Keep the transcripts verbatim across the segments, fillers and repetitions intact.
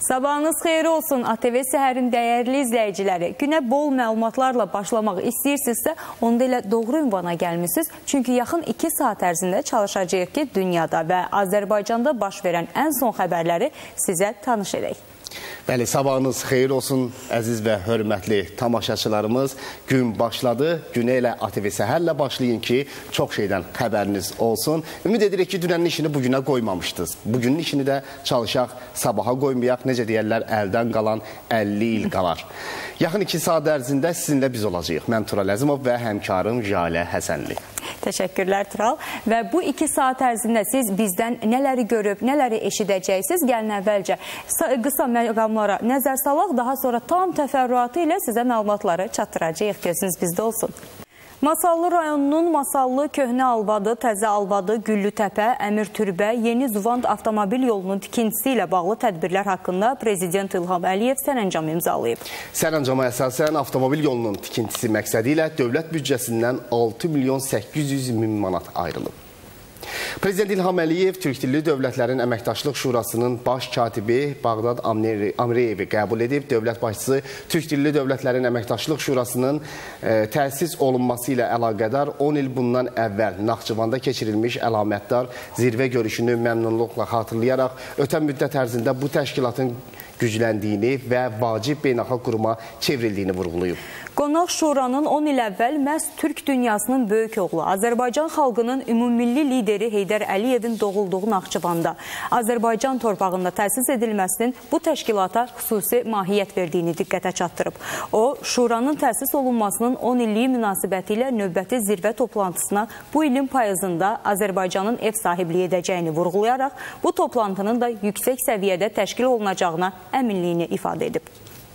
Sabahınız xeyir olsun A T V Səhərin dəyərli izləyiciləri. Günə bol məlumatlarla başlamaq istəyirsinizsə, onda elə doğru ünvana gəlmişsiniz. Çünki yaxın iki saat ərzində çalışacağıq ki, dünyada və Azərbaycanda baş verən ən son xəbərləri sizə tanış edək. Bəli, sabahınız xeyir olsun, əziz və hörmətli tamaşaçılarımız. Gün başladı. Günə elə A T V Səhərlə başlayın ki, çox şeydən xəbəriniz olsun. Ümid edirik ki, dünənin işini bugünə qoymamışdınız. Bugünün işini də çalışaq, sabaha qoymayaq. Necə deyərlər, əldən qalan əlli il qalar. Yaxın iki saat ərzində sizinlə biz olacağıq. Mən Tural Əzimov və həmkarım Jalə Həsənli. Təşəkkürlər Tural. Və bu iki saat ərzində siz bizdən nələri görüb, nələri eşidəcəksiniz? Gəlin əvvəlcə qısa məqamlara nəzər salaq, daha sonra tam təfərrüatı ilə sizə məlumatları çatdıracağıq. Gözünüz bizdə olsun. Masallı rayonunun Masallı, Köhnə Alvadı, Təzə Alvadı, Güllütəpə, Əmir Türbə, Yeni Zuvand avtomobil yolunun tikintisi ilə bağlı tədbirlər haqqında Prezident İlham Əliyev sərəncam imzalayıb. Sərəncama əsasən avtomobil yolunun tikintisi məqsədi ilə dövlət büdcəsindən altı milyon səkkiz yüz min manat ayrılıb. Prezident İlham Əliyev Türk Dilli Dövlətlərin Əməkdaşlıq Şurasının baş katibi Bağdad Amreyevi qəbul edib. Dövlət başçısı Türk Dilli Dövlətlərin Əməkdaşlıq Şurasının e, təsis olunması ilə əlaqədar on il bundan əvvəl Naxçıvanda keçirilmiş əlamətdar zirvə görüşünü məmnunluqla xatırlayaraq, ötən müddət ərzində bu təşkilatın gücləndiyini və vacib beynəlxalq quruma çevrildiyini vurğulayıb. Qonaq Şuranın on il əvvəl məhz Türk dünyasının böyük oğlu, Azərbaycan xalqının ümumilli lideri Heydər Əliyevin doğulduğu Naxçıvanda, Azərbaycan torpağında təsis edilməsinin bu təşkilata xüsusi mahiyyət verdiyini diqqətə çatdırıb. O, Şuranın təsis olunmasının on illiyi münasibəti ilə növbəti zirvə toplantısına bu ilin payızında Azərbaycanın ev sahibliyi edəcəyini vurğulayaraq, bu toplantının da yüksək səviyyədə təşkil olunacağına əminliyini ifadə edib.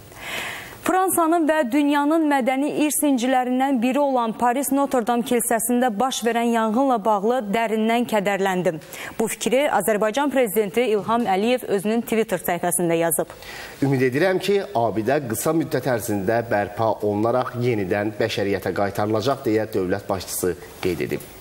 Fransanın və dünyanın mədəni irsincilərindən biri olan Paris Notre-Dame kilsəsində baş verən yanğınla bağlı dərindən kədərləndim. Bu fikri Azərbaycan Prezidenti İlham Əliyev özünün Twitter səhifəsində yazıb. Ümid edirəm ki, abidə qısa müddət ərzində bərpa olunaraq yenidən bəşəriyyətə qaytarılacaq deyə dövlət başçısı qeyd edib.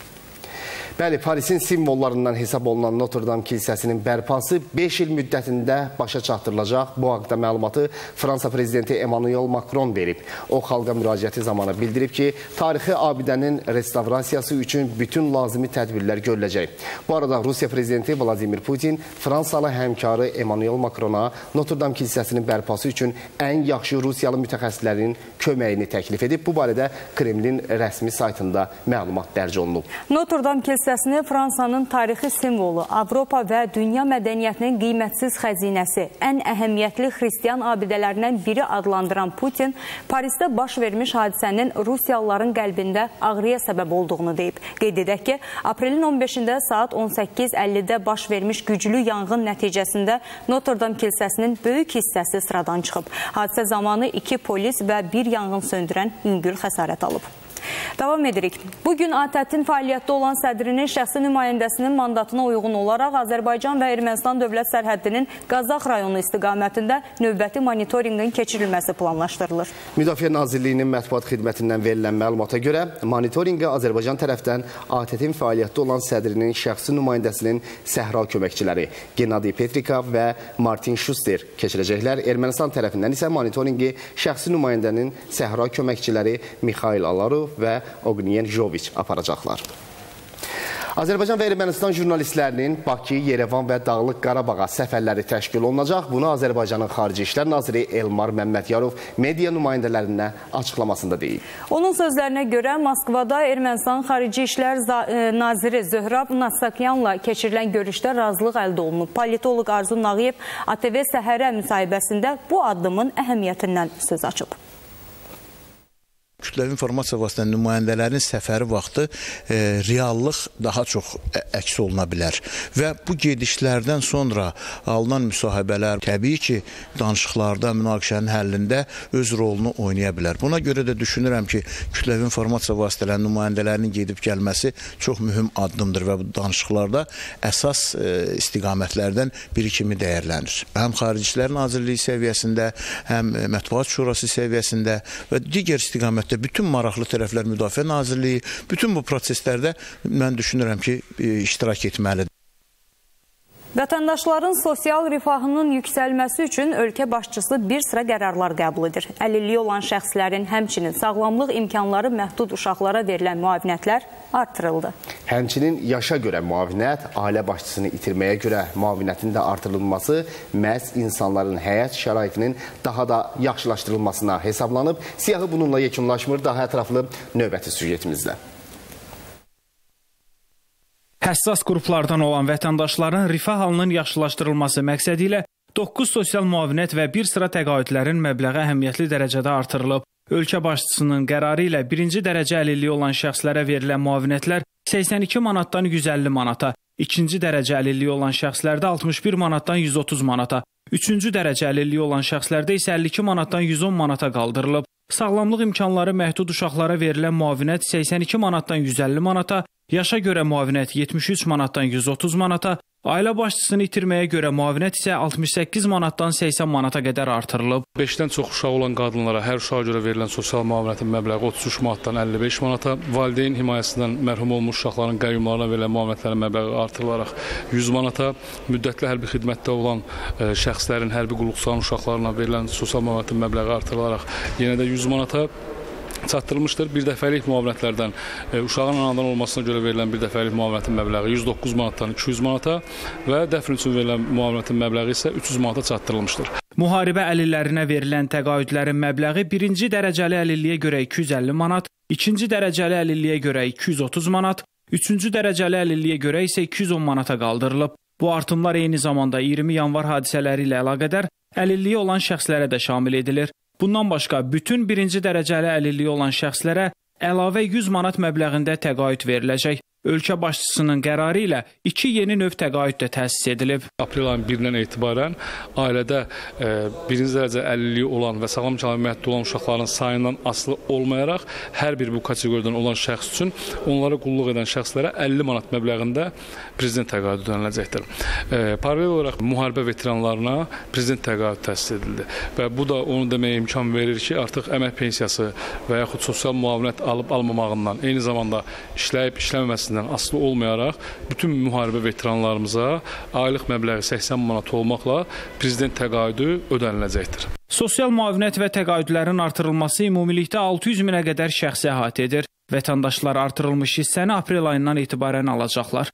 Bəli, Parisin simvollarından hesab olunan Notre-Dame kilsəsinin bərpası beş il müddətində başa çatdırılacaq. Bu haqda məlumatı Fransa prezidenti Emmanuel Macron verib. O, xalqa müraciəti zamanı bildirib ki, tarixi abidənin restavrasiyası üçün bütün lazımi tədbirlər görüləcək. Bu arada Rusiya prezidenti Vladimir Putin Fransalı həmkarı Emmanuel Macrona Notre-Dame kilsəsinin bərpası üçün ən yaxşı Rusiyalı mütəxəssislərin köməyini təklif edib. Bu barədə Kremlin rəsmi saytında məlumat dərc olunub. Notre-Dame kilsəsini Fransanın tarixi simvolu, Avropa və dünya mədəniyyətinin qiymətsiz xəzinəsi, ən əhəmiyyətli xristiyan abidələrindən biri adlandıran Putin, Parisdə baş vermiş hadisənin Rusiyalıların qəlbində ağrıya səbəb olduğunu deyib. Qeyd edək ki, aprelin on beşində saat on səkkiz əllidə baş vermiş güclü yanğın nəticəsində Notre-Dame kilsəsinin böyük hissəsi sıradan çıxıb. Hadisə zamanı iki polis və bir yanğın söndürən yüngül xəsarət alıb. Davam edirik. Bugün A T Ə-tin fəaliyyətdə olan sədrinin şəxsi nümayəndəsinin mandatına uyğun olaraq Azərbaycan və Ermənistan dövlət sərhəddinin Qazax rayonu istiqamətində növbəti monitorinqin keçirilməsi planlaşdırılır. Müdafiə Nazirliyinin mətbuat xidmətindən verilən məlumata görə monitorinqə Azərbaycan tərəfdən A T Ə-tin fəaliyyətdə olan sədrinin şəxsi nümayəndəsinin səhra köməkçiləri Gennady Petrikov və Martin Schuster keçirəcəklər. Ermənistan tərəfindən isə monitorinqi şəxsi nümayəndənin səhra köməkçiləri Mikhail Alarov və Ognyen Joviç aparacaqlar. Azərbaycan və Ermənistan jurnalistlərinin Bakı, Yerevan və Dağlıq Qarabağa səfərləri təşkil olunacaq. Bunu Azərbaycanın Xarici İşlər Naziri Elmar Məmmədyarov media nümayəndələrinə açıqlamasında deyib. Onun sözlərinə görə Moskvada Ermənistan Xarici İşlər Naziri Zöhrab Nasakyanla keçirilən görüşdə razılıq əldə olunub. Politoloq Arzu Nağıyev A T V Səhərə müsahibəsində bu addımın əhəmiyyətindən söz açıb. Kütləvi informasiya vasitəsilə nümayəndələrin səfəri vaxtı e, reallıq daha çox əks oluna bilər. Və bu gedişlərdən sonra alınan müsahibələr təbii ki, danışıqlarda, münaqişənin həllində öz rolunu oynaya bilər. Buna görə də düşünürəm ki, kütləvi informasiya vasitələrinin nümayəndələrinin gedib gəlməsi çox mühüm addımdır və bu danışıqlarda əsas e, istiqamətlərdən biri kimi dəyərlənir. Həm Xarici İşlər Nazirliyi səviyyəsində, həm Mətbuat Şurası səviyyəsində və digər istiqamətlərdə bütün maraqlı tərəflər, Müdafiə Nazirliyi, bütün bu proseslərdə mən düşünürəm ki, iştirak etməlidir. Vətəndaşların sosial rifahının yüksəlməsi üçün ölkə başçısı bir sıra qərarlar qəbul edir. Əlilliyi olan şəxslərin, həmçinin sağlamlıq imkanları məhdud uşaqlara verilən müavinətlər artırıldı. Həmçinin yaşa görə müavinət, ailə başçısını itirməyə görə müavinətin də artırılması məhz insanların həyat şəraitinin daha da yaxşılaşdırılmasına hesablanıb. Siyahı bununla yekunlaşmır. Daha ətraflı növbəti süjetimizdə. Həssas qruplardan olan vətəndaşların rifah halının yaxşılaşdırılması məqsədi ilə doqquz sosial müavinət və bir sıra təqaüdlərin məbləği əhəmiyyətli dərəcədə artırılıb. Ölkə başçısının qərarı ilə birinci dərəcə əlilliyi olan şəxslərə verilən müavinətlər səksən iki manatdan yüz əlli manata, ikinci dərəcə əlilliyi olan şəxslərdə altmış bir manatdan yüz otuz manata, üçüncü dərəcə əlilliyi olan şəxslərdə isə əlli iki manatdan yüz on manata qaldırılıb. Sağlamlıq imkanları məhdud uşaqlara verilən müavinət səksən iki manatdan yüz əlli manata, yaşa görə müavinət yetmiş üç manatdan yüz otuz manata, ailə başçısını itirməyə görə müavinət isə altmış səkkiz manatdan səksən manata qədər artırılıb. beşdən çox uşağı olan qadınlara hər uşağa görə verilən sosial müavinətin məbləği otuz üç manatdan əlli beş manata, valideyn himayəsindən mərhum olmuş uşaqların qəyyumlarına verilən müavinətlərin məbləği artırılaraq yüz manata, müddətli hərbi xidmətdə olan ə, şəxslərin hərbi qulluqçuların uşaqlarına verilən sosial müavinətin məbləği artırılaraq yenə də yüz manata çatdırılmışdır. Bir dəfəlik müavinətlərdən e, uşağın anadan olmasına görə verilən bir dəfəlik müavinətin məbləği yüz doqquz manatdan iki yüz manata və dəfn üçün verilən müavinətin məbləği isə üç yüz manata çatdırılmışdır. Müharibə əlillərinə verilən təqaüdlərin məbləği birinci dərəcəli əlilliyə görə iki yüz əlli manat, ikinci dərəcəli əlilliyə görə iki yüz otuz manat, üçüncü dərəcəli əlilliyə görə isə iki yüz on manata qaldırılıb. Bu artımlar eyni zamanda iyirmi yanvar hadisələri ilə əlaqədar əlilliyi olan şəxslərə də şamil edilir. Bundan başqa, bütün birinci dərəcəli əlilliyi olan şəxslərə əlavə yüz manat məbləğində təqaüd veriləcək. Ölkə başçısının qərarı ilə iki yeni növ təqaüd də təsis edilib. Aprel ayının birindən etibarən ailədə e, birinci dərəcə əlilliyi olan və sağlam imkanları məhdud olan uşaqların sayından asılı olmayaraq hər bir bu kateqoriyadan olan şəxs üçün onlara qulluq edən şəxslərə əlli manat məbləğində prezident təqaüdü ödəniləcəkdir. E, paralel olaraq müharibə veteranlarına prezident təqaüdü təsis edildi və bu da onu deməyə imkan verir ki, artıq əmək pensiyası və yaxud sosial müavinət alıb almamağından, eyni zamanda işləyib işləməməsindən asılı olmayaraq bütün müharibə veteranlarımıza aylıq məbləği səksən manat olmaqla prezident təqaüdü ödəniləcəkdir. Sosial müavinət və təqaüdlərin artırılması ümumilikdə altı yüz minə qədər şəxsi əhatə edir. Vətəndaşlar artırılmış hissəni aprel ayından etibarən alacaqlar.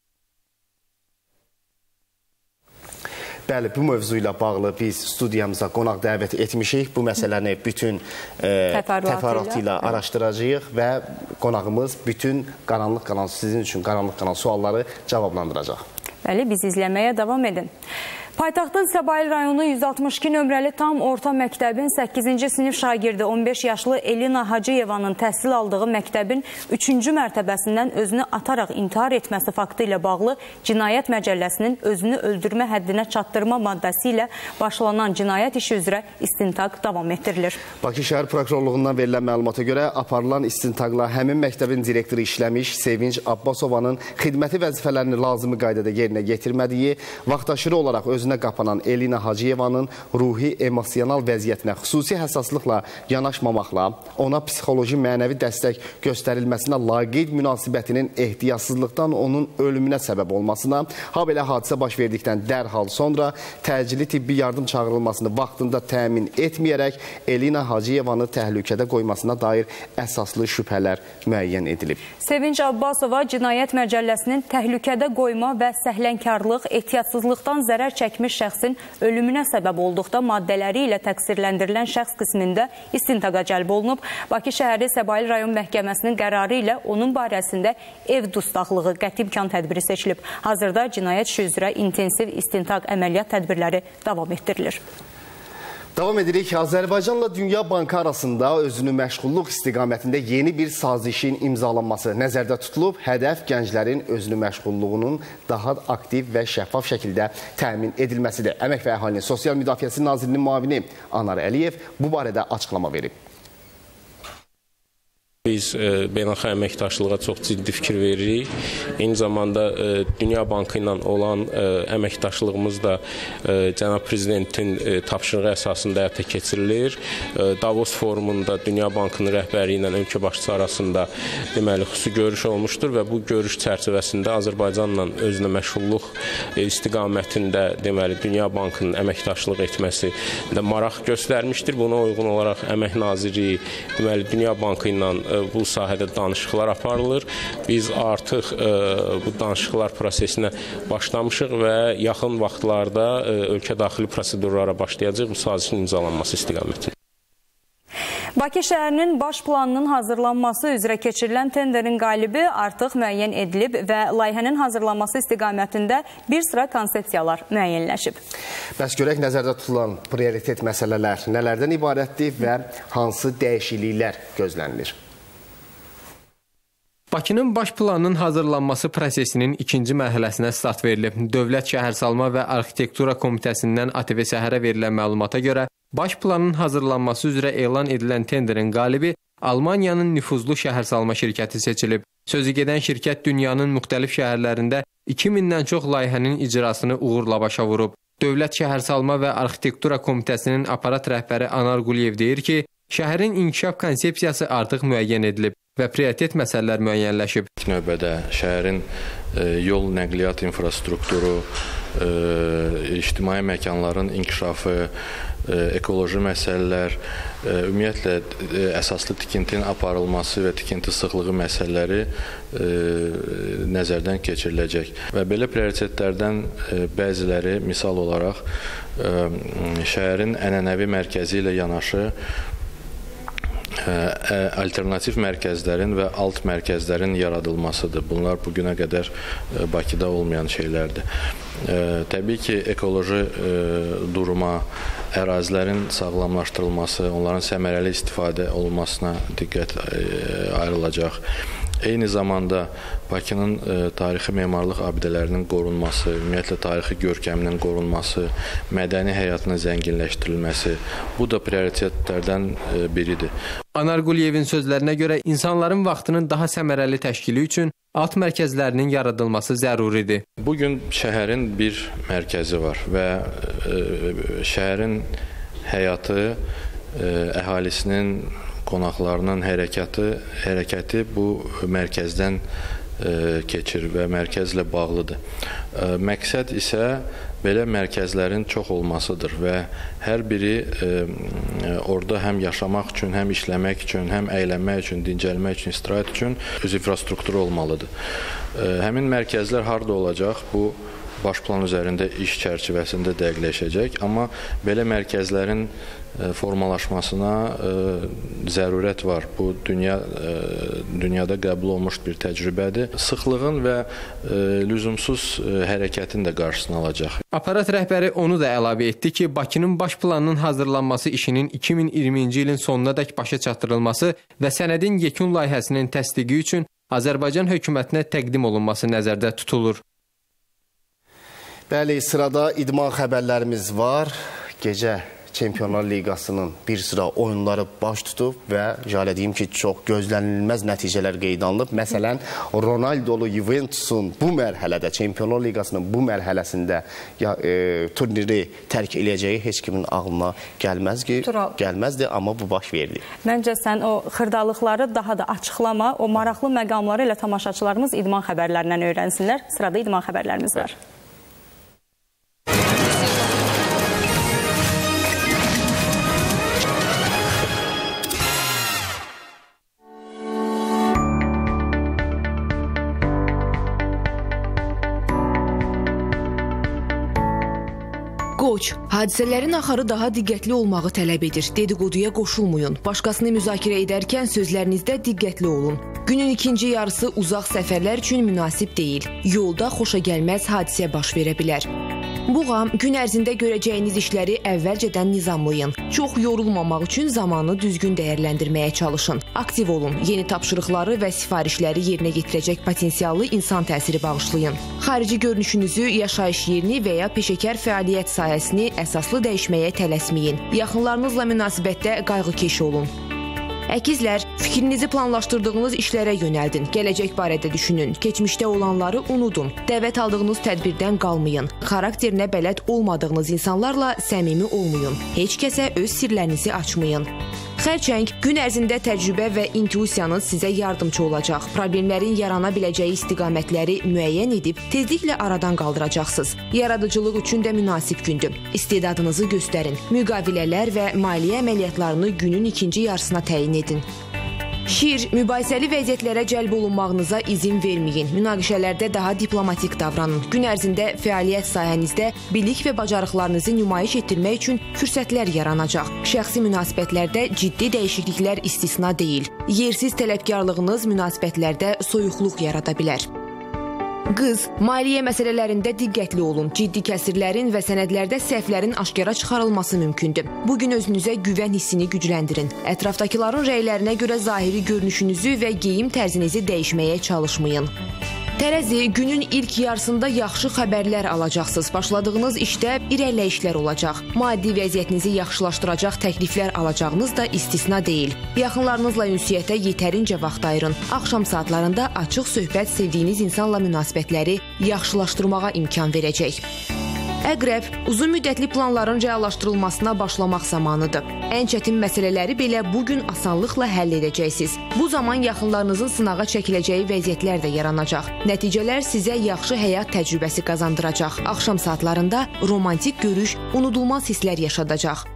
Bəli, bu mövzu ilə bağlı biz studiyamıza qonaq dəvət etmişik. Bu məsələni bütün e, təfərrüatı ilə araşdıracağıq və qonağımız bütün qaranlıq qalan, sizin üçün qaranlıq qalan sualları cavablandıracaq. Bəli, biz izləməyə davam edin. Paytaxtın Səbail rayonu yüz altmış iki nömrəli tam orta məktəbin səkkizinci sinif şagirdi on beş yaşlı Elina Hacıyevanın təhsil aldığı məktəbin üçüncü mərtəbəsindən özünü ataraq intihar etməsi faktı ilə bağlı Cinayət Məcəlləsinin özünü öldürmə həddinə çatdırma maddəsi ilə başlanan cinayət işi üzrə istintaq davam etdirilir. Bakı şəhər prokurorluğundan verilən məlumata görə aparılan istintaqla həmin məktəbin direktoru işləmiş Sevinç Abbasovanın xidməti vəzifələrini lazımi qaydada yerinə yetirmədiyi, vaxtaşırı olaraq öz özünə qapanan Elina Hacıyevanın ruhi, emosional vəziyyətinə xüsusi həssaslıqla yanaşmamaqla, ona psixoloji, mənəvi dəstək göstərilməsinə laqeyd münasibətinin ehtiyatsızlıqdan onun ölümünə səbəb olmasına, ha belə hadisə baş verdikdən dərhal sonra təcili tibbi yardım çağırılmasını vaxtında təmin etməyərək Elina Hacıyevanı təhlükədə qoymasına dair əsaslı şübhələr müəyyən edilib. Sevinç Abbasova Cinayət Məcəlləsinin təhlükədə qoyma və səhlənkarlıq, ehtiyatsızlıqdan zərər çəkilməsi çəkmiş şəxsin ölümünə səbəb olduqda maddələri ilə təqsirləndirilən şəxs qismində istintaqa cəlb olunub. Bakı şəhəri Səbail rayon məhkəməsinin qərarı ilə onun barəsində ev dustaqlığı qəti imkan tədbiri seçilib. Hazırda cinayət işi üzrə intensiv istintaq əməliyyat tədbirləri davam etdirilir. Davam edirik. Azərbaycanla Dünya Bankı arasında özünü məşğulluq istiqamətində yeni bir sazişin imzalanması nəzərdə tutulub. Hədəf gənclərin özünü məşğulluğunun daha aktiv və şəffaf şəkildə təmin edilməsidir. Əmək və Əhalinin Sosial Müdafiəsi Nazirinin müavini Anar Əliyev bu barədə açıqlama verib. Biz e, beynəlxalq əməkdaşlığa çox ciddi fikir veririk. Eyni zamanda e, Dünya Bankı ilə olan e, əməkdaşlığımız da e, cənab prezidentin e, tapşırığı əsasında həyata keçirilir. E, Davos forumunda Dünya Bankının rəhbəri ilə ölkə başçısı arasında deməli xüsusi görüş olmuşdur və bu görüş çərçivəsində Azərbaycanla özünə məşğulluq e, istiqamətində deməli Dünya Bankının əməkdaşlıq etməsi də maraq göstərmişdir. Buna uyğun olaraq Əmək Nazirliyi deməli Dünya Bankı ilə bu sahədə danışıqlar aparılır. Biz artıq e, bu danışıqlar prosesinə başlamışıq və yaxın vaxtlarda e, ölkə daxili prosedurlara başlayacaq bu sazişin imzalanması istiqamətində. Bakı şəhərinin baş planının hazırlanması üzrə keçirilən tenderin qalibi artıq müəyyən edilib və layihənin hazırlanması istiqamətində bir sıra konsepsiyalar müəyyənləşib. Bəs görək nəzərdə tutulan prioritet məsələlər nələrdən ibarətdir və hansı dəyişikliklər gözlənilir? Bakının baş planının hazırlanması prosesinin ikinci mərhələsinə start verilib. Dövlət Şəhərsalma və Arxitektura Komitəsindən A T V Səhərə verilən məlumata görə, baş planın hazırlanması üzrə elan edilən tenderin qalibi Almaniyanın nüfuzlu şəhərsalma şirkəti seçilib. Sözü gedən şirkət dünyanın müxtəlif şəhərlərində iki mindən çox layihənin icrasını uğurla başa vurub. Dövlət Şəhərsalma və Arxitektura Komitəsinin aparat rəhbəri Anar Quliyev deyir ki, şəhərin inkişaf konsepsiyası artıq müəyyən edilib və prioritet məsələlər müəyyənləşib. İlk növbədə şəhərin e, yol nəqliyyat infrastrukturu, e, ictimai məkanların inkişafı, e, ekoloji məsələlər, e, ümumiyyətlə e, əsaslı tikintinin aparılması və tikinti sıxlığı məsələləri e, nəzərdən keçiriləcək. Və belə prioritetlərdən e, bəziləri misal olaraq e, şəhərin ənənəvi mərkəzi ilə yanaşı alternativ mərkəzlərin və alt mərkəzlərin yaradılmasıdır. Bunlar bugünə qədər Bakıda olmayan şeylərdir. Təbii ki, ekoloji duruma, ərazilərin sağlamlaşdırılması, onların səmərəli istifadə olunmasına diqqət ayrılacaq. Eyni zamanda Bakının e, tarixi memarlıq abidələrinin qorunması, ümumiyyətlə tarixi görkəminin qorunması, mədəni həyatının zənginləşdirilməsi, bu da prioritetlərdən e, biridir. Anar Quliyevin sözlərinə görə insanların vaxtının daha səmərəli təşkili üçün alt mərkəzlərinin yaradılması zəruridir. Bugün şəhərin bir mərkəzi var və e, şəhərin həyatı, e, əhalisinin qonaqlarının hərəkəti, hərəkəti bu mərkəzdən e, keçir və mərkəzlə bağlıdır. E, məqsəd isə belə mərkəzlərin çox olmasıdır və hər biri e, orada həm yaşamaq üçün, həm işləmək üçün, həm əylənmək üçün, dincəlmək üçün, istirahət üçün öz infrastrukturu olmalıdır. E, həmin mərkəzlər harda olacaq? Bu baş plan üzərində iş çərçivəsində dəqiqləşəcək, amma belə mərkəzlərin formalaşmasına e, zərurət var. Bu dünya e, dünyada qəbul olmuş bir təcrübədir. Sıxlığın və e, lüzumsuz e, hərəkətin də qarşısını alacaq. Aparat rəhbəri onu da əlavə etdi ki, Bakının baş planının hazırlanması işinin iki min iyirminci ilin sonunadək başa çatdırılması və sənədin yekun layihəsinin təsdiqi üçün Azərbaycan hökumətinə təqdim olunması nəzərdə tutulur. Bəli, sırada idman xəbərlərimiz var. Gecə Çempionlar Liqasının bir sıra oyunları baş tutub və icazə deyim ki, çox gözlənilməz nəticələr qeyd alınıb. Məsələn, Ronaldolu Juventusun bu mərhələdə, Çempionlar Liqasının bu mərhələsində ya, e, turniri tərk eləyəcəyi heç kimin ağlına gəlməz ki, gəlməzdi, amma bu baş verdi. Məncə sən o xırdalıqları daha da açıqlama, o maraqlı məqamları ilə tamaşaçılarımız idman xəbərlərindən öyrənsinlər. Sırada idman xəbərlərimiz var. Qoç, hadisələrin axarı daha diqqətli olmağı tələb edir. Dedikoduya qoşulmayın. Başqasını müzakirə edərkən sözlərinizdə diqqətli olun. Günün ikinci yarısı uzaq səfərlər üçün münasib deyil. Yolda xoşagəlməz hadisə baş verə bilər. Buğam, gün ərzində görəcəyiniz işləri əvvəlcədən nizamlayın. Çox yorulmamaq üçün zamanı düzgün dəyərləndirməyə çalışın. Aktiv olun, yeni tapşırıqları və sifarişləri yerinə yetirəcək potensiallı insan təsiri bağışlayın. Xarici görünüşünüzü, yaşayış yerini və ya peşəkar fəaliyyət sahəsini əsaslı dəyişməyə tələsməyin. Yaxınlarınızla münasibətdə qayğıkeş olun. Əkizlər, fikrinizi planlaşdırdığınız işlərə yönəldin, gələcək barədə düşünün, keçmişdə olanları unudun, dəvət aldığınız tədbirdən qalmayın, xarakterinə bələd olmadığınız insanlarla səmimi olmayın, heç kəsə öz sirlərinizi açmayın. Xərçəng, gün ərzində təcrübə və intuisiyanız sizə yardımcı olacaq. Problemlərin yarana biləcəyi istiqamətləri müəyyən edib, tezliklə aradan qaldıracaqsınız. Yaradıcılıq üçün də münasib gündür. İstedadınızı göstərin. Müqavilələr və maliyyə əməliyyatlarını günün ikinci yarısına təyin edin. Şir, mübahisəli vəziyyətlərə cəlb olunmağınıza izin verməyin. Münaqişələrdə daha diplomatik davranın. Gün ərzində fəaliyyət sahənizdə bilik və bacarıqlarınızı nümayiş etdirmək üçün fürsətlər yaranacaq. Şəxsi münasibətlərdə ciddi dəyişikliklər istisna deyil. Yersiz tələbkarlığınız münasibətlərdə soyuqluq yarada bilər. Qız, maliyyə məsələlərində diqqətli olun. Ciddi kəsirlərin və sənədlərdə səhvlərin aşkara çıxarılması mümkündür. Bugün özünüzə güvən hissini gücləndirin. Ətrafdakıların rəylərinə görə zahiri görünüşünüzü və geyim tərzinizi dəyişməyə çalışmayın. Tərəzi, günün ilk yarısında yaxşı xəbərlər alacaqsınız. Başladığınız işdə irəliləyişlər olacaq. Maddi vəziyyətinizi yaxşılaşdıracaq təkliflər alacağınız da istisna deyil. Yaxınlarınızla ünsiyyətə yetərincə vaxt ayırın. Axşam saatlarında açıq söhbət sevdiyiniz insanla münasibətləri yaxşılaşdırmağa imkan verəcək. Əqrəb, uzun müddətli planların reallaşdırılmasına başlamaq zamanıdır. Ən çətin məsələləri belə bugün asanlıqla həll edəcəksiniz. Bu zaman yaxınlarınızın sınağa çəkiləcəyi vəziyyətlər də yaranacaq. Nəticələr sizə yaxşı həyat təcrübəsi qazandıracaq. Axşam saatlarında romantik görüş, unudulmaz hisslər yaşadacaq.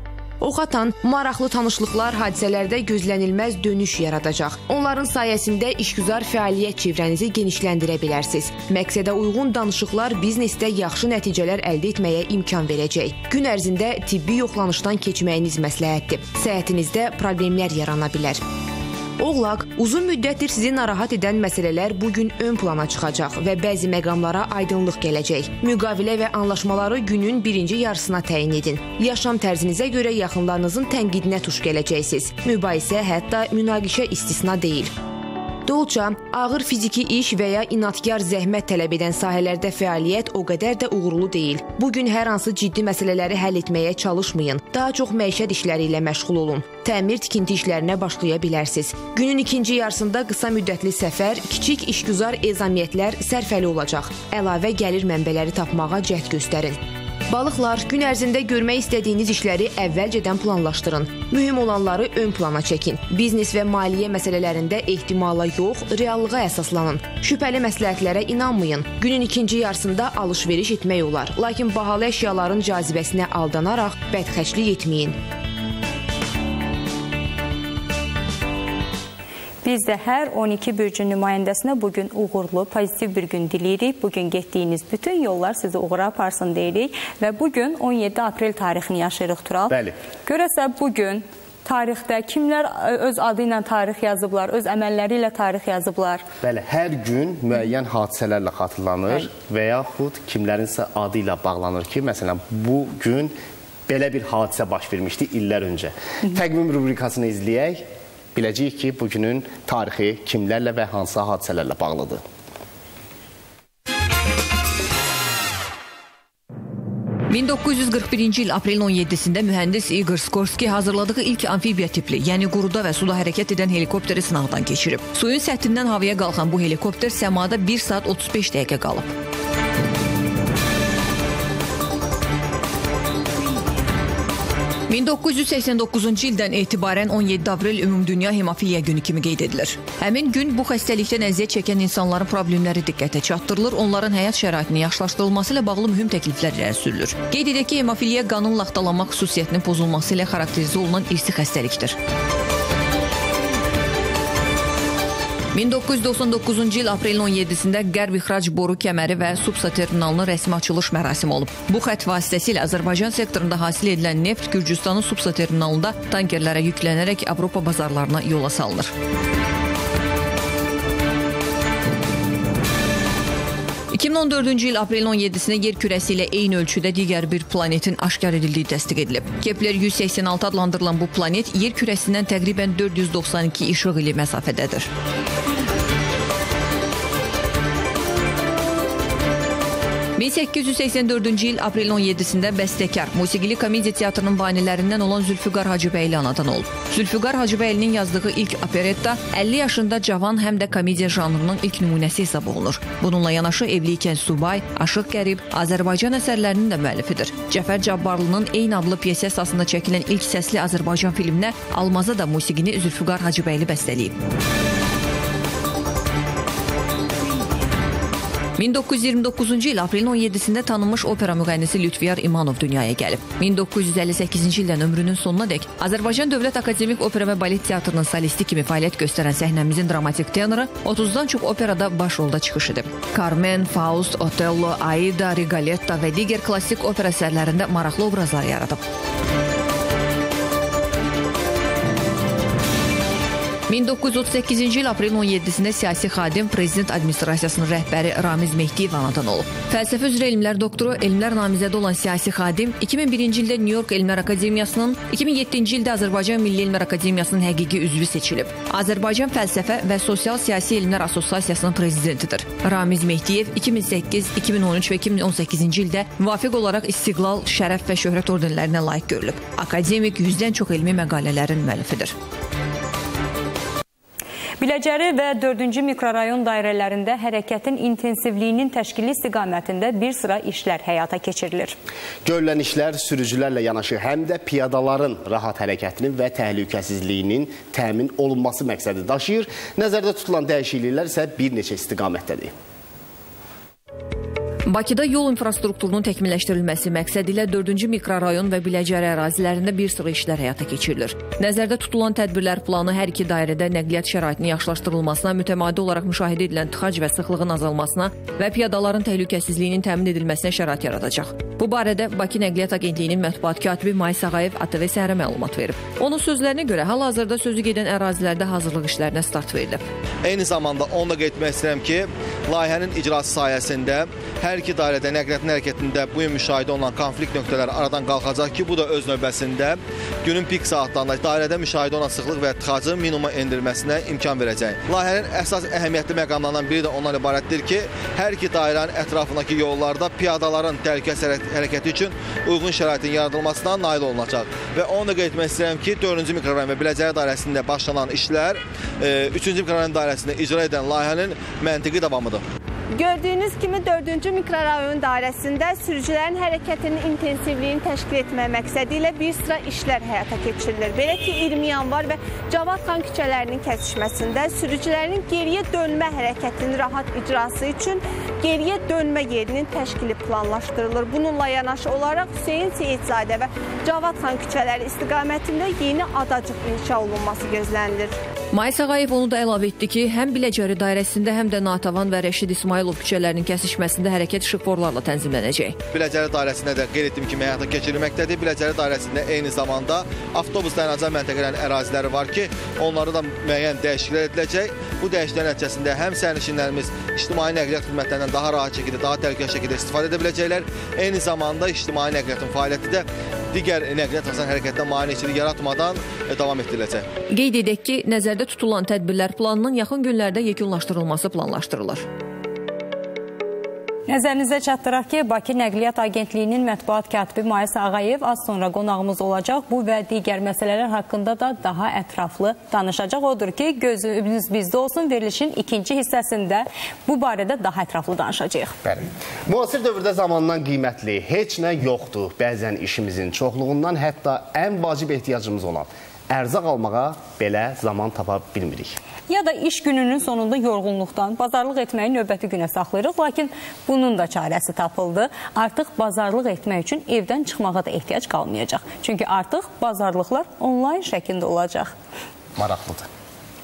Ox atan, maraqlı tanışlıqlar hadisələrdə gözlənilməz dönüş yaradacaq. Onların sayəsində işgüzar fəaliyyət çevrənizi genişləndirə bilərsiniz. Məqsədə uyğun danışıqlar biznesdə yaxşı nəticələr əldə etməyə imkan verəcək. Gün ərzində tibbi yoxlanışdan keçməyiniz məsləhətdir. Səhhətinizdə problemlər yarana bilər. Oğlaq, uzun müddətdir sizi narahat edən məsələlər bugün ön plana çıxacaq və bəzi məqamlara aydınlıq gələcək. Müqavilə və anlaşmaları günün birinci yarısına təyin edin. Yaşam tərzinizə görə yaxınlarınızın tənqidinə tuş gələcəksiniz. Mübahisə, hətta münaqişə istisna deyil. Dolça, ağır fiziki iş və ya inadkar zəhmət tələb edən sahələrdə fəaliyyət o qədər də uğurlu deyil. Bugün hər hansı ciddi məsələləri həll etməyə çalışmayın. Daha çox məişət işləri ilə məşğul olun. Təmir tikinti işlərinə başlaya bilərsiniz. Günün ikinci yarısında qısa müddətli səfər, kiçik işgüzar ezamiyyətlər sərfəli olacaq. Əlavə gəlir mənbələri tapmağa cəhd göstərin. Balıqlar, gün ərzində görmək istədiyiniz işləri əvvəlcədən planlaşdırın. Mühüm olanları ön plana çəkin. Biznes və maliyyə məsələlərində ehtimala yox, reallığa əsaslanın. Şübhəli məsləhətlərə inanmayın. Günün ikinci yarısında alış-veriş etmək olar. Lakin bahalı əşyaların cazibəsinə aldanaraq bədxərclik etməyin. Biz də hər on iki bürcün nümayəndəsinə bugün uğurlu, pozitiv bir gün diləyirik. Bugün getdiyiniz bütün yollar sizi uğura aparsın deyirik və bugün on yeddi aprel tarixini yaşayırıq, Tural. Bəli. Görəsə bugün tarixdə kimlər öz adı ilə tarix yazıblar, öz əməlləri ilə tarix yazıblar? Bəli, hər gün müəyyən hadisələrlə xatırlanır və yaxud kimlərinsə adı ilə bağlanır ki, məsələn, bu gün belə bir hadisə baş vermişdi illər öncə. Təqvim rubrikasını izləyək. Biləcəyik ki, bugünün tarixi kimlərlə və hansı hadisələrlə bağlıdır. min doqquz yüz qırx birinci il aprelin on yeddisində mühəndis Igor Skorski hazırladığı ilk amfibiya tipli, yəni quruda və suda hərəkət edən helikopteri sınaqdan keçirib. Suyun səthindən havaya qalxan bu helikopter səmada bir saat otuz beş dəqiqə qalıb. min doqquz yüz səksən doqquzuncu ildən etibarən on yeddi aprel Ümumdünya Hemofiliya günü kimi qeyd edilir. Həmin gün bu xəstəlikdən əziyyət çəkən insanların problemləri diqqətə çatdırılır, onların həyat şəraitinin yaxşılaşdırılması ilə bağlı mühüm təkliflər irəli sürülür. Qeyd edək ki, hemofiliya qanın laxtalanma xüsusiyyətinin pozulması ilə xarakterizə olunan irsi xəstəlikdir. min doqquz yüz doxsan doqquzuncu il aprelin on yeddisində Qərb İxrac boru kəməri və Supsa terminalının rəsmi açılış mərasimi olub. Bu xətt vasitəsilə Azərbaycan sektorunda hasil edilən neft Gürcüstanın Supsa terminalında tankerlərə yüklənərək Avropa bazarlarına yola salınır. iki min on dördüncü il aprelin on yeddisində yer kürəsi ilə eyni ölçüdə digər bir planetin aşkar edildiyi təsdiq edilib. Kepler yüz səksən altı adlandırılan bu planet yer kürəsindən təqribən dörd yüz doxsan iki işıq ili məsafədədir. min səkkiz yüz səksən dördüncü il aprelin on yeddisində bəstəkar, musiqili komediya teatrının banilərindən olan Zülfüqar Hacıbəyli anadan olub. Zülfüqar Hacıbəylinin yazdığı ilk operetta əlli yaşında cavan həm də komediya janrının ilk nümunəsi hesab olunur. Bununla yanaşı Evli ikən Subay, Aşıq Qərib, Azərbaycan əsərlərinin də müəllifidir. Cəfər Cabbarlının eyni adlı pyesi əsasında çəkilən ilk səsli Azərbaycan filminə Almaza da musiqini Zülfüqar Hacıbəyli bəstələyib. min doqquz yüz iyirmi doqquzuncu il aprelin on yeddisində tanınmış opera müğənnisi Lütfiyar İmanov dünyaya gəlib. min doqquz yüz əlli səkkizinci ildən ömrünün sonuna dək Azərbaycan Dövlət Akademik Opera və Balet Teatrının solisti kimi fəaliyyət göstərən səhnəmizin dramatik tenoru otuzdan çox operada baş rolda çıxış edib. Carmen, Faust, Otello, Aida, Rigoletto və digər klassik opera əsərlərində maraqlı obrazlar yaradıb. min doqquz yüz otuz səkkizinci il aprelin on yeddisində siyasi xadim, prezident administrasiyasının rəhbəri Ramiz Mehdiyev anadan olub. Fəlsəfə üzrə elmlər doktoru, elmlər namizədi olan siyasi xadim iki min birinci ildə New York Elmlər Akademiyasının, iki min yeddinci ildə Azərbaycan Milli Elmlər Akademiyasının həqiqi üzvü seçilib. Azərbaycan Fəlsəfə və Sosial Siyasi Elmlər Assosiasiyasının prezidentidir. Ramiz Mehdiyev iki min səkkiz, iki min on üç və iki min on səkkizinci ildə müvafiq olaraq İstiqlal, Şərəf və Şöhrət ordenlərinə layiq görülüb. Akademik yüzdən çox elmi məqalələrin müəllifidir. Biləcəri və dördüncü mikrorayon dairələrində hərəkətin intensivliyinin təşkili istiqamətində bir sıra işlər həyata keçirilir. Görülən işlər sürücülərlə yanaşı həm də piyadaların rahat hərəkətinin və təhlükəsizliyinin təmin olunması məqsədi daşıyır. Nəzərdə tutulan dəyişikliklər isə bir neçə istiqamətdədir. Bakıda yol infrastrukturunun təkmilləşdirilməsi məqsədi ilə dördüncü mikrorayon və Biləcəri ərazilərində bir sıra işlər həyata keçirilir. Nəzərdə tutulan tədbirlər planı hər iki dairədə nəqliyyat şəraitinin yaxşılaşdırılmasına, mütəmadi olaraq müşahidə edilən tıxac və sıxlığın azalmasına və piyadaların təhlükəsizliyinin təmin edilməsinə şərait yaradacaq. Bu barədə Bakı Nəqliyyat Agentliyinin mətbuat katibi Mayis Ağayev A T V Səhərə məlumat verib. Onun sözlərinə görə hal-hazırda sözü gedən ərazilərdə hazırlıq işlərinə start verilib. Eyni zamanda onu da qeyd etmək istəyirəm ki, layihənin icrası sayəsində hər iki dairədə nəqliyyatın hərəkətində bu gün müşahidə olunan konflikt nöqtələri aradan qalxacaq ki, bu da öz növbəsində günün pik saatlarında dairədə müşahidə olunan sıxlıq və tıxacın minimuma endirilməsinə imkan verəcək. Layihənin əsas əhəmiyyətli məqamlarından biri də ondan ibarətdir ki, hər iki dairənin ətrafındakı yollarda piyadaların təhlükəsiz hərəkəti üçün uyğun şəraitin yaradılmasına nail olunacaq. Və onu da qeyd etmək istəyirəm ki, dördüncü mikrorayon və Biləcəri dairəsində başlanan işlər üçüncü mikrorayon dairəsində icra edən layihənin məntiqi davamıdır. Gördüyünüz kimi dördüncü mikrorayon dairəsində sürücülərin hərəkətinin intensivliyini təşkil etmək məqsədi ilə bir sıra işlər həyata keçirilir. Belə ki, iyirmi yanvar və Cavad xan küçələrinin kəsişməsində sürücülərin geriyə dönmə hərəkətinin rahat icrası üçün geriyə dönmə yerinin təşkili planlaşdırılır. Bununla yanaşı olaraq Hüseyin Seyidzadə və Cavad xan küçələri istiqamətində yeni adacıq inşa olunması gözlənilir. Mayis Ağayev onu da əlavə etdi ki, həm Biləcəri dairəsində, həm də Natəvan və Rəşid İsmailov küçələrinin kəsişməsində hərəkət işıqforlarla tənzimlənəcək. Biləcəri dairəsində də qeyd etdiyim kimi həyata keçirilməkdədir. Biləcəri dairəsində eyni zamanda avtobus dayanacaq məntəqələrin əraziləri var ki, onları da müəyyən dəyişikliklər ediləcək. Bu dəyişikliklər nəticəsində həm sərnişinlərimiz ictimai nəqliyyat xidmətlərindən daha rahat şəkildə, daha təhlükəli şəkildə istifadə edə biləcəklər. Eyni zamanda ictimai nəqliyyatın fəaliyyəti də digər nəqliyyat hasan hərəkətdən maneçilik yaratmadan davam etdiriləcək. Qeyd edək ki, nəzərdə tutulan tədbirlər planının yaxın günlərdə yekunlaşdırılması planlaşdırılır. Nəzərinizə çatdıraq ki, Bakı Nəqliyyat Agentliyinin mətbuat katibi Mayis Ağayev az sonra qonağımız olacaq. Bu və digər məsələlər haqqında da daha ətraflı danışacaq. Odur ki, gözünüz bizdə olsun, verilişin ikinci hissəsində bu barədə daha ətraflı danışacağıq. Bəli. Müasir dövrdə zamandan qiymətli heç nə yoxdur. Bəzən işimizin çoxluğundan hətta ən vacib ehtiyacımız olan ərzaq almağa belə zaman tapa bilmirik. Ya da iş gününün sonunda yorğunluqdan bazarlıq etməyi növbəti günə saxlayırıq, lakin bunun da çarəsi tapıldı. Artıq bazarlıq etmək üçün evdən çıxmağa da ehtiyac qalmayacaq. Çünki artıq bazarlıqlar onlayn şəklində olacaq. Maraqlıdır.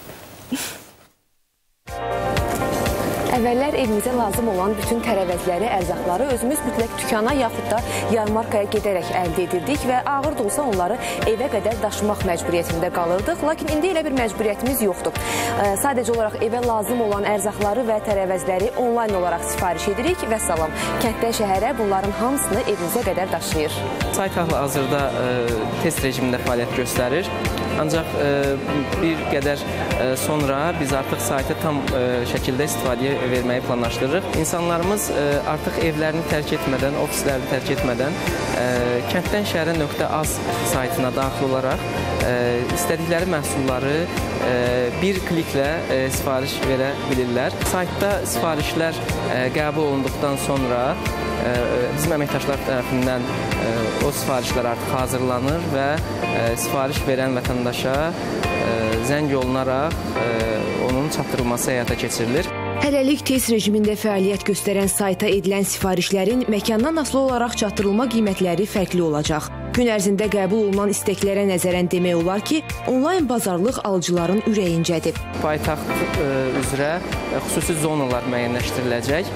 Əvvəllər evimizə lazım olan bütün tərəvəzləri, ərzaqları özümüz mütləq dükana yaxud da yarmarkaya gedərək əldə edirdik və ağır da olsa onları evə qədər daşımaq məcburiyyətində qalırdıq. Lakin indi elə bir məcburiyyətimiz yoxdur. Sadəcə olaraq evə lazım olan ərzaqları və tərəvəzləri onlayn olaraq sifariş edirik və salam. Kənddə şəhərə bunların hamısını evimizə qədər daşıyır. Sayt hal-hazırda test rejimində fəaliyyət göstərir. Ancaq bir qədər sonra biz artıq saytı tam şəkildə istifadəyə verməyi planlaşdırırıq. İnsanlarımız artıq evlərini tərk etmədən, ofislərini tərk etmədən kənddən şəhərə nöqtə az saytına daxil olaraq istədikləri məhsulları bir kliklə sifariş verə bilirlər. Saytda sifarişlər qəbul olunduqdan sonra bizim əməkdaşlar tərəfindən o sifarişlər artıq hazırlanır və sifariş verən vətəndaşa zəng olunaraq onun çatdırılması həyata keçirilir. Hələlik test rejimində fəaliyyət göstərən sayta edilən sifarişlərin məkandan asılı olaraq çatdırılma qiymətləri fərqli olacaq. Gün ərzində qəbul olunan istəklərə nəzərən demək olar ki, onlayn bazarlıq alıcıların ürəyincədir. Paytaxt üzrə xüsusi zonalar müəyyənləşdiriləcək.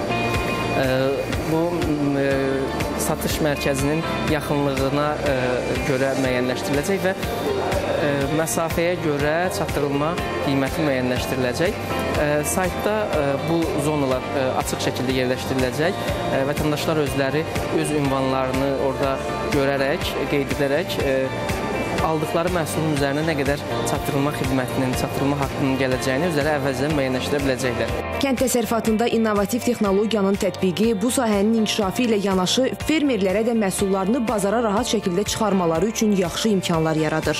Bu satış mərkəzinin yaxınlığına görə müəyyənləşdiriləcək və məsafəyə görə çatdırılma qiyməti müəyyənləşdiriləcək. Saytda bu zonalar açıq şəkildə yerləşdiriləcək. Vətəndaşlar özləri öz ünvanlarını orada görərək, qeyd edərək aldıqları məhsulun üzərinə nə qədər çatdırılma xidmətinin, çatdırılma haqqının gələcəyini özləri əvvəlcədən müəyyənləşdirə biləcəklər. Kənd təsərrüfatında innovativ texnologiyanın tətbiqi bu sahənin inkişafı ilə yanaşı fermerlərə də məhsullarını bazara rahat şəkildə çıxarmaları üçün yaxşı imkanlar yaradır.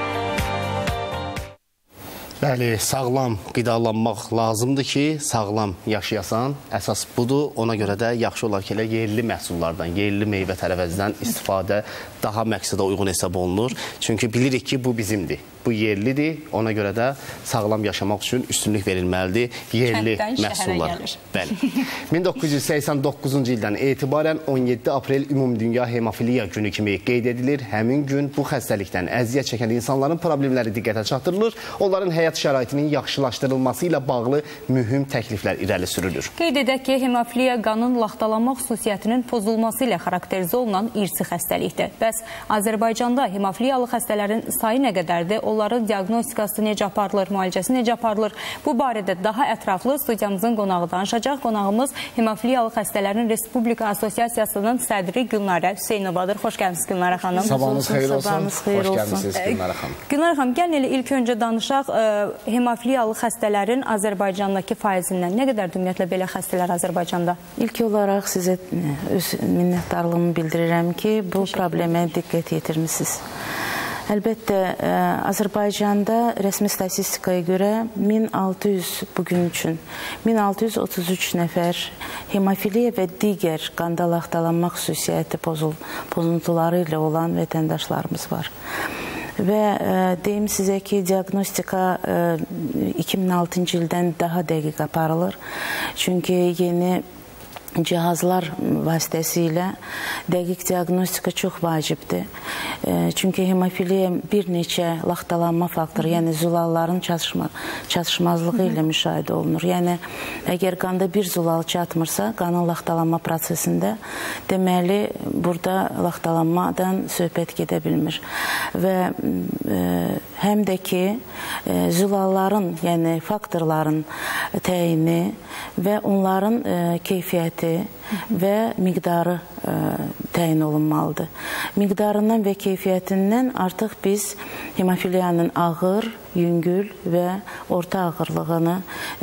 Bəli, sağlam qidalanmaq lazımdır ki, sağlam yaşayasan. Əsas budur. Ona görə də yaxşı olar ki, elə yerli məhsullardan, yerli meyvə tərəvəzdən istifadə daha məqsədə uyğun hesab olunur. Çünki bilirik ki, bu bizimdir. Bu yerlidir. Ona görə də sağlam yaşamaq üçün üstünlük verilməlidir. Yerli məhsullar. Bəli. min doqquz yüz səksən doqquzuncu ildən etibarən on yeddi aprel Ümumdünya Hemofiliya günü kimi qeyd edilir. Həmin gün bu xəstəlikdən əziyyət çəkən insanların problemləri diqqətə çatdırılır. Onların həyat şəraitinin yaxşılaşdırılması ilə bağlı mühüm təkliflər irəli sürülür. Qeyd edək ki, hemofiliya qanın laxtalanma xüsusiyyətinin pozulması ilə xarakterizə olunan irsi xəstəlikdir. Bəs Azərbaycanda hemofiliyalı xəstələrin sayı nə qədərdir? Onların diaqnostikası necə aparılır, müalicəsi necə aparılır? Bu barədə daha ətraflı studiyamızın qonağı danışacaq. Qonağımız Hemofiliyalı Xəstələrin Respublika Asosiasiyasının sədri Gülnarə Hüseynovadır. Xoş gəlmişsiniz Gülnarə xanım. Sabahınız xeyir olsun. Xoş gəlmişsiniz Gülnarə xanım. Gülnarə xanım, gəlin elə ilk öncə danışaq hemofiliyalı xəstələrin Azərbaycandakı faizindən. Nə qədər ümumiyyətlə belə xəstələr Azərbaycanda? İlk olaraq sizə öz minnətdarlığımı bildirirəm ki, bu problemə diqqət yetirmişsiniz. Əlbəttə, Azərbaycanda rəsmi statistikaya görə min altı yüz bugün üçün min altı yüz otuz üç nəfər hemofiliya və digər qanda laxtalanma xüsusiyyəti pozuntuları ilə olan vətəndaşlarımız var. Və deyim sizə ki, diaqnostika iki min altıncı ildən daha dəqiq aparılır. Çünki yeni cihazlar vasitəsilə dəqiq diaqnostika çox vacibdir. Çünki hemofiliya bir neçə laxtalanma faktoru, yəni zulalların çatışmazlığı ilə müşahidə olunur. Yəni, əgər qanda bir zulal çatmırsa, qanın laxtalanma prosesində, deməli, burada laxtalanmadan söhbət gedə bilmir. Və həm də ki, zulalların, yəni faktorların təyini və onların keyfiyyəti və miqdarı ə, təyin olunmalıdır. Miqdarından və keyfiyyətindən artıq biz hemofiliyanın ağır, yüngül və orta ağırlığını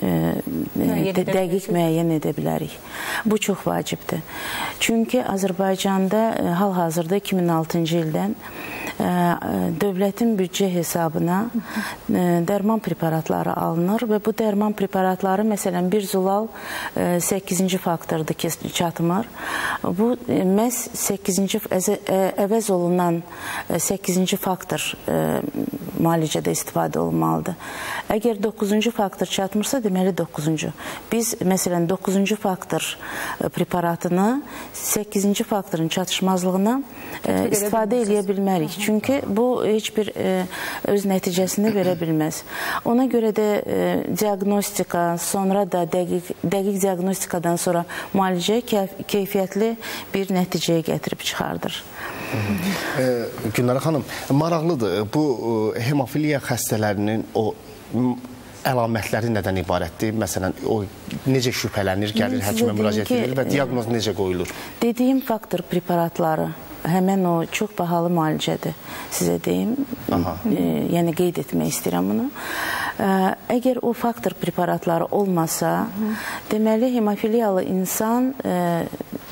ə, dəqiq müəyyən edə bilərik. Bu çox vacibdir. Çünki Azərbaycanda hal-hazırda iki min altıncı ildən ə, dövlətin büdcə hesabına ə, dərman preparatları alınır və bu dərman preparatları, məsələn, bir zulal ə, səkkizinci faktordur ki, çatmır. Bu, məhz səkkizinci əvəz olunan səkkizinci faktor ə, müalicədə istifadə olunmalıdır. Əgər doqquzuncu faktor çatmırsa, deməli doqquzuncu. Biz, məsələn, doqquzuncu faktor preparatını səkkizinci faktorun çatışmazlığına ə, istifadə edə bilmərik. Çünki bu heç bir ə, öz nəticəsini verə bilməz. Ona görə də ə, diaqnostika, sonra da dəqiq, dəqiq diaqnostikadan sonra müalicə keyfiyyətli bir nəticəyə gətirib çıxardır. Gülnarə xanım, maraqlıdır. Bu hemofiliya xəstələrinin o əlamətləri nədən ibarətdir? Məsələn, o necə şübhələnir, gəlir, həkimə müraciət edilir və diaqnoz necə qoyulur? Dediyim faktor preparatları, həmən o çox bahalı müalicədir, sizə deyim. E, yəni qeyd etmək istəyirəm bunu. E, əgər o faktor preparatları olmasa, deməli hemofiliyalı insan e,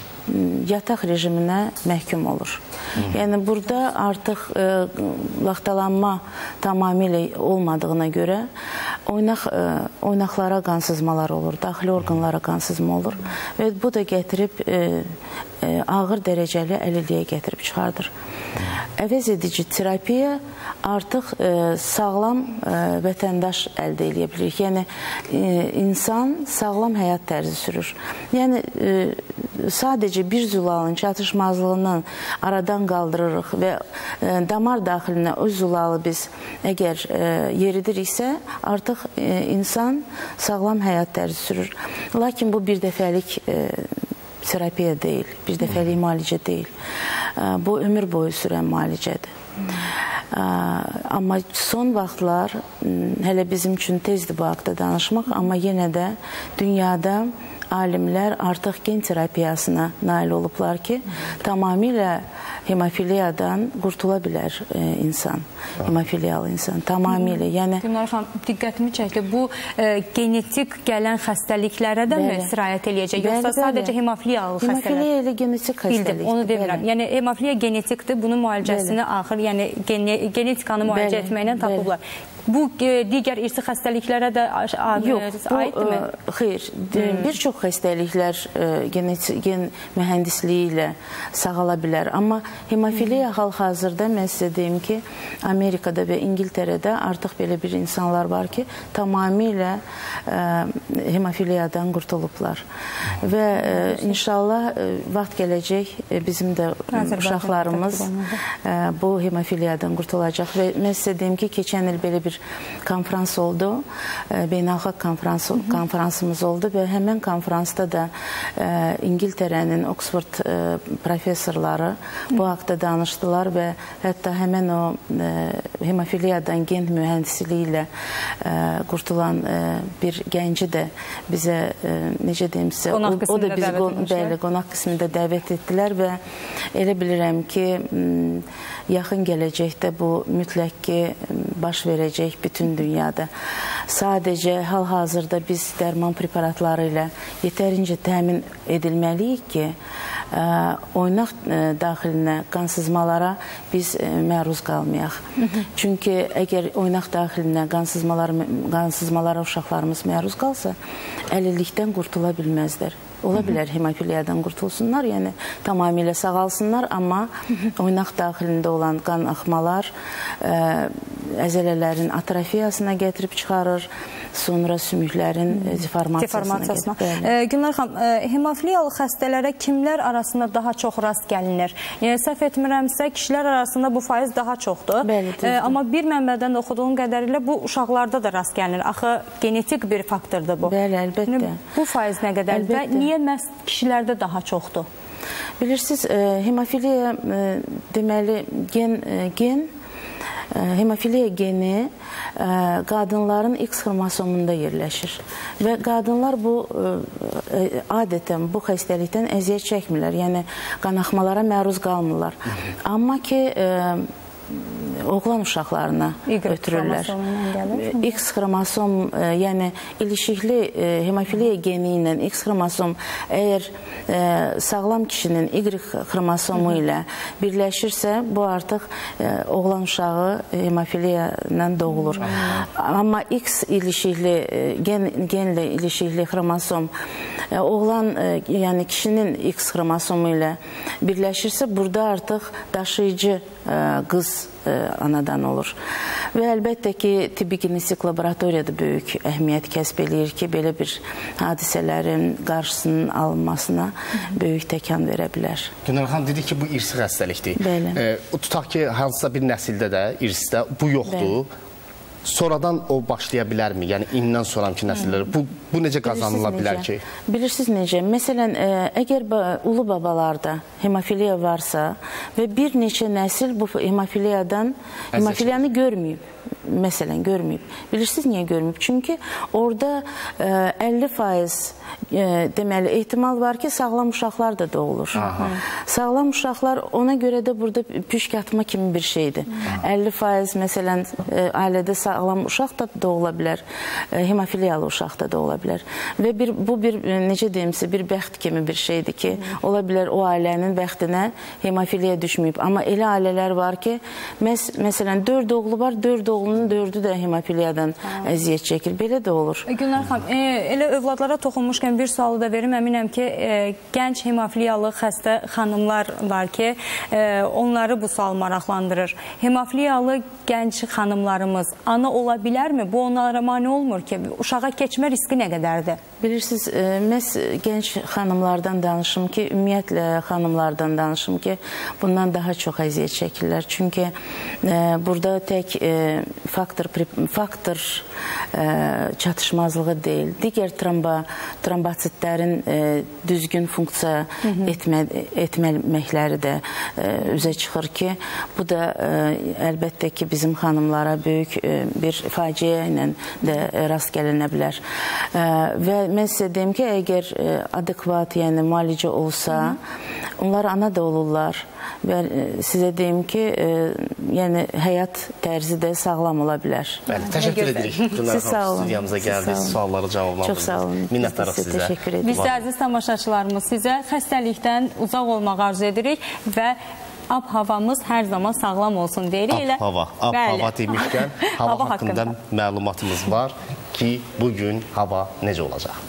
yataq rejiminə məhkum olur. Yəni burada artıq e, laxtalanma tamamilə olmadığına görə oynaq, e, oynaqlara qansızmalar olur, daxili orqanlara qansızma olur və bu da gətirib e, e, ağır dərəcəli əlilliyə gətirib çıxardır. Əvəz edici terapiya artıq e, sağlam e, vətəndaş əldə edə bilir. Yəni e, insan sağlam həyat tərzi sürür. Yəni e, sadəcə bir zulalın çatışmazlığını aradan qaldırırıq və e, damar daxilinə o zulalı biz əgər e, yeridiriksə, artıq e, insan sağlam həyat tərzi sürür. Lakin bu bir dəfəlik e, terapiya deyil, bir dəfəlik müalicə deyil. E, bu ömür boyu sürən müalicədir. E, amma son vaxtlar hələ bizim üçün tezdir bu haqda danışmaq, amma yenə də dünyada alimlər artıq gen terapiyasına nail olublar ki, tamamilə hemofiliyadan qurtula bilər e, insan, hemofiliyalı insan, tamamilə. Yəni Gülnar xanım, diqqətimi çəkdi. Bu e, genetik gələn xəstəliklərə də mi sirayət eləyəcək, yoxsa sadəcə hemofiliyalı xəstələr? Hemofiliya elə genetik xəstəlikdir. Bildim, onu demirəm. Yəni hemofiliya genetikdir, bunun müalicəsini axır, yəni gene, genetikanı müalicə etməklə tapıblar. Bu digər irsi xəstəliklərə də aiddirmi? Xeyr, bir çox xəstəliklər gen mühəndisliyi ilə sağala bilər. Amma hemofiliya hal-hazırda mən sizə deyim ki, Amerikada və İngiltərədə artıq belə bir insanlar var ki, tamamilə hemofiliyadan qurtulublar. Və inşallah vaxt gələcək bizim də uşaqlarımız bu hemofiliyadan qurtulacaq. Və mən sizə deyim ki, keçən il belə bir konferans oldu, beynəlxalq konferans, konferansımız oldu və həmən konferansda da İngiltərənin Oxford professorları bu haqda danışdılar və hətta həmən o hemofiliyadan gen mühəndisliyi ilə qurtulan bir gənci də bizə, necə deyim sizə, o da bizi qonaq qismində dəvət etdilər və elə bilirəm ki, yaxın gələcəkdə bu mütləq ki, baş verəcək bütün dünyada. Sadəcə hal-hazırda biz dərman preparatları ilə yetərincə təmin edilməliyik ki, oynaq daxilinə, qansızmalara biz məruz qalmayaq. Çünki əgər oynaq daxilinə, qansızmalara uşaqlarımız məruz qalsa, əlillikdən qurtula bilməzlər. Ola bilər hemofiliyadan qurtulsunlar, yəni tamamilə sağalsınlar, amma oynaq daxilində olan qan axmalar əzələlərin atrofiyasına gətirib çıxarır, sonra sümüklərin deformasiyasına gətirir. Gülnar xanım, hemofiliyalı xəstələrə kimlər arasında daha çox rast gəlinir? Yəni, səhv etmirəmsə, kişilər arasında bu faiz daha çoxdur. Amma bir mənbədən də oxuduğum qədərilə bu uşaqlarda da rast gəlinir. Axı, genetik bir faktordur bu. Bəli, əlbəttə. Bu faiz nə qədərdir və niyə məhz kişilərdə daha çoxdur? Bilirsiniz, hemofiliya deməli gen, gen hemofiliya geni qadınların X xromosomunda yerləşir və qadınlar bu adətən bu xəstəlikdən əziyyət çəkmirlər, yəni qanaxmalara məruz qalmırlar. Amma ki, oğlan uşaqlarına ötürürlər. X xromosom, yəni ilişikli hemofiliya geni ilə X xromosom əgər sağlam kişinin Y xromosomu ilə birləşirsə, bu artıq oğlan uşağı hemofiliya ilə doğulur. Amma X ilişikli, genlə ilişikli xromosom oğlan, yəni kişinin X xromosomu ilə birləşirsə, burada artıq daşıyıcı qız anadan olur. Və əlbəttə ki, tibbi genetik laboratoriyada böyük əhəmiyyət kəsb eləyir ki, belə bir hadisələrin qarşısının alınmasına böyük təkan verə bilər. Gülnar xanım, dedik ki, bu irsi xəstəlikdir. Bəli. Tutaq ki, hansısa bir nəsildə də, irsdə bu yoxdur. Sonradan o başlaya bilərmi? Yəni, indən sonraki nəsillər. Bu, bu necə qazanıla bilər ki? Bilirsiniz necə? Məsələn, əgər ulu babalarda hemofiliya varsa və bir neçə nəsil bu hemofiliyadan, hemofiliyanı görməyib. Məsələn, görməyib. Bilirsiniz niyə görməyib? Çünki orada əlli faiz deməli, ehtimal var ki, sağlam uşaqlar da doğulur. Aha. Sağlam uşaqlar ona görə də burada püşk atma kimi bir şeydir. əlli faiz məsələn, ailədə sağlam uşaq da doğula bilər, hemofiliyalı uşaq da doğula bilər. Və bir, bu bir, necə deyimsə, bir bəxt kimi bir şeydir ki, ola bilər o ailənin bəxtinə hemofiliya düşməyib. Amma elə ailələr var ki, məs məsələn, dörd oğlu var, dörd oğlunun dördü də hemofiliyadan əziyyət çəkir. Belə də olur. Gülnar xanım, e, elə övladlara toxunmuşkən bir sualı da verim. Əminəm ki, e, gənc hemofiliyalı xəstə xanımlar var ki, e, onları bu sual maraqlandırır. Hemofiliyalı gənc xanımlarımız ana ola bilərmi? Bu onlara mane olmur ki, uşağa keçmə riski nə qədərdir? Bilirsiniz, e, məhz gənc xanımlardan danışım ki, ümumiyyətlə xanımlardan danışım ki, bundan daha çox əziyyət çəkirlər. Çünki e, burada tək e, faktor, faktor e, çatışmazlığı deyil. Digər tromba, trombositlərin e, düzgün funksiya etmə, etməkləri də e, üzə çıxır ki, bu da e, əlbəttə ki, bizim xanımlara böyük e, bir faciə ilə də rast gəlinə bilər. E, və mən sizə deyim ki, əgər e, adekvat, yəni müalicə olsa, onlar ana da olurlar. Və sizə deyim ki, e, yəni həyat tərzi də sağlam ola bilər. Bəli, təşəkkür edirik. Gülnar xanım, studiyamıza gəldiniz, sualları cavablandınız. Çox sağ olun. Minnətdarıq sizə. Təşəkkür edirik. Biz də əziz tamaşaçılarımız sizə xəstəlikdən uzaq olmaq arzu edirik və ab-havamız hər zaman sağlam olsun deyirik. Ab-hava, ab-hava demişkən, hava haqqında məlumatımız var ki, bugün hava necə olacaq?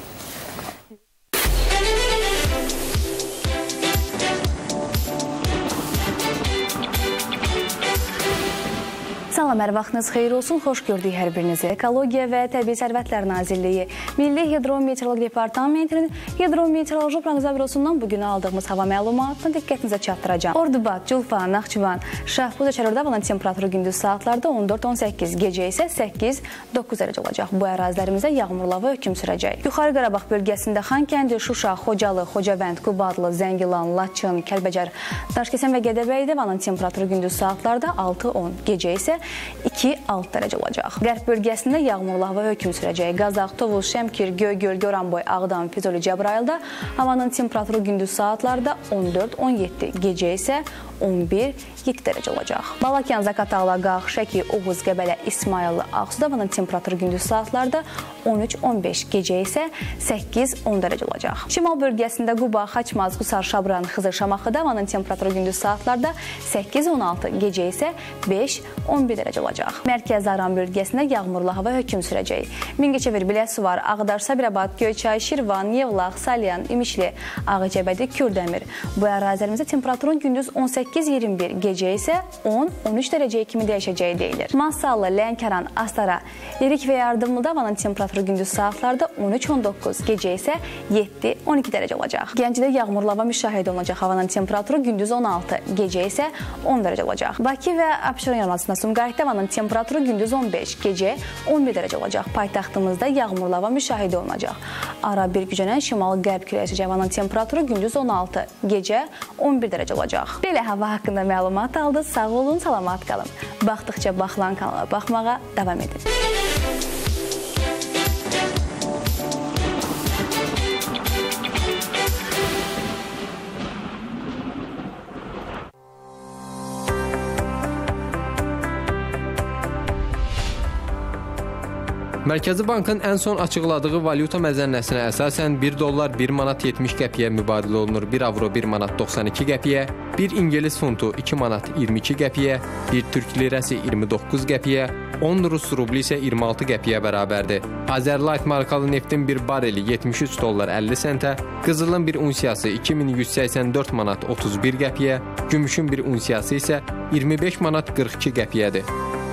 Salam, hər vaxtınız xeyir olsun. Xoş gördük hər birinizi. Ekologiya və Təbii Sərvətlər Nazirliyi, Milli Hidrometeoroloji Departamentinin Hidrometeoroloji Proqnoz Bürosundan bugün aldığımız hava məlumatını diqqətinizə çatdıracağım. Ordubad, Culfan, Naxçıvan, Şahbuz, Çərorda havanın temperaturu gündüz saatlarda on dörd on səkkiz, gecə isə səkkiz doqquz dərəcə olacaq. Bu ərazilərimizdə yağmurlu hava hökm sürəcək. Yuxarı Qarabağ bölgəsində Xankəndi, Şuşa, Xocalı, Xocavənd, Qubadlı, Zəngilan, Laçın, Kəlbəcər, Daşkəsən və Gədəbəydə havanın temperaturu gündüz saatlarda altı on, gecə isə iki altı dərəcə olacaq. Qərb bölgəsində yağmurlu hava hökm sürəcək. Qazax, Tovuz, Şəmkir, Göygöl, Goranboy, Ağdam, Füzuli, Cəbrayılda havanın temperaturu gündüz saatlarda on dörd on yeddi, gecə isə on bir yeddi dərəcə olacaq. Balakən, Zakatala, Qax, Şəki, Oğuz, Qəbələ, İsmayıllı, Ağsuda havanın temperaturu gündüz saatlarda on üç on beş, gecə isə səkkiz on dərəcə olacaq. Şimal bölgəsində Quba, Xaçmaz, Qusar, Şabran, Xızır, Şamaxıda havanın temperaturu gündüz saatlarda səkkiz on altı, gecə isə beş on bir dərəcə olacaq. Mərkəz Aran bölgəsində yağmurlu hava hökm sürəcək. Mingəçevir, Biləsuvar, Ağdar, Sabirabad, Göyçay, Şirvan, Yevlax, Salyan, İmişli, Ağcabədi, Kürdəmir. Bu ərazilərimizdə temperaturun gündüz on səkkiz iyirmi bir, gecə isə on on üç dərəcə kimi dəyişəcəyi deyilir. Masallı, Lənkəran, Astara, Lirik və Yardımlıda havanın temperaturu gündüz saatlarda on üç on doqquz, gecə isə yeddi on iki dərəcə olacaq. Gəncədə yağmurlu hava müşahidə olunacaq. Havanın temperaturu gündüz on altı, gecə isə on dərəcə olacaq. Bakı və Abşeron yarımadasında Sumqayıtda havanın temperaturu gündüz on beş, gecə on bir dərəcə olacaq. Paytaxtımızda yağmurlu hava müşahidə olunacaq. Ara bir güclənən şimal-qərb küləyi əsəcək. Havanın temperaturu gündüz on altı, gecə on bir dərəcə olacaq. Belə hava haqqında məlumat aldınız. Sağ olun, salamat qalın. Baxdıqca baxılan kanala baxmağa davam edin. Mərkəzi Bankın ən son açıqladığı valyuta məzənnəsinə əsasən bir dollar bir manat yetmiş qəpiyə mübadilə olunur, bir avro bir manat doxsan iki qəpiyə, bir İngilis funtu iki manat iyirmi iki qəpiyə, bir türk lirəsi iyirmi doqquz qəpiyə, on rus rubli isə iyirmi altı qəpiyə bərabərdir. Azerlight markalı neftin bir bareli yetmiş üç dollar əlli sentə, qızılın bir unsiyası iki min yüz səksən dörd manat otuz bir qəpiyə, gümüşün bir unsiyası isə iyirmi beş manat qırx iki qəpiyədir.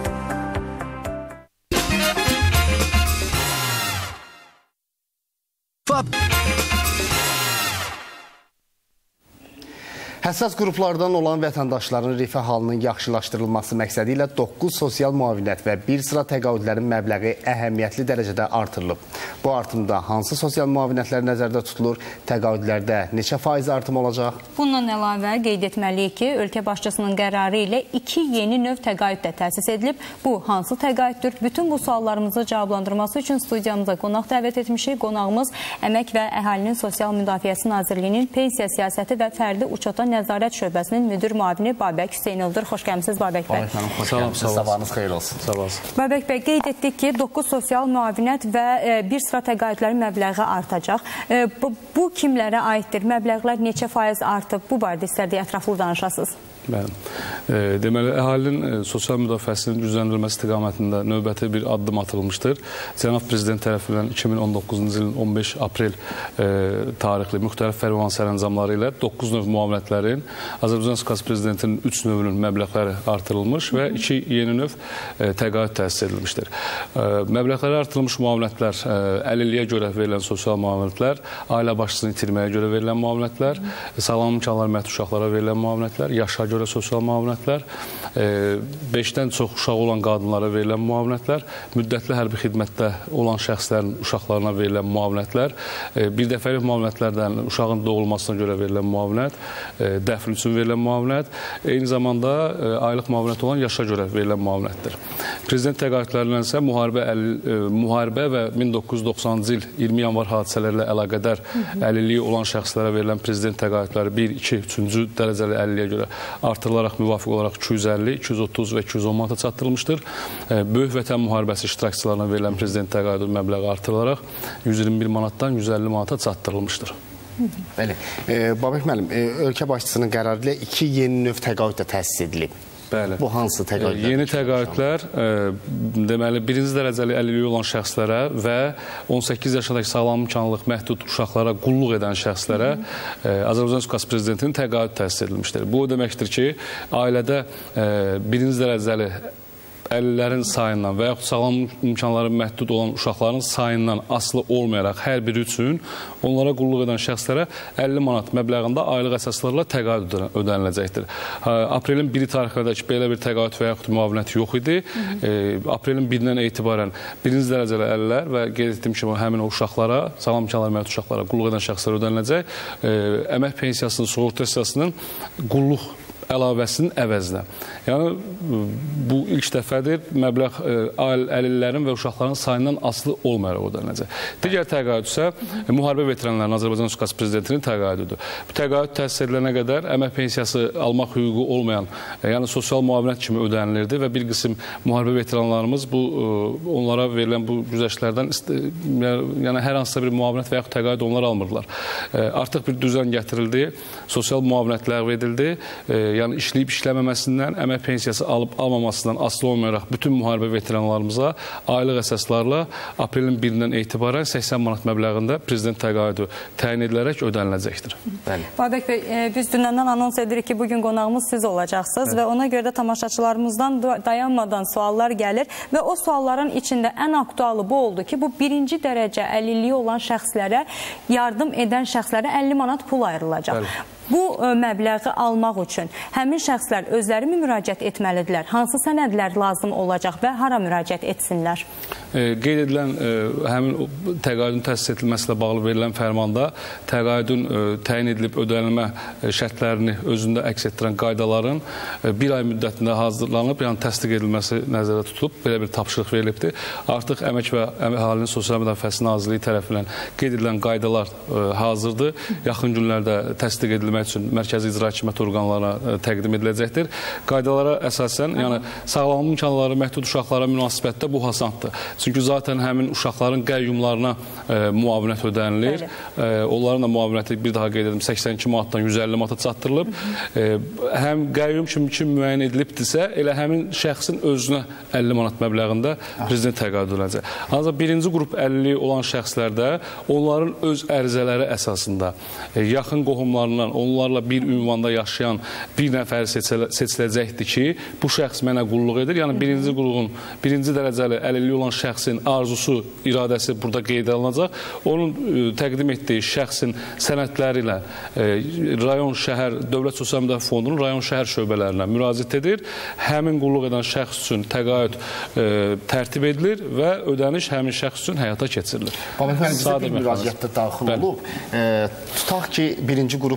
Həssas qruplardan olan vətəndaşların rifah halının yaxşılaşdırılması məqsədi ilə doqquz sosial müavinət və bir sıra təqaüdlərin məbləği əhəmiyyətli dərəcədə artırılıb. Bu artımda hansı sosial müavinətlər nəzərdə tutulur? Təqaüdlərdə neçə faiz artım olacaq? Bundan əlavə qeyd etməliyik ki, ölkə başçısının qərarı ilə iki yeni növ təqaüd də təsis edilib. Bu hansı təqaüddür? Bütün bu suallarımızı cavablandırması üçün studiyamıza qonaq dəvət etmişik. Qonağımız Əmək və Əhalinin Sosial Müdafiəsi Nazirliyinin Pensiya Siyasəti və Fərdi Uçota Nəzarət Şöbəsinin müdir müavini Babək Hüseynovdur. Xoş gəlmisiniz Babək bəy. Babək mənim xoş gəlmisiniz. Sabahınız xeyir olsun. Sağ olasın. Babək bəy, qeyd etdik ki, doqquz sosial müavinət və bir sıra təqaüdlərin məbləği artacaq. Bu, bu kimlərə aiddir? Məbləğlər neçə faiz artıb? Bu barədə istərdik ətraflı danışasınız. Bəli. E, deməli, əhalinin e, sosial müdafiəsinin gücləndirilməsi istiqamətində növbəti bir addım atılmışdır. Cənab Prezident tərəfindən iki min on doqquzuncu ilin on beş aprel e, tarixli müxtəlif fərman sərəncamları ilə doqquz növ müavinətlərin Azərbaycan Respublikası Prezidentinin üç növünün məbləğləri artırılmış və iki yeni növ e, təqaüd təsis edilmişdir. E, məbləğləri artırılmış müavinətlər e, əlilliyə görə verilən sosial müavinətlər, ailə başçısını itirməyə görə verilən müavinətlər, sağlam imkanları məhdud uşaqlara verilən müavinətlər, yaşa görə sosial müavinətlər, beşdən çox uşağı olan qadınlara verilən müavinətlər, müddətli hərbi xidmətdə olan şəxslərin uşaqlarına verilən müavinətlər, bir dəfəlik müavinətlərdən uşağın doğulmasına görə verilən müavinət, dəfn üçün verilən müavinət, eyni zamanda aylıq müavinət olan yaşa görə verilən müavinətdir. Prezident təqaüdlərindən isə müharibə, müharibə və min doqquz yüz doxsanıncı il iyirmi yanvar hadisələrlə əlaqədar əlilliyi olan şəxslərə verilən prezident təqaüdləri bir, iki, üçüncü dərəcəli əlilliyə görə artırılaraq müvafiq olaraq iki yüz əlli, iki yüz otuz və iki yüz on manata çatdırılmışdır. Böyük Vətən müharibəsi iştirakçılarına verilən prezident təqaüdü məbləği artırılaraq yüz iyirmi bir manatdan yüz əlli manata çatdırılmışdır. Bəli. E, Babək müəllim, e, ölkə başçısının qərarı ilə iki yeni növ təqaüd də təsis edilib. Bəli. Bu hansı təqaüdlər? Yeni təqaüdlər e, deməli birinci dərəcəli əlilliyi olan şəxslərə və on səkkiz yaşındakı sağlam imkanlılıq məhdud uşaqlara qulluq edən şəxslərə e, Azərbaycan Respublikası Prezidentinin təqaüd təsis edilmişdir. Bu o deməkdir ki, ailədə e, birinci dərəcəli əlillərin sayından və yaxud sağlam imkanları məhdud olan uşaqların sayından asılı olmayaraq hər biri üçün onlara qulluq edən şəxslərə əlli manat məbləğində aylıq əsaslarla təqaüd ödəniləcəkdir. Aprelin biri tarixində belə bir təqaüd və yaxud müavinət yox idi. E, aprelin birindən etibarən birinci dərəcəli əlillər və qeyd etdiyim kimi həmin o uşaqlara, sağlam imkanları məhdud uşaqlara qulluq edən şəxslərə ödəniləcək. E, əmək pensiyasının, sığorta hissəsinin qulluq əlavəsinin əvəzinə. Yəni, bu ilk dəfədir məbləğ əlillərin və uşaqların sayından asılı olmayaraq ödəniləcək. Digər təqaüd isə müharibə veteranlarının Azərbaycan Respublikası Prezidentinin təqaüdüdür. Bu təqaüd təsis edilənə qədər əmək pensiyası almaq hüququ olmayan, yəni sosial müavinət kimi ödənilirdi və bir qism müharibə veteranlarımız bu onlara verilən bu güzəştlərdən yəni hər hansısa bir müavinət və yaxud təqaüd onlar almırlar. Artıq bir düzən gətirildi, sosial müavinət ləğv edildi. Yəni işləyib işləməməsindən, əmək pensiyası alıb almamasından asılı olmayaraq bütün müharibə veteranlarımıza aylıq əsaslarla aprelin birindən etibarən səksən manat məbləğində prezident təqaüdü təyin edilərək ödəniləcəkdir. Bəli. Babək bəy, biz dünəndən anons edirik ki, bugün qonağımız siz olacaqsınız və ona görə də tamaşaçılarımızdan dayanmadan suallar gəlir və o sualların içində ən aktualı bu oldu ki, bu birinci dərəcə əlilliyi olan şəxslərə, yardım edən şəxslərə əlli manat pul ayrılacaq. Bəli. Bu məbləği almaq üçün həmin şəxslər özləri mi müraciət etməlidirlər? Hansı sənədlər lazım olacaq və hara müraciət etsinlər? E, qeyd edilən e, həmin təqaüdün təsis edilməsi ilə bağlı verilən fərmanda təqaüdün e, təyin edilib ödənilmə e, şərtlərini özündə əks etdirən qaydaların e, bir ay müddətində hazırlanıb, yəni təsdiq edilməsi nəzərdə tutulub, belə bir tapşırıq verilibdir. Artıq Əmək və Əhalinin Sosial Müdafiəsi Nazirliyi tərəfindən qeyd edilən qaydalar e, hazırdır. Yaxın günlərdə təsdiq edilmək üçün Mərkəzi İcra Hakimiyyəti orqanlarına təqdim ediləcəkdir. Qaydalara əsasən, yəni sağlam imkanları məhdud uşaqlara münasibətdə bu hasantdır. Çünki zaten həmin uşaqların qəyyumlarına e, müavinət ödənilir. E, onların da müavinəti bir daha qeyd edim səksən iki manatdan yüz əlli manata çatdırılıb. E, həm qəyyum kimi kim müəyyən edilibdirsə, elə həmin şəxsin özünə əlli manat məbləğində prezident təqaüdü ediləcək. Ancaq birinci qrup əlilliyi olan şəxslərdə onların öz ərizələri əsasında e, yaxın qohumlarından, onlarla bir ünvanda yaşayan bir nəfər seçiləcəkdir ki, bu şəxs mənə qulluq edir. Yəni birinci qulluğun, birinci dərəcəli əlilliyi olan şəxsin arzusu, iradəsi burada qeyd alınacaq. Onun e, təqdim etdiyi şəxsin sənədləri ilə e, rayon, şəhər, Dövlət Sosial Müdafiə Fondunun rayon, şəhər şöbələrinə müraciət edir. Həmin qulluq edən şəxs üçün təqaüd e, tərtib edilir və ödəniş həmin şəxs üçün həyata keçirilir. Babək müəllim, bizə bir müraciətdə daxil olub. E, tutaq ki, birinci qrup əlilliyi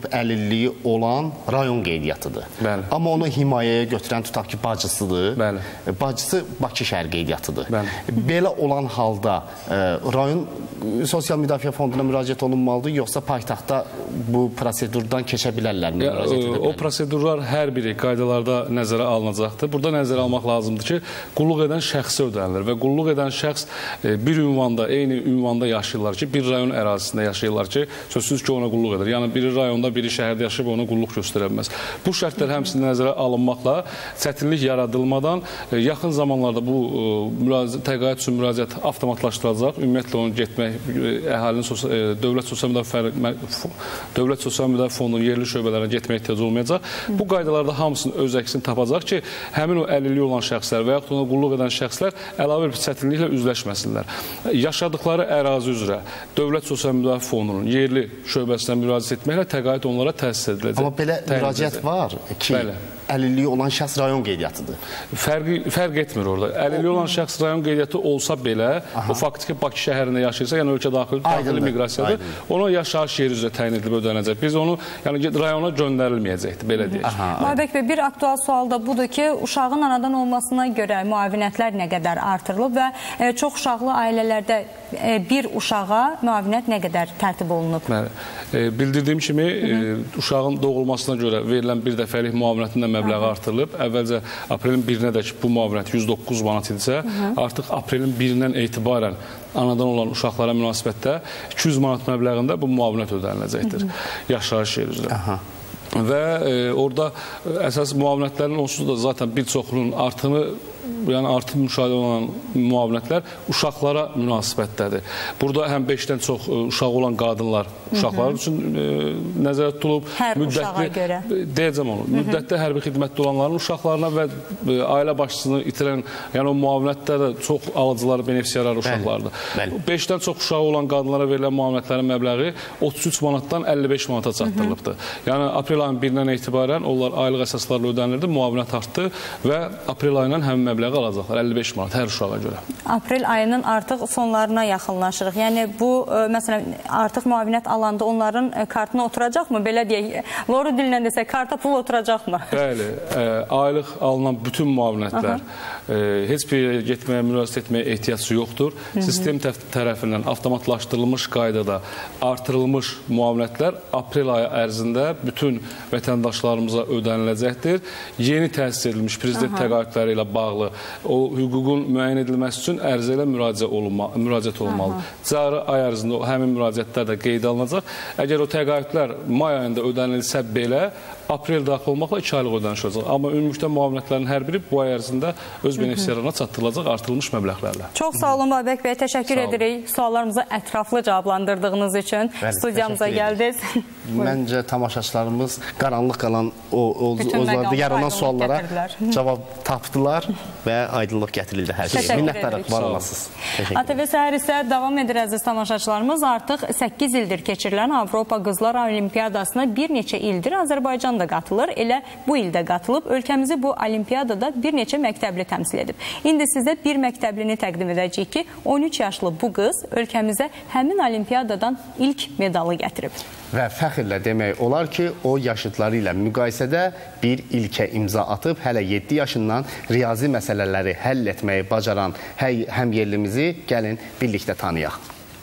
əlilliyi olan rayon qeydiyyatıdır. Bəli. Amma onu himayəyə götürən tutaq ki, bacısıdır. Bəli. Bacısı Bakı şəhər qeydiyyatıdır. Bəli. Belə olan halda e, rayon sosial müdafiə fonduna müraciət olunmalıdır, yoxsa paytaxtda bu prosedurdan keçə bilərlər mi? Ya, o prosedurlar hər biri qaydalarda nəzərə alınacaqdır. Burada nəzərə almaq lazımdır ki, qulluq edən şəxsə ödənilir və qulluq edən şəxs e, bir ünvanda, eyni ünvanda yaşayırlar ki, bir rayon ərazisində yaşayırlar ki, sözsüz ki, ona qulluq edir. Yəni, biri rayonda, biri şəhərdə yaşayıb ona qulluq göstərə bilməz. Bu şərtlər həmçinin nəzərə alınmaqla çətinlik yaradılmadan e, yaxın zamanlarda bu e, təqaüd üçün müraciət avtomatlaşdırılacaq. Ümumiyyətlə, onu getmək, e, əhalinin sosial, e, dövlət sosial müdafiə dövlət sosial müdafiə fondunun yerli şöbələrinə getmək ehtiyac olmayacaq. Hı. Bu qaydalarda hamısının öz əksini tapacaq ki, həmin o əlilliyi olan şəxslər və yaxud ona qulluq edən şəxslər əlavə bir çətinliklə üzləşməsinlər. Yaşadıkları ərazi üzrə Dövlət Sosial Müdafiə Fondunun yerli şöbəsinə müraciət etməklə təqaüd onlara təsis ediləcək. Amma belə müraciət var ki, Bəli. əlilliyi olan şəxs rayon qeydiyyatıdır. Fərqi, fərq etmir orada. Əlilliyi olan şəxs rayon qeydiyyatı olsa belə, Aha. o faktiki Bakı şəhərində yaşayırsa, yəni ölkə daxili, daxili miqrasiyadır, Aydın. ona yaşayış yeri üzrə təyin edilib ödənəcək. Biz onu yəni, rayona göndərilməyəcəkdir, belə deyək. Məhəbbət bəy, bir aktual sual da budur ki, uşağın anadan olmasına görə müavinətlər nə qədər artırılıb və e, çox uşaqlı ailələrdə e, bir uşağa müavinət nə qədər tərtib olunub? Bəli. E, bildirdiyim kimi, e, uşağın doğulmasına görə verilən bir dəfəlik müavinətin məbləği artırılıb. Əvvəlcə aprelin birinədək bu müavinət yüz doqquz manat idisə, artıq aprelin birindən etibarən anadan olan uşaqlara münasibətdə iki yüz manat məbləğində bu müavinət ödəniləcəkdir. Yaşayış yeri üzrə. Aha. Və e, orada əsas müavinətlərin onsuz da zaten bir çoxunun artımı yəni artıq müşahidə olan müavinətlər uşaqlara münasibətdədir. Burada həm beşdən çox uşağı olan qadınlar uşaqlar üçün e, nəzərdə tutulub. Hər müddətli, uşağa görə. Deyəcəm onu. Hı -hı. Müddətdə hərbi xidmətdə olanların uşaqlarına və e, ailə başçısını itirən, yəni o müavinətdə də çox alıcıları, benefisiarlar uşaqlardır. beşdən çox uşağı olan qadınlara verilən müavinətlərin məbləği otuz üç manatdan əlli beş manata çatdırılıbdır. Yəni aprel ayının birindən etibarən onlar aylıq əsaslarla ödənilirdi, müavinət artdı və aprel ayından həmin məbləği alacaqlar, əlli beş manat hər uşağa görə. Aprel ayının artıq sonlarına yaxınlaşırıq. Yəni bu, ə, məsələn, artıq müavinət alanda onların ə, kartına oturacaqmı? Belə deyək, Loru dillə desək, karta pul oturacaqmı? Bəli, ə, aylıq alınan bütün müavinətlər ə, heç bir yerə getməyə, müraciət etməyə ehtiyacı yoxdur. Hı -hı. Sistem tərəfindən avtomatlaşdırılmış qaydada artırılmış müavinətlər aprel ayı ərzində bütün vətəndaşlarımıza ödəniləcəkdir. Yeni təsis edilmiş prezident təqaüdləri ilə bağlı o hüququn müəyyən edilməsi üçün ərizə ilə müraciət, olunma, müraciət olunmalıdır. Cari ay ərzində həmin müraciətlər də qeyd alınacaq. Əgər o təqaüdlər may ayında ödənilsə belə, aprel daxil olmaqla iki aylıq ödəniş olacaq. Amma ümumilikdə müavinətlərin hər biri bu ay ərzində öz benefisiarlarına çatdırılacaq artırılmış məbləğlərlə. Çox sağ olun Babək bəy, təşəkkür edirik suallarımızı ətraflı cavablandırdığınız üçün. Bəli, studiyamıza gəldiniz. Məncə tamaşaçılarımız qaranlıq qalan o, o, o yaranan suallara cavab tapdılar və aydınlıq gətirildi hər şey. Minnətdarıq, var olasınız. A T V Səhər isə davam edir əziz tamaşaçılarımız. Artıq səkkiz ildir keçirilən Avropa Qızlar Olimpiyadasına bir neçə ildir Azərbaycan da qatılır. Elə bu ildə qatılıb, ölkəmizi bu olimpiyadada bir neçə məktəbli təmsil edib. İndi sizə bir məktəblini təqdim edəcəyik ki, on üç yaşlı bu qız ölkəmizə həmin olimpiyadadan ilk medalı gətirib. Və fəxrlə demək olar ki, o yaşıdları ilə müqayisədə bir ilkə imza atıb, hələ yeddi yaşından riyazi məsələləri həll etməyi bacaran həm yerlimizi gəlin birlikdə tanıyaq.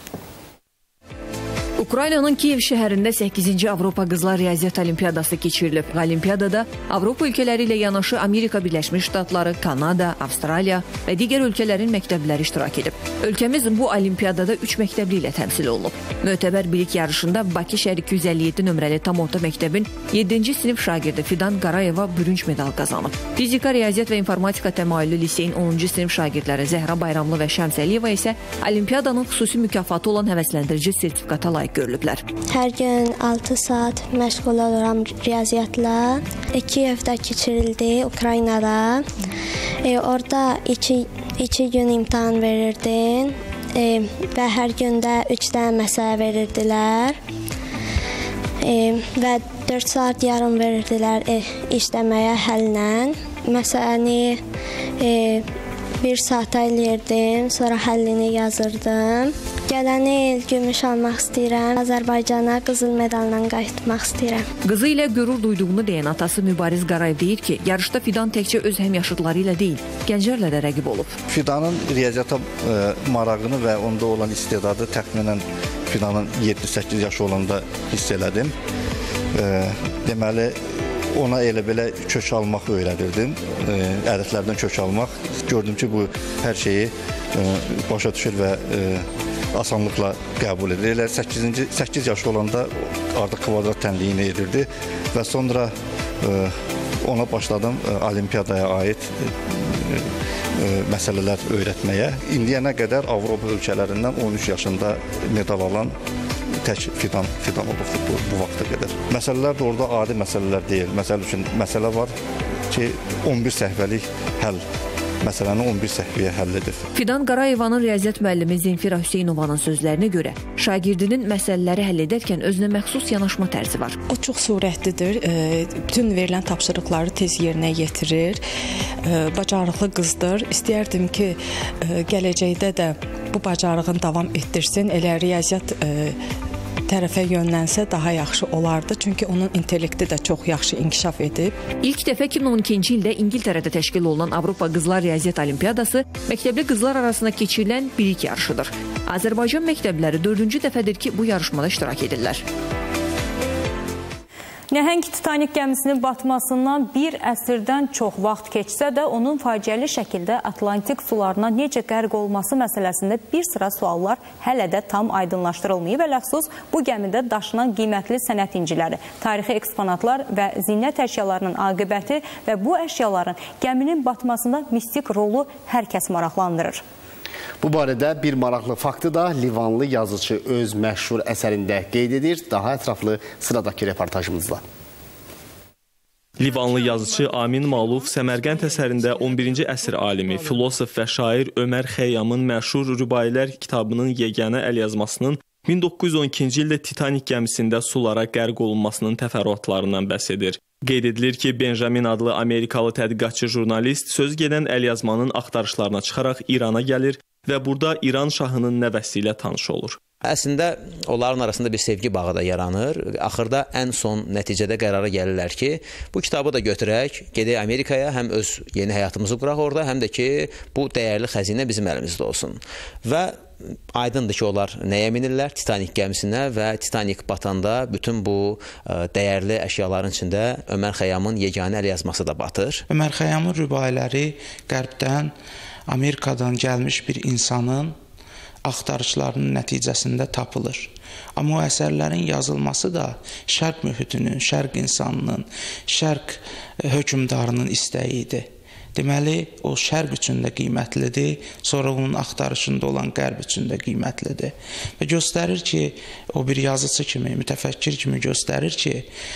Ukraynanın Kiyev şəhərində səkkizinci Avropa Qızlar Riyaziyyat Olimpiyadası keçirilib. Olimpiadada Avropa ölkələri ilə yanaşı Amerika Birləşmiş Ştatları, Kanada, Avstraliya və digər ölkələrin məktəbləri iştirak edib. Ölkəmiz bu olimpiyadada üç məktəbli ilə təmsil olunub. Mötəbər bilik yarışında Bakı şəhər iki yüz əlli yeddi nömrəli tam orta məktəbin yeddinci sinif şagirdi Fidan Qarayeva bürünc medal qazanıb. Fizika, riyaziyyat və informatika təmayüllü liseyin onuncu sinif şagirdləri Zəhra Bayramlı və Şəms Əliyeva isə olimpiyadanın xüsusi mükafatı olan həvəsləndirici sertifikata layiq görülüblər. Hər gün altı saat məşğul oluram riyaziyyatla. Kiyevdə keçirildi, Ukraynada. E, orada iki, iki gün imtahan verirdim e, və hər gündə üç dənə məsələ verirdilər. E, və dörd saat yarım verirdilər e, işləməyə həllə. Məsələni e, bir saat eləyirdim, sonra həllini yazırdım. Gələn il gümüş almaq istəyirəm. Azərbaycana qızıl medalla qayıtmaq istəyirəm. Qızı ilə qürur duyduğunu deyən atası Mübariz Qarayev deyir ki, yarışda Fidan təkcə öz həmyaşıdları ilə deyil, gənclərlə də rəqib olub. Fidanın riyaziyyata e, marağını və onda olan istedadı təxminən Fidanın yeddi səkkiz yaşı olanda hiss elədim. E, deməli, ona elə belə kök almaq öyrədirdim, e, ədətlərdən kök almaq. Gördüm ki, bu hər şeyi e, başa düşür və e, asanlıqla qəbul edir. Elə səkkizinci səkkiz yaşı olanda artıq kvadrat tənliyini edirdi və sonra e, ona başladım e, olimpiyadaya aid e, e, məsələlər öyrətməyə. İndiyənə qədər Avropa ölkələrindən on üç yaşında medal alan tək Fidan, Fidan olub bu, bu vaxta qədər. Məsələlər də orada adi məsələlər deyil. Məsəl üçün, məsələ var ki, on bir səhvəlik həll. Məsələni on bir səhviyə həll edir. Fidan Qarayevanın riyaziyyat müəllimi Zenfira Hüseynovanın sözlərinə görə, şagirdinin məsələləri həll edərkən özünə məxsus yanaşma tərzi var. O çox sürətlidir, bütün verilən tapşırıqları tez yerinə yetirir, bacarıqlı qızdır. İstəyərdim ki, gələcəkdə də bu bacarığını davam etdirsin, elə riyaziyyat tərəfə yönlənsə daha yaxşı olardı. Çünki onun intellekti də çox yaxşı inkişaf edib. İlk dəfə iki min on ikinci ildə İngiltərədə təşkil olunan Avropa Qızlar Riyaziyyat Olimpiyadası məktəbli qızlar arasında keçirilən bilik yarışıdır. Azərbaycan məktəbləri dördüncü dəfədir ki, bu yarışmada iştirak edirlər. Nəhəng Titanik gəmisinin batmasından bir əsrdən çox vaxt keçsə də, onun faciəli şəkildə Atlantik sularına necə qərq olması məsələsində bir sıra suallar hələ də tam aydınlaşdırılmayıb. Ələxsus, bu gəmidə daşınan qiymətli sənət inciləri, tarixi eksponatlar və zinət əşyalarının aqibəti və bu əşyaların gəminin batmasında mistik rolu hər kəs maraqlandırır. Bu barədə bir maraqlı faktı da Livanlı yazıcı öz məşhur əsərində qeyd edir. Daha ətraflı sıradakı reportajımızla. Livanlı yazıcı Amin Maluf Səmərqənd əsərində on birinci əsr alimi, filosof və şair Ömər Xəyyamın məşhur Rübailər kitabının yeganə əlyazmasının min doqquz yüz on ikinci ildə Titanik gəmisində sulara qərq olunmasının təfərrüatlarından bəhs edir. Qeyd edilir ki, Benjamin adlı Amerikalı tədqiqatçı jurnalist söz gedən əlyazmanın axtarışlarına çıxaraq İrana gəlir və burada İran şahının nəvəsi ilə tanış olur. Əslində, onların arasında bir sevgi bağı da yaranır. Axırda ən son nəticədə qərara gəlirlər ki, bu kitabı da götürək, gedək Amerikaya, həm öz yeni həyatımızı quraq orada, həm də ki, bu dəyərli xəzinə bizim əlimizdə olsun. Və aydındır ki, onlar nəyə minirlər? Titanik gəmisinə və Titanik batanda bütün bu dəyərli əşyaların içində Ömər Xəyyamın yeganə əlyazması da batır. Ömər Xəyyamın rübailəri qərbdən, Amerikadan gəlmiş bir insanın axtarışlarının nəticəsində tapılır. Amma o əsərlərin yazılması da şərq mühitinin, şərq insanının, şərq hökmdarının istəyi idi. Deməli, o şərq üçün də qiymətlidir, sonra onun axtarışında olan qərb üçün də qiymətlidir. Və göstərir ki, o bir yazıcı kimi, mütəfəkkir kimi göstərir ki,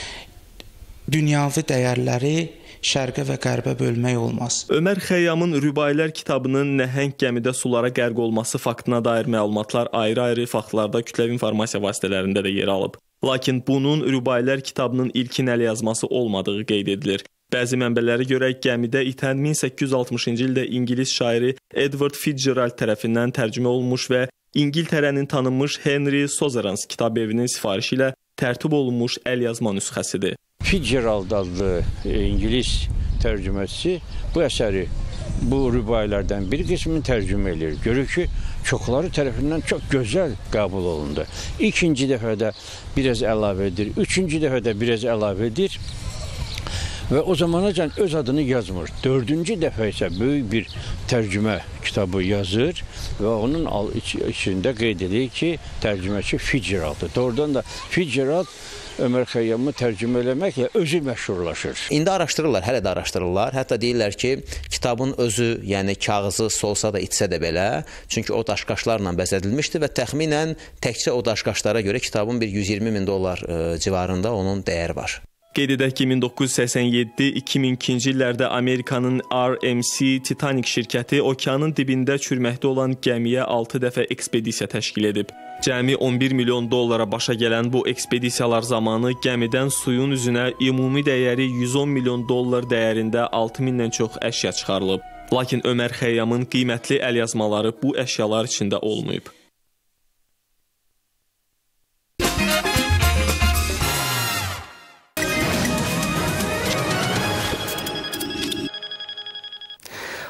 dünyavi dəyərləri şərqə və qərbə bölmək olmaz. Ömər Xəyyamın Rübailər kitabının nəhəng gəmidə sulara qərq olması faktına dair məlumatlar ayrı-ayrı faktlarda kütləvi informasiya vasitələrində də yer alıb. Lakin bunun Rübailər kitabının ilkin əlyazması olmadığı qeyd edilir. Bəzi mənbələrə görə gəmidə itən min səkkiz yüz altmışıncı ildə İngilis şairi Edward Fitzgerald tərəfindən tərcümə olunmuş və İngiltərənin tanınmış Henry Sozerans kitab evinin sifarişi ilə tərtib olunmuş əlyazma nüsxəsidir. Fitzgerald adlı İngilis tərcüməçisi bu əsəri, bu rübailərdən bir qismini tərcümə edir. Görür ki, çoxları tərəfindən çox gözəl qəbul olundu. İkinci dəfədə biraz əlavə edir, üçüncü dəfədə biraz əlavə edir və o zamanacan öz adını yazmır. Dördüncü dəfə isə böyük bir tərcümə kitabı yazır və onun içində qeyd edir ki, tərcüməçi Fitzgeralddır. Doğrudan da Fitzgerald Ömər Xəyyamı tərcümə eləməklə özü məşhurlaşır. İndi araşdırırlar, hələ də araşdırırlar. Hətta deyirlər ki, kitabın özü, yəni kağızı solsa da itsə də belə, çünki o daşqaşlarla bəzədilmişdi və təxminən təkcə o daşqaşlara görə kitabın bir yüz iyirmi min dollar e, civarında onun dəyəri var. Qeyd edək ki, min doqquz yüz səksən yeddi iki min ikinci illərdə Amerikanın R M C Titanic şirkəti okeanın dibində çürməkdə olan gəmiyə altı dəfə ekspedisiya təşkil edib. Cəmi on bir milyon dollara başa gələn bu ekspedisiyalar zamanı gəmidən suyun üzünə ümumi dəyəri yüz on milyon dollar dəyərində altı mindən çox əşya çıxarılıb. Lakin Ömər Xəyyamın qiymətli əlyazmaları bu əşyalar içində olmayıb.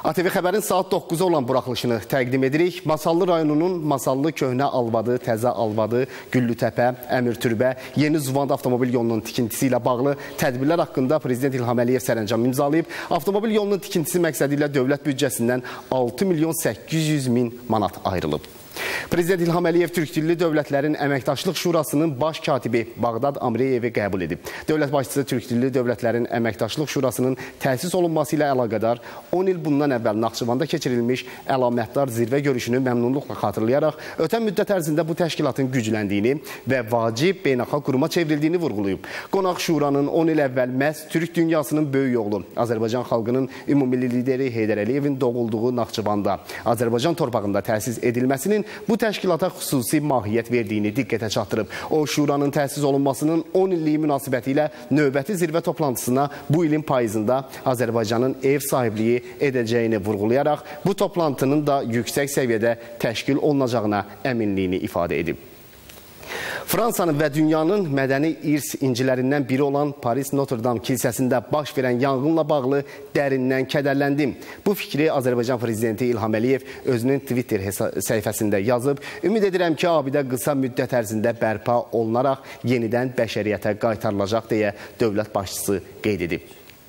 A T V xəbərin saat doqquza olan buraxılışını təqdim edirik. Masallı rayonunun Masallı Köhnə Alvadı, Təzə Alvadı, Güllütəpə, Əmirtürbə, Yeni Zuvand avtomobil yolunun tikintisi ilə bağlı tədbirlər haqqında Prezident İlham Əliyev sərəncam imzalayıb. Avtomobil yolunun tikintisi məqsədi ilə dövlət büdcəsindən altı milyon səkkiz yüz min manat ayrılıb. Prezident İlham Əliyev Türk dilli dövlətlərin əməkdaşlıq şurasının baş katibi Bağdad Amreyevi qəbul edib. Dövlət başçısı Türk dilli dövlətlərin əməkdaşlıq şurasının təsis olunması ilə əlaqədar on il bundan əvvəl Naxçıvanda keçirilmiş əlamətdar zirvə görüşünü məmnunluqla xatırlayaraq, ötən müddət ərzində bu təşkilatın gücləndiyini və vacib beynəlxalq quruma çevrildiyini vurğulayıb. Qonaq şuranın on il əvvəl məhz Türk dünyasının böyük oğlu, Azərbaycan xalqının ümumilli lideri Heydər Əliyevin doğulduğu Naxçıvanda, Azərbaycan torpağında təsis edilməsinin bu təşkilata xüsusi mahiyyət verdiyini diqqətə çatdırıb. O, şuranın təsis olunmasının on illiyi münasibəti ilə növbəti zirvə toplantısına bu ilin payızında Azərbaycanın ev sahibliyi edəcəyini vurğulayaraq, bu toplantının da yüksək səviyyədə təşkil olunacağına əminliyini ifadə edib. Fransanın və dünyanın mədəni irs incilərindən biri olan Paris Notre-Dame kilsəsində baş verən yanğınla bağlı dərindən kədərləndim. Bu fikri Azərbaycan Prezidenti İlham Əliyev özünün Twitter səhifəsində yazıb. Ümid edirəm ki, abidə qısa müddət ərzində bərpa olunaraq yenidən bəşəriyyətə qaytarılacaq deyə dövlət başçısı qeyd edib.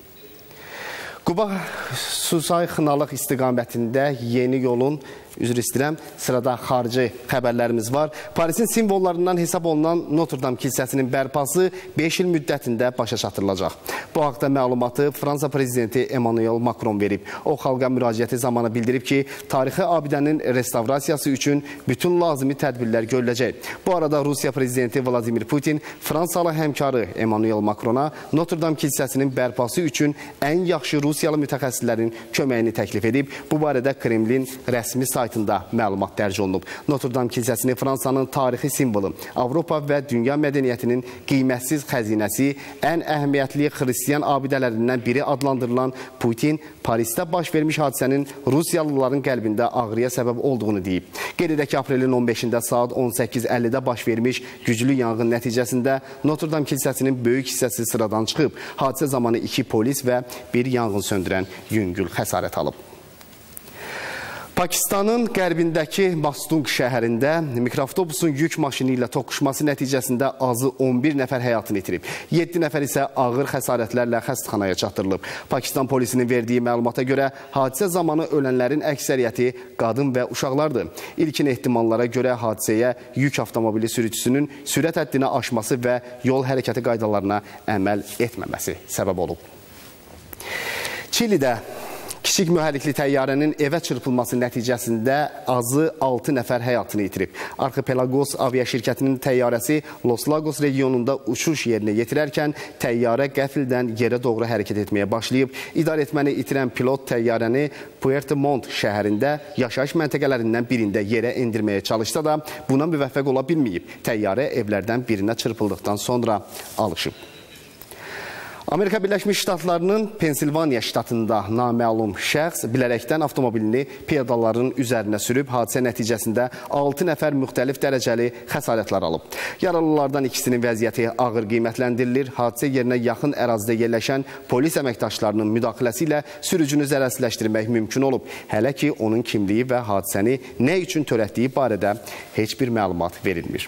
Quba Susay Xınalıq istiqamətində yeni yolun Üzr istəyirəm, sırada xarici xəbərlərimiz var. Parisin simvollarından hesab olunan Notre-Dame kilsəsinin bərpası beş il müddətində başa çatdırılacaq. Bu haqda məlumatı Fransa prezidenti Emmanuel Macron verib. O, xalqa müraciəti zamanı bildirib ki, tarixi abidənin restavrasiyası üçün bütün lazımi tədbirlər görüləcək. Bu arada Rusiya prezidenti Vladimir Putin Fransalı həmkarı Emmanuel Macrona Notre-Dame kilsəsinin bərpası üçün ən yaxşı Rusiyalı mütəxəssislərin köməyini təklif edib. Bu barədə Kremlin rəsmi saytında məlumat dərc olunub. Notre-Dame kilsəsini Fransanın tarixi simvolu, Avropa və dünya mədəniyyətinin qiymətsiz xəzinəsi, ən əhəmiyyətli xristiyan abidələrindən biri adlandırılan Putin, Parisdə baş vermiş hadisənin Rusiyalıların qəlbində ağrıya səbəb olduğunu deyib. Qeyd edək ki, aprelin on beşində saat on səkkiz əllidə baş vermiş güclü yanğın nəticəsində Notre-Dame kilsəsinin böyük hissəsi sıradan çıxıb. Hadisə zamanı iki polis və bir yanğın söndürən yüngül xəsarət alıb. Pakistanın qərbindəki Mastung şəhərində mikroavtobusun yük maşını ilə toqquşması nəticəsində azı on bir nəfər həyatını itirib. yeddi nəfər isə ağır xəsarətlərlə xəstəxanaya çatdırılıb. Pakistan polisinin verdiyi məlumata görə hadisə zamanı ölənlərin əksəriyyəti qadın və uşaqlardır. İlkin ehtimallara görə hadisəyə yük avtomobili sürücüsünün sürət həddini aşması və yol hərəkəti qaydalarına əməl etməməsi səbəb olub. Çilidə kiçik mühərrikli təyyarənin evə çırpılması nəticəsində azı altı nəfər həyatını itirib. Arxipelagos aviaşirkətinin təyyarəsi Los Lagos regionunda uçuş yerinə yetirərkən təyyarə qəfildən yerə doğru hərəkət etməyə başlayıb. İdarəetməni itirən pilot təyyarəni Puerto Montt şəhərində yaşayış məntəqələrindən birində yerə endirməyə çalışsa da buna müvəffəq ola bilməyib. Təyyarə evlərdən birinə çırpıldıqdan sonra alışıb. Amerika Birləşmiş Ştatlarının Pensilvaniya ştatında naməlum şəxs bilərəkdən avtomobilini piyadaların üzərinə sürüb, hadisə nəticəsində altı nəfər müxtəlif dərəcəli xəsarətlər alıb. Yaralılardan ikisinin vəziyyəti ağır qiymətləndirilir. Hadisə yerinə yaxın ərazidə yerləşən polis əməkdaşlarının müdaxiləsi ilə sürücünü zərərsizləşdirmək mümkün olub. Hələ ki, onun kimliyi və hadisəni nə üçün törətdiyi barədə heç bir məlumat verilmir.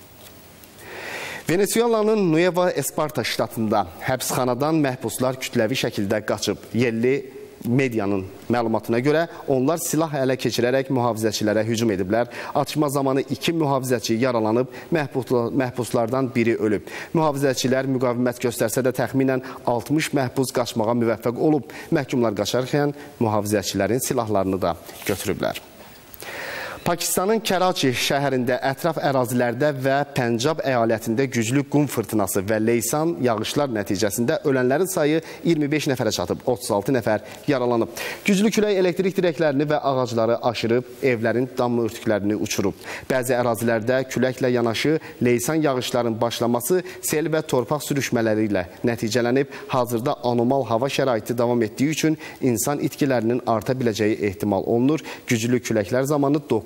Venezuelanın Nueva Esparta ştatında həbsxanadan məhbuslar kütləvi şəkildə qaçıb. Yerli medianın məlumatına görə onlar silah ələ keçirərək mühafizəçilərə hücum ediblər. Atışma zamanı iki mühafizəçi yaralanıb, məhbuslardan biri ölüb. Mühafizəçilər müqavimət göstərsə də təxminən altmış məhbus qaçmağa müvəffəq olub. Məhkumlar qaçarkən mühafizəçilərin silahlarını da götürüblər. Pakistanın Kəraçi şəhərində ətraf ərazilərdə və Pəncab əyalətində güclü qum fırtınası və leysan yağışlar nəticəsində ölənlərin sayı iyirmi beş nəfərə çatıb, otuz altı nəfər yaralanıb. Güclü külək elektrik dirəklərini və ağacları aşırıb, evlərin dam örtüklərini uçurub. Bəzi ərazilərdə küləklə yanaşı leysan yağışların başlaması sel və torpaq sürüşmələri ilə nəticələnib. Hazırda anormal hava şəraiti davam etdiyi üçün insan itkilərinin arta biləcəyi ehtimal olunur. Güclü küləklər zamanı doqquz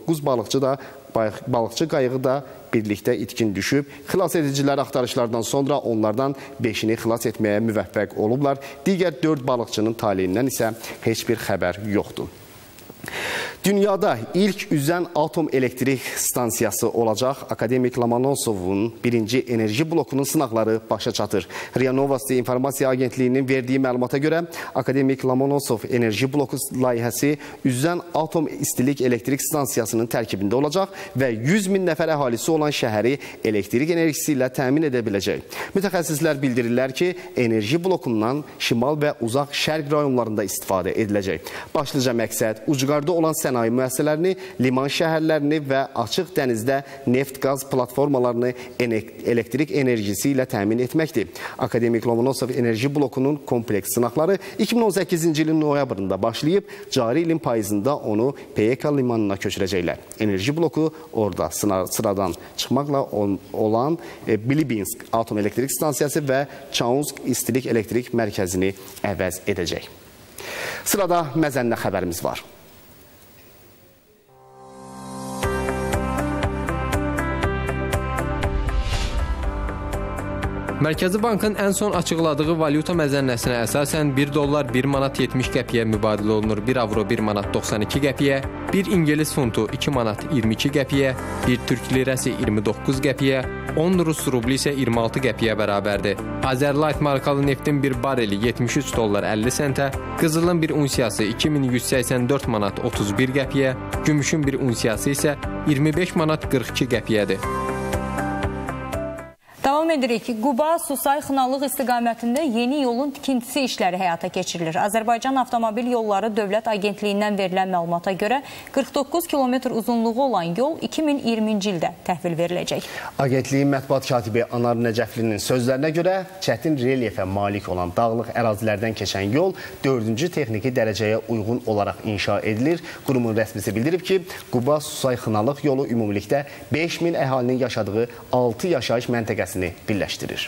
doqquz balıqçı da balıqçı qayığı da birlikdə itkin düşüb. Xilas edicilər axtarışlardan sonra onlardan beşini xilas etməyə müvəffəq olublar. Digər dörd balıqçının taliyindən isə heç bir xəbər yoxdur. Dünyada ilk üzən atom elektrik stansiyası olacaq. Akademik Lomonosovun birinci enerji blokunun sınaqları başa çatır. RIA Novosti İnformasiya Agentliyinin verdiyi məlumata görə Akademik Lomonosov enerji bloku layihəsi üzən atom istilik elektrik stansiyasının tərkibində olacaq və yüz min nəfər əhalisi olan şəhəri elektrik enerjisi ilə təmin edə biləcək. Mütəxəssislər bildirirlər ki, enerji blokundan şimal və uzaq şərq rayonlarında istifadə ediləcək. Başlıca məqsəd ucqarda olan sənaye müəssisələrini, liman şəhərlərini və açıq dənizdə neft-qaz platformalarını elektrik enerjisi ilə təmin etməkdir. Akademik Lomonosov enerji blokunun kompleks sınaqları iki min on səkkizinci ilin noyabrında başlayıb, cari ilin payızında onu Peyeka limanına köçürəcəklər. Enerji bloku orada sıradan çıxmaqla olan Bilibinsk atom elektrik stansiyası və Çaunsk istilik elektrik mərkəzini əvəz edəcək. Sırada məzənnə xəbərimiz var. Mərkəzi Bankın ən son açıqladığı valyuta məzənnəsinə əsasən bir dollar bir manat yetmiş qəpiyə mübadilə olunur, bir avro bir manat doxsan iki qəpiyə, bir İngilis funtu iki manat iyirmi iki qəpiyə, bir türk lirəsi iyirmi doqquz qəpiyə, on rus rubli isə iyirmi altı qəpiyə bərabərdir. Azerlight markalı neftin bir bareli yetmiş üç dollar əlli sentə, qızılın bir unsiyası iki min yüz səksən dörd manat otuz bir qəpiyə, gümüşün bir unsiyası isə iyirmi beş manat qırx iki qəpiyədir. Davam edirik ki, Quba, Susay, Xınalıq istiqamətində yeni yolun tikintisi işləri həyata keçirilir. Azərbaycan Avtomobil Yolları Dövlət Agentliyindən verilən məlumata görə qırx doqquz kilometr uzunluğu olan yol iki min iyirminci ildə təhvil veriləcək. Agentliyin mətbuat katibi Anar Nəcəflinin sözlərinə görə çətin relyefə malik olan dağlıq ərazilərdən keçən yol dördüncü texniki dərəcəyə uyğun olaraq inşa edilir. Qurumun rəsmisi bildirib ki, Quba, Susay, Xınalıq yolu ümumilikdə beş min əhalinin yaşadığı altı yaşayış məntəqəsini birləşdirir.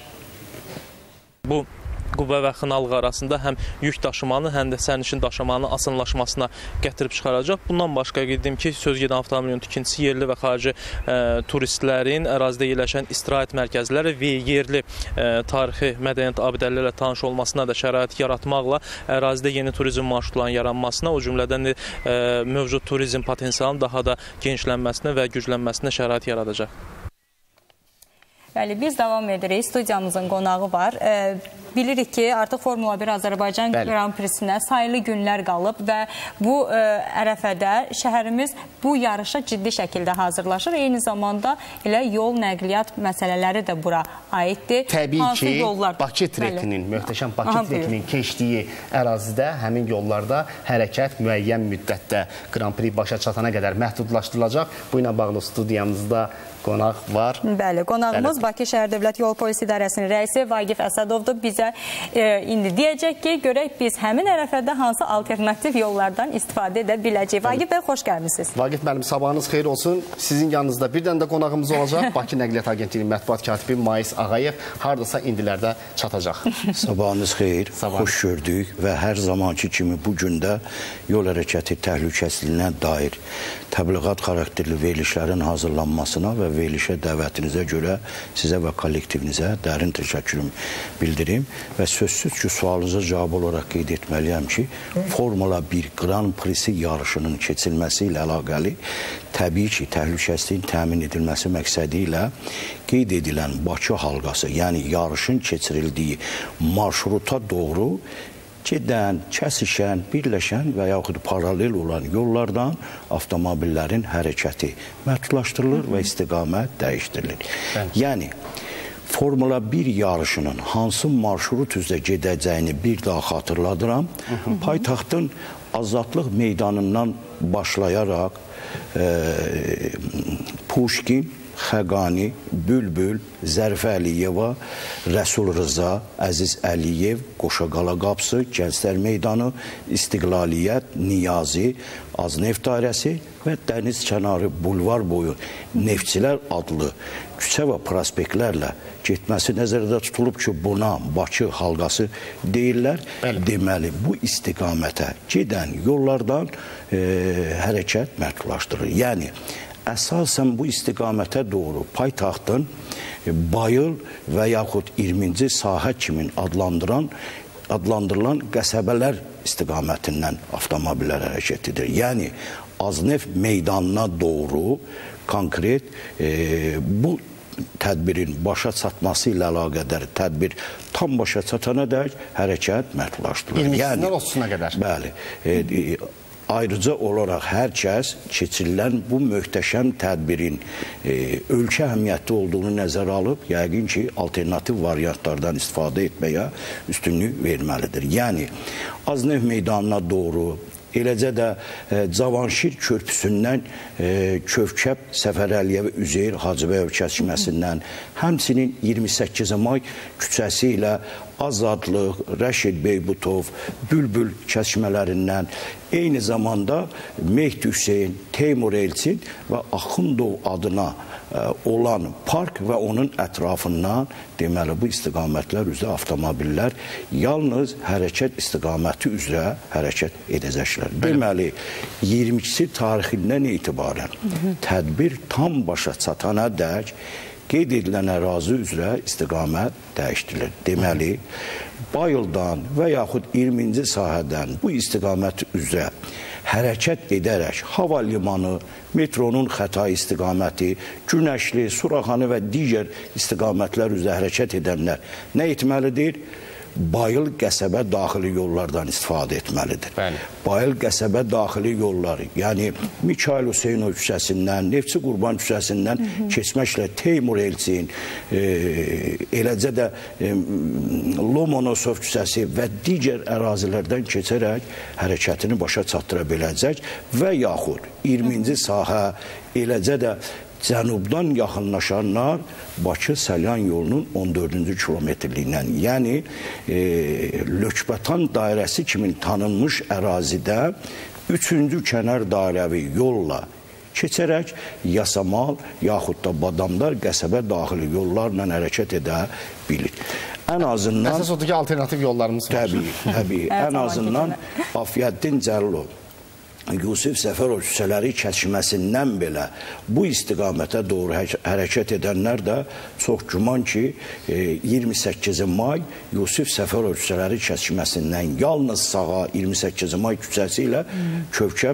Bu Quba və Xınalıq arasında həm yük daşımanı, həm də sərnişin daşımanın asanlaşmasına gətirib çıxaracaq. Bundan başqa qeyd edim ki, söz gedən avtomobilin tikintisi yerli və xarici e, turistlərin ərazidə yerləşən istirahət mərkəzləri və yerli e, tarixi mədəniyyət abidələri ilə tanış olmasına da şərait yaratmaqla ərazidə yeni turizm marşrutlarının yaranmasına, o cümlədən e, mövcud turizm potensialının daha da genişlənməsinə və güclənməsinə şərait yaradacaq. Bəli, biz davam edirik. Studiyamızın qonağı var. E, bilirik ki, artıq Formula bir Azərbaycan Grand Prix-sinə sayılı günlər qalıb və bu e, ərəfədə şəhərimiz bu yarışa ciddi şəkildə hazırlaşır. Eyni zamanda elə yol nəqliyyat məsələləri də bura aiddir. Təbii Hansı ki, yollar? Bakı trekinin, möhtəşəm Bakı Aha, trekinin buyur. keçdiyi ərazidə, həmin yollarda hərəkət müəyyən müddətdə Grand Prix başa çatana qədər məhdudlaşdırılacaq. Bu ilə bağlı studiyamızda qonaq var. Bəli, qonağımız Bəli. Bakı Şəhər Dövlət Yol Polis İdarəsinin rəisi Vaqif Əsədovdur. Bizə e, indi deyəcək ki, görək biz həmin ərəfədə hansı alternativ yollardan istifadə edə biləcəyik. Vaqif bəy, xoş gəlmişsiniz. Vaqif müəllim, sabahınız xeyir olsun. Sizin yanınızda bir dənə də qonağımız olacaq. Bakı Nəqliyyat Agentliyinin mətbuat katibi Mais Ağayev hardasa indilərdə çatacaq. Sabahınız xeyir, Sabahınız. xoş gördük və hər zamanki kimi bu gündə yol hərəkəti təhlükəsizliyinə dair təbliğat xarakterli verilişlərin hazırlanmasına və verilişə dəvətinizə görə sizə və kollektivinizə dərin təşəkkürüm bildirim və sözsüz ki, sualınıza cavab olaraq qeyd etməliyəm ki, Formula bir Grand Prix yarışının keçilməsi ilə əlaqəli təbii ki, təhlükəsizliyin təmin edilməsi məqsədi ilə qeyd edilən Bakı halqası, yəni yarışın keçirildiyi marşruta doğru gedən, kəsişən, birləşən və yaxud paralel olan yollardan avtomobillərin hərəkəti məhdudlaşdırılır və istiqamət dəyişdirilir. Bəli. Yəni, Formula bir yarışının hansı marşrut üzrə gedəcəyini bir daha xatırladıram. Hı -hı. Paytaxtın Azadlıq meydanından başlayaraq e, Puşkin, Xəqani, Bülbül, Zərifə Əliyeva, Rəsul Rıza, Əziz Əliyev, Qoşaqala qapısı, Gənclər Meydanı, İstiqlaliyyət, Niyazi, Azneft dairəsi və dəniz kənarı bulvar boyu Neftçilər adlı küçə və prospektlərlə getməsi nəzərdə tutulub ki, buna Bakı halqası deyirlər. Bəli. Deməli, bu istiqamətə gedən yollardan e, hərəkət məhdudlaşdırır. Yəni, əsasən bu istiqamətə doğru paytaxtın e, Bayıl və yaxud iyirminci sahə kimi adlandıran adlandırılan qəsəbələr istiqamətindən avtomobillər hərəkət edir. Yəni, Azneft meydanına doğru konkret e, bu tədbirin başa çatması ilə əlaqədar tədbir tam başa çatana dək hərəkət məhdudlaşdırılır. iyirmisindən otuzuna qədər. Bəli. E, e, Ayrıca olaraq hər kəs keçirilən bu möhtəşəm tədbirin e, ölkə əhəmiyyətli olduğunu nəzərə alıb, yəqin ki, alternativ variantlardan istifadə etməyə üstünlük verməlidir. Yəni, Azneft meydanına doğru, eləcə də e, Cavanşir körpüsündən e, Kövkəb, Səfər Əliyev, Üzeyir Hacıbəyov kəsməsindən, həmçinin iyirmi səkkiz may küçəsi ilə Azadlıq, Rəşid Beybutov, Bülbül kəsmələrindən, eyni zamanda Mehdi Hüseyin, Teymur Elçin və Axundov adına ə, olan park və onun ətrafından deməli bu istiqamətlər üzrə avtomobillər yalnız hərəkət istiqaməti üzrə hərəkət edəcəklər. Deməli, iyirmi ikisi tarixindən etibarən tədbir tam başa çatana dək qeyd edilən ərazi üzrə istiqamət dəyişdirilir. Deməli, Bayıldan və yaxud iyirminci sahədən bu istiqamət üzrə hərəkət edərək hava limanı, metronun Xətai istiqaməti, Günəşli, Suraxanı və digər istiqamətlər üzrə hərəkət edənlər nə etməlidir? Bayıl qəsəbə daxili yollardan istifadə etməlidir. Bəli. Bayıl qəsəbə daxili yolları, yəni Mikail Hüseynov küçəsindən, Neftçi Qurban küçəsindən Hı -hı. keçməklə Teymur Elçin, e, eləcə də e, Lomonosov küçəsi və digər ərazilərdən keçərək hərəkətini başa çatdıra biləcək və yaxud iyirminci sahə, eləcə də cənubdan yaxınlaşanlar Bakı Səlyan yolunun on dördüncü kilometrliyindən, yəni e, Lökbətan dairəsi kimi tanınmış ərazidə üçüncü kənar dairəvi yolla keçərək Yasamal yaxud da Badamdar qəsəbə daxili yollarla hərəkət edə bilir. Ən azından... Əsas odur ki, alternativ yollarımız var. Təbii, təbii. Ən azından Afiyəddin Cəllov, Yusif Səfərov küçələri kəsməsindən belə bu istiqamətə doğru hərəkət edənlər də çox güman ki, iyirmi səkkiz may Yusif Səfərov küçələri kəsməsindən yalnız sağa iyirmi səkkiz may küçəsi ilə Kövkəb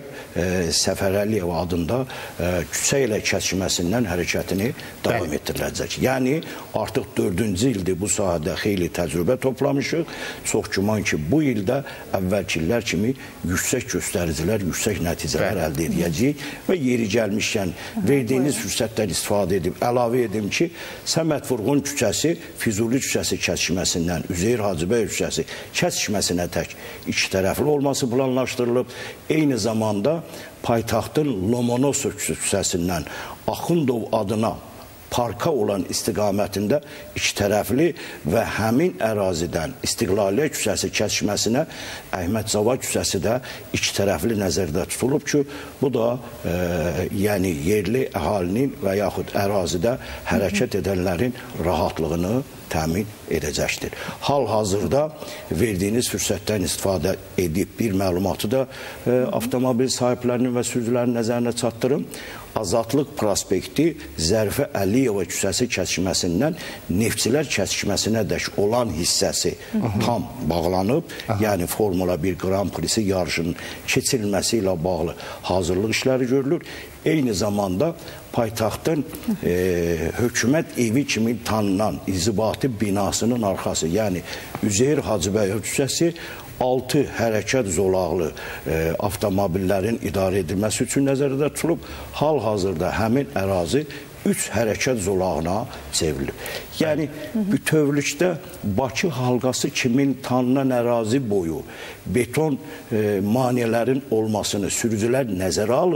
Səfər Əliyev adında küçə ilə kəsməsindən hərəkətini davam etdiriləcək. Yəni, artıq dördüncü ildir bu sahədə xeyli təcrübə toplamışıq. Çox güman ki, bu ildə əvvəlkilər kimi yüksək göstəricilər, yüksək yüksək nəticələr əldə edəcəyik və yeri gəlmişkən verdiyiniz fürsətdən istifadə edib əlavə edim ki, Səməd Vurğun küçəsi Füzuli küçəsi kəsişməsindən Üzeyir Hacıbəyov küçəsi kəsişməsinə tək iki tərəfli olması planlaşdırılıb. Eyni zamanda paytaxtın Lomonosov küçəsindən Axundov adına parka olan istiqamətində iki tərəfli və həmin ərazidən İstiqlaliyyət küçəsi kəsişməsinə Əhməd Cavad küçəsi də iki tərəfli nəzərdə tutulub ki, bu da e, yəni yerli əhalinin və yaxud ərazidə hərəkət edənlərin rahatlığını təmin edəcəkdir. Hal-hazırda verdiyiniz fürsətdən istifadə edib bir məlumatı da e, avtomobil sahiblərinin və sürücülərin nəzərinə çatdırım. Azadlıq prospekti Zərifə Əliyeva küçəsi kəsişməsindən Neftçilər kəsişməsinə dək olan hissəsi Hı -hı. tam bağlanıb. Aha. Yəni Formula bir Grand Prix'si yarışının keçirilməsi ilə bağlı hazırlıq işləri görülür. Eyni zamanda paytaxtın e, hökumət evi kimi tanınan inzibati binasının arxası, yəni Üzeyir Hacıbəyov küçəsi altı hərəkət zolaqlı e, avtomobillərin idarə edilməsi üçün nəzərdə tutulub. Hal-hazırda həmin ərazi üç hərəkət zolağına çevrilib. Yəni, bütövlükdə Bakı halqası kimin tanınan ərazi boyu beton e, maniyələrin olmasını sürücülər nəzərə alıb.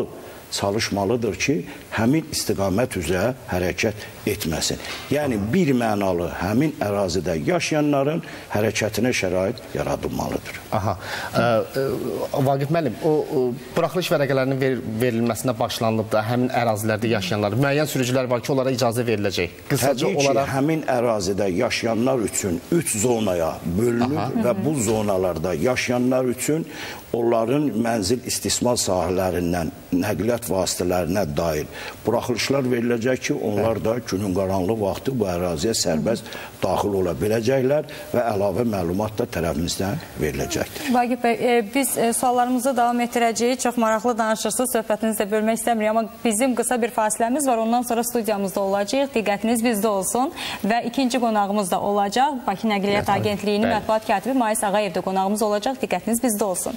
çalışmalıdır ki, həmin istiqamət üzrə hərəkət etməsin. Yəni, bir mənalı həmin ərazidə yaşayanların hərəkətinə şərait yaradılmalıdır. Aha. Ə, ə, Vaqif müəllim, o, o buraxılış vərəqələrinin ver, verilməsinə başlanılıb da həmin ərazilərdə yaşayanlar, müəyyən sürücülər var ki, onlara icazə veriləcək. Qısaca Təbii ki, olaraq... həmin ərazidə yaşayanlar üçün üç zonaya bölünür Aha. və bu zonalarda yaşayanlar üçün onların mənzil istismar sahələrindən nəqliyyat vasitələrinə dair buraxılışlar veriləcək ki, onlar da günün qaranlıq vaxtı bu əraziyə sərbəst daxil ola biləcəklər və əlavə məlumat da tərəfimizdən veriləcəkdir. Vaqif bəy, e, biz e, suallarımızı davam etdirəcəyik. Çox maraqlı danışırsınız, söhbətinizi də bölmək istəmirik, amma bizim qısa bir fasiləmiz var. Ondan sonra studiyamızda olacaq. Diqqətiniz bizdə olsun və ikinci qonağımız da olacaq. Bakı Nəqliyyat Agentliyinin mətbuat katibi Mais Ağayev də qonağımız olacaq. Diqqətiniz bizdə olsun.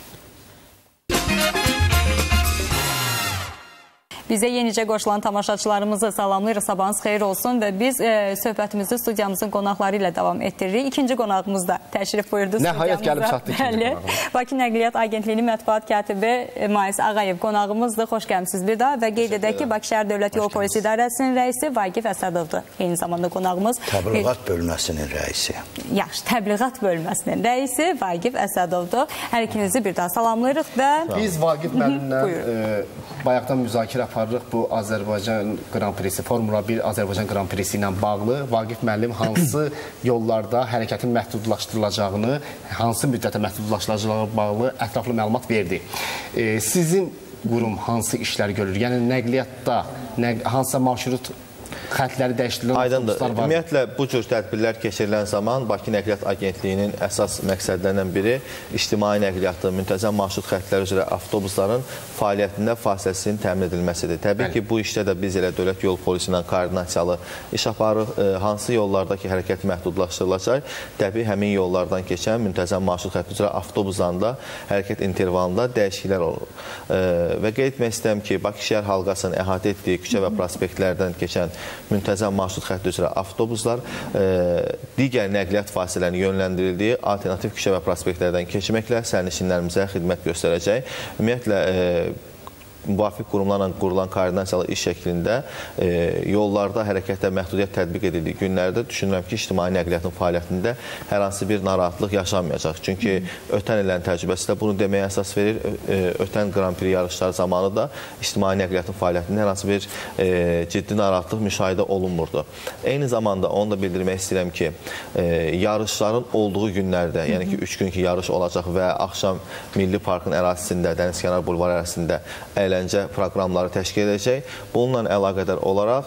Bizə yenicə qoşulan tamaşaçılarımızı salamlayırıq, sabahınız xeyir olsun və biz e, söhbətimizi studiyamızın qonaqları ilə davam etdiririk. İkinci qonağımız da təşrif buyurdu studiyamıza. Nəhayət gəlib çatdı ikinci qonağımız. Bakı Nəqliyyat Agentliyinin mətbuat katibi Mais Ağayev qonağımızdır. Xoş gəlmişsiniz bir daha və qeyd edək ki, Bakı Şəhər Dövlət Yol Polisi İdarəsinin rəisi Vaqif Əsədovdur. Eyni zamanda qonağımız. Təbliğat bölməsinin rəisi. Yaxşı, təbliğat bölməsinin rəisi Vaqif Əsədovdur. Hər ikinizi bir daha salamlayırıq və... Biz Vaqif müəllimlə bayaqdan müzakirə aparırıq bu Azərbaycan Grand Prixi, Formula bir Azərbaycan Grand Prixi ilə bağlı. Vaqif müəllim hansı yollarda hərəkətin məhdudlaşdırılacağını, hansı müddətə məhdudlaşdırılacağına bağlı ətraflı məlumat verdi. E, sizin qurum hansı işlər görür? Yəni nəqliyyatda nə, hansısa marşrut xətləri dəyişdirilən Aydındır. Ümumiyyətlə, bu cür tədbirlər keçirilən zaman Bakı Nəqliyyat Agentliyinin əsas məqsədlərindən biri ictimai nəqliyyatın, müntəzəm marşrut xətləri üzrə avtobusların fəaliyyətində fasiləsinin təmin edilməsidir. Təbii ki, bu işdə də biz elə Dövlət Yol Polisi ilə koordinasiyalı iş aparırıq. E, hansı yollardakı hərəkət məhdudlaşdırılacaq? Təbii həmin yollardan keçən müntəzəm marşrut xətti üzrə avtobuslarında hərəkət intervalında dəyişikliklər olur. E, və qeyd etmək istəyirəm ki, Bakı şəhər halqasının əhatə etdiyi küçə və prospektlərdən keçən müntəzəm marşrut xətti üzrə avtobuslar e, digər nəqliyyat fasilələrinin yönləndirildiyi alternativ küçə və prospektlərdən keçməklə sərnişinlərimizə xidmət göstərəcək. Ümumiyyətlə, e, müvafiq qurumlarla qurulan koordinasiyalı iş şəklində e, yollarda hərəkətə məhdudiyyət tətbiq edildiyi günlərdə düşünürəm ki, ictimai nəqliyyatın fəaliyyətində hər hansı bir narahatlıq yaşanmayacaq. Çünki ötən illərin təcrübəsi də bunu deməyə əsas verir. E, ötən Grand Prix yarışları zamanı da ictimai nəqliyyatın fəaliyyətində hər hansı bir e, ciddi narahatlıq müşahidə olunmurdu. Eyni zamanda onu da bildirmək istəyirəm ki, e, yarışların olduğu günlərdə, yəni ki, üç günkü yarış olacaq və axşam Milli Parkın ərazisində, Dənizkənar Bulvar ərazisində əyləncə proqramları təşkil edəcək. Bununla əlaqədar olaraq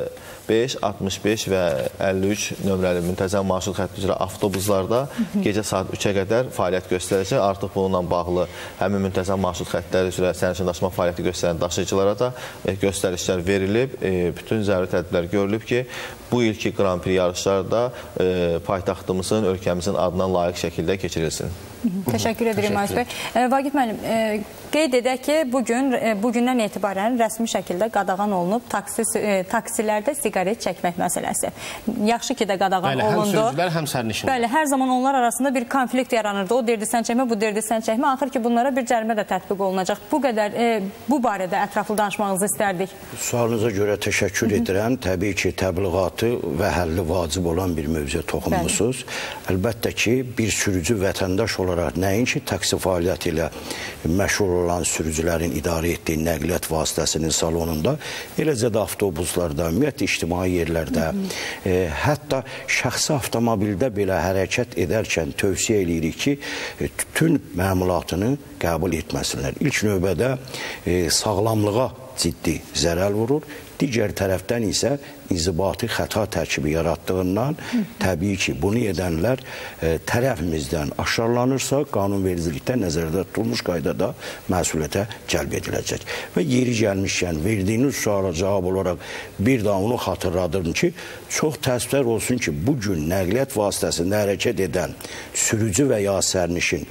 beş, altmış beş və əlli üç nömrəli müntəzəm marşrut xətti üzrə avtobuslarda gecə saat üçə qədər fəaliyyət göstərəcək. Artıq bununla bağlı həmin müntəzəm marşrut xəttləri üzrə sərnişin daşıma fəaliyyəti göstərən daşıyıcılara da göstərişlər verilib. Bütün zəruri tədbirlər görülüb ki, bu ilki Grand Prix yarışları da paytaxtımızın, ölkəmizin adına layiq şəkildə keçirilsin. Təşəkkür edirəm Ayş bəy. Vaqif müəllim, qeyd edək ki, bugün, bugündən etibarən rəsmi şəkildə qadağan olunub taksi, taksilərdə siqaret çəkmək məsələsi. Yaxşı ki də qadağan Bəli, olundu. Həm sürücülər, həm sərnişinlər. Bəli, hər zaman onlar arasında bir konflikt yaranırdı. O deyirdi sən çəkmə, bu deyirdi sən çəkmə. Axır ki, bunlara bir cərimə də tətbiq olunacaq. Bu qədər, e, bu barədə ətraflı danışmağınızı istərdik. Sualınıza görə təşəkkür edirəm. Təbii ki, təbliğatı və həlli vacib olan bir mövzuya toxunmusunuz. Əlbəttə ki, bir sürücü vətəndaş olaraq nəinki taksi fəaliyyəti ilə məşğul olan sürücülərin idarə etdiyi nəqliyyat vasitəsinin salonunda, eləcə də avtobuslarda, ümumiyyətlə ictimai yerlərdə, e, hətta şəxsi avtomobildə belə hərəkət edərkən tövsiyə edirik ki, e, tütün məmulatını qəbul etməsinlər. İlk növbədə e, sağlamlığa ciddi zərər vurur. Digər tərəfdən isə inzibati xəta tərkibi yaratdığından təbii ki, bunu edənlər e, tərəfimizdən aşarlanırsa, qanunvericilikdə nəzərdə tutulmuş qaydada məsuliyyətə cəlb ediləcək. Və yeri gəlmişkən, verdiyiniz suala cavab olaraq bir daha onu xatırladım ki, çox təəssüflər olsun ki, bugün nəqliyyat vasitəsində hərəkət edən sürücü və ya sərnişin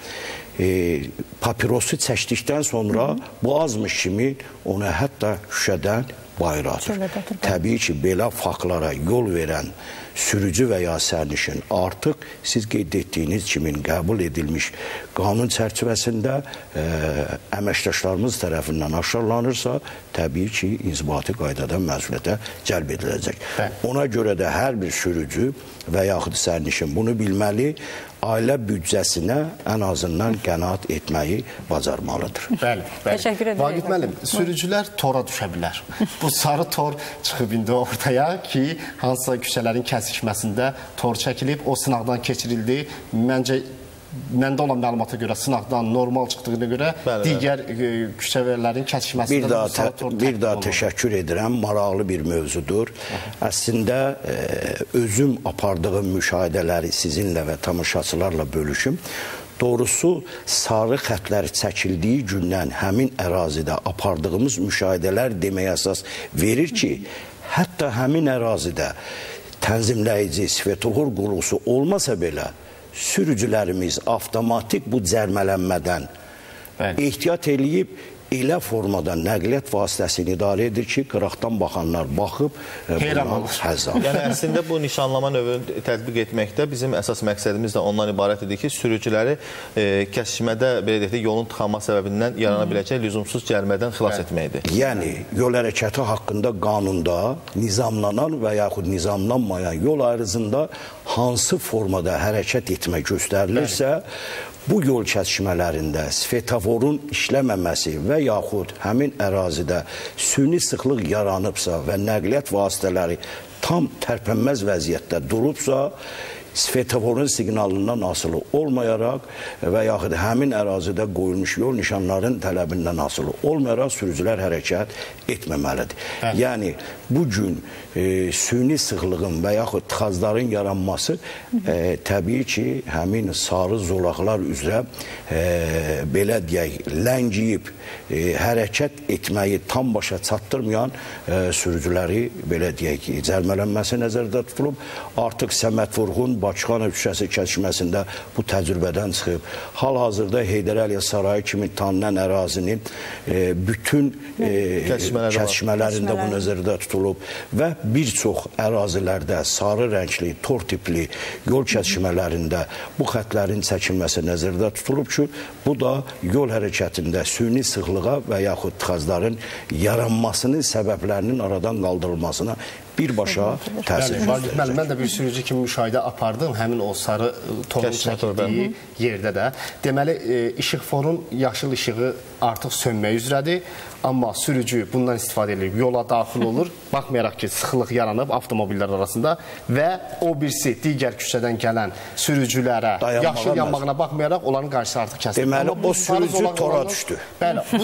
e, papirosu çəkdikdən sonra Hı -hı. bu azmış kimi onu hətta şüşədən bayıra atır. Təbii ki, belə faktlara yol verən sürücü və ya sərnişin artıq siz qeyd etdiyiniz kimi qəbul edilmiş qanun çərçivəsində e, əməkdaşlarımız tərəfindən aşkarlanırsa, təbii ki, inzibati qaydadan məsuliyyətə cəlb ediləcək. Ona görə də hər bir sürücü və yaxud sərnişin bunu bilməli, ailə büdcəsinə ən azından qənaət etməyi bacarmalıdır. Bəli, bəli. Vaqif müəllim, sürücülər tora düşə bilər. Bu sarı tor çıxıb indi ortaya ki, hansısa küçələrin kəsikməsində tor çəkilib, o sınaqdan keçirildi. Məncə, məndə olan məlumata görə sınaqdan normal çıxdığına görə bəli, digər e, küçələrin kəsikməsində bir daha, tə, bir daha təşəkkür edirəm. Maraqlı bir mövzudur. Əslində, e, özüm apardığım müşahidələri sizinlə və tamaşaçılarla bölüşüm. Doğrusu, sarı xətlər çəkildiyi gündən həmin ərazidə apardığımız müşahidələr deməyə əsas verir ki, hətta həmin ərazidə tənzimləyici, svetofor qurğusu olmasa belə, sürücülərimiz avtomatik bu cərmələnmədən Bəli. ehtiyat eləyib, elə formada nəqliyyat vasitəsini idarə edir ki, qıraqdan baxanlar baxıb bundan həzz alır. Yəni, əslində bu nişanlama növünü tətbiq etməkdə bizim əsas məqsədimiz də ondan ibarət edir ki, sürücüləri e, kəsişmədə, belə deyək, yolun tıxanma səbəbindən yarana biləcək lüzumsuz cərimədən xilas Bəli. etməkdir. Yəni, yol hərəkəti haqqında qanunda nizamlanan və yaxud nizamlanmayan yol ayrıcında hansı formada hərəkət etmək göstərilirsə, Bəli. bu yol kəsişmələrində svetoforun işləməməsi və yaxud həmin ərazidə süni sıxlıq yaranıbsa və nəqliyyat vasitələri tam tərpənməz vəziyyətdə durubsa, svetoforun siqnalından asılı olmayaraq və yaxud həmin ərazidə qoyulmuş yol nişanların tələbindən asılı olmayaraq sürücülər hərəkət etməməlidir. Hə. Yəni, bugün e, süni sıxlığın və yaxud tıxazların yaranması e, təbii ki, həmin sarı zolaqlar üzrə e, belə deyək, ləngiyib e, hərəkət etməyi tam başa çatdırmayan e, sürücüləri belə deyək, cərmələnməsi nəzərdə tutulub. Artıq Səməd Vurğun Bakıxanov küçəsi kəsişməsində bu təcrübədən çıxıb. Hal-hazırda Heydər Əliyev sarayı kimi tanınan ərazinin e, bütün e, kəsişmələrində bu nəzərdə tutulub və bir çox ərazilərdə sarı rəngli, tor tipli yol kəsişmələrində bu xətlərin çəkilməsi nəzərdə tutulub ki, bu da yol hərəkətində süni sıxlığa və yaxud tıxazların yaranmasının səbəblərinin aradan qaldırılmasına birbaşa təsir göstərəcək. Mən də bir sürücü kimi müşahidə apardım, həmin o sarı torun çəkildiyi yerdə də. Deməli, işıqforun yaşıl işığı artıq sönmək üzrədir, amma sürücü bundan istifadə edib, yola daxil olur, baxmayaraq ki, sıxlıq yaranıb avtomobillər arasında və o birisi digər küçədən gələn sürücülərə yaşıl yanmağına baxmayaraq onların qarşısı artıq kəsilir. Deməli, o sürücü tora düşdü. Bəli, bu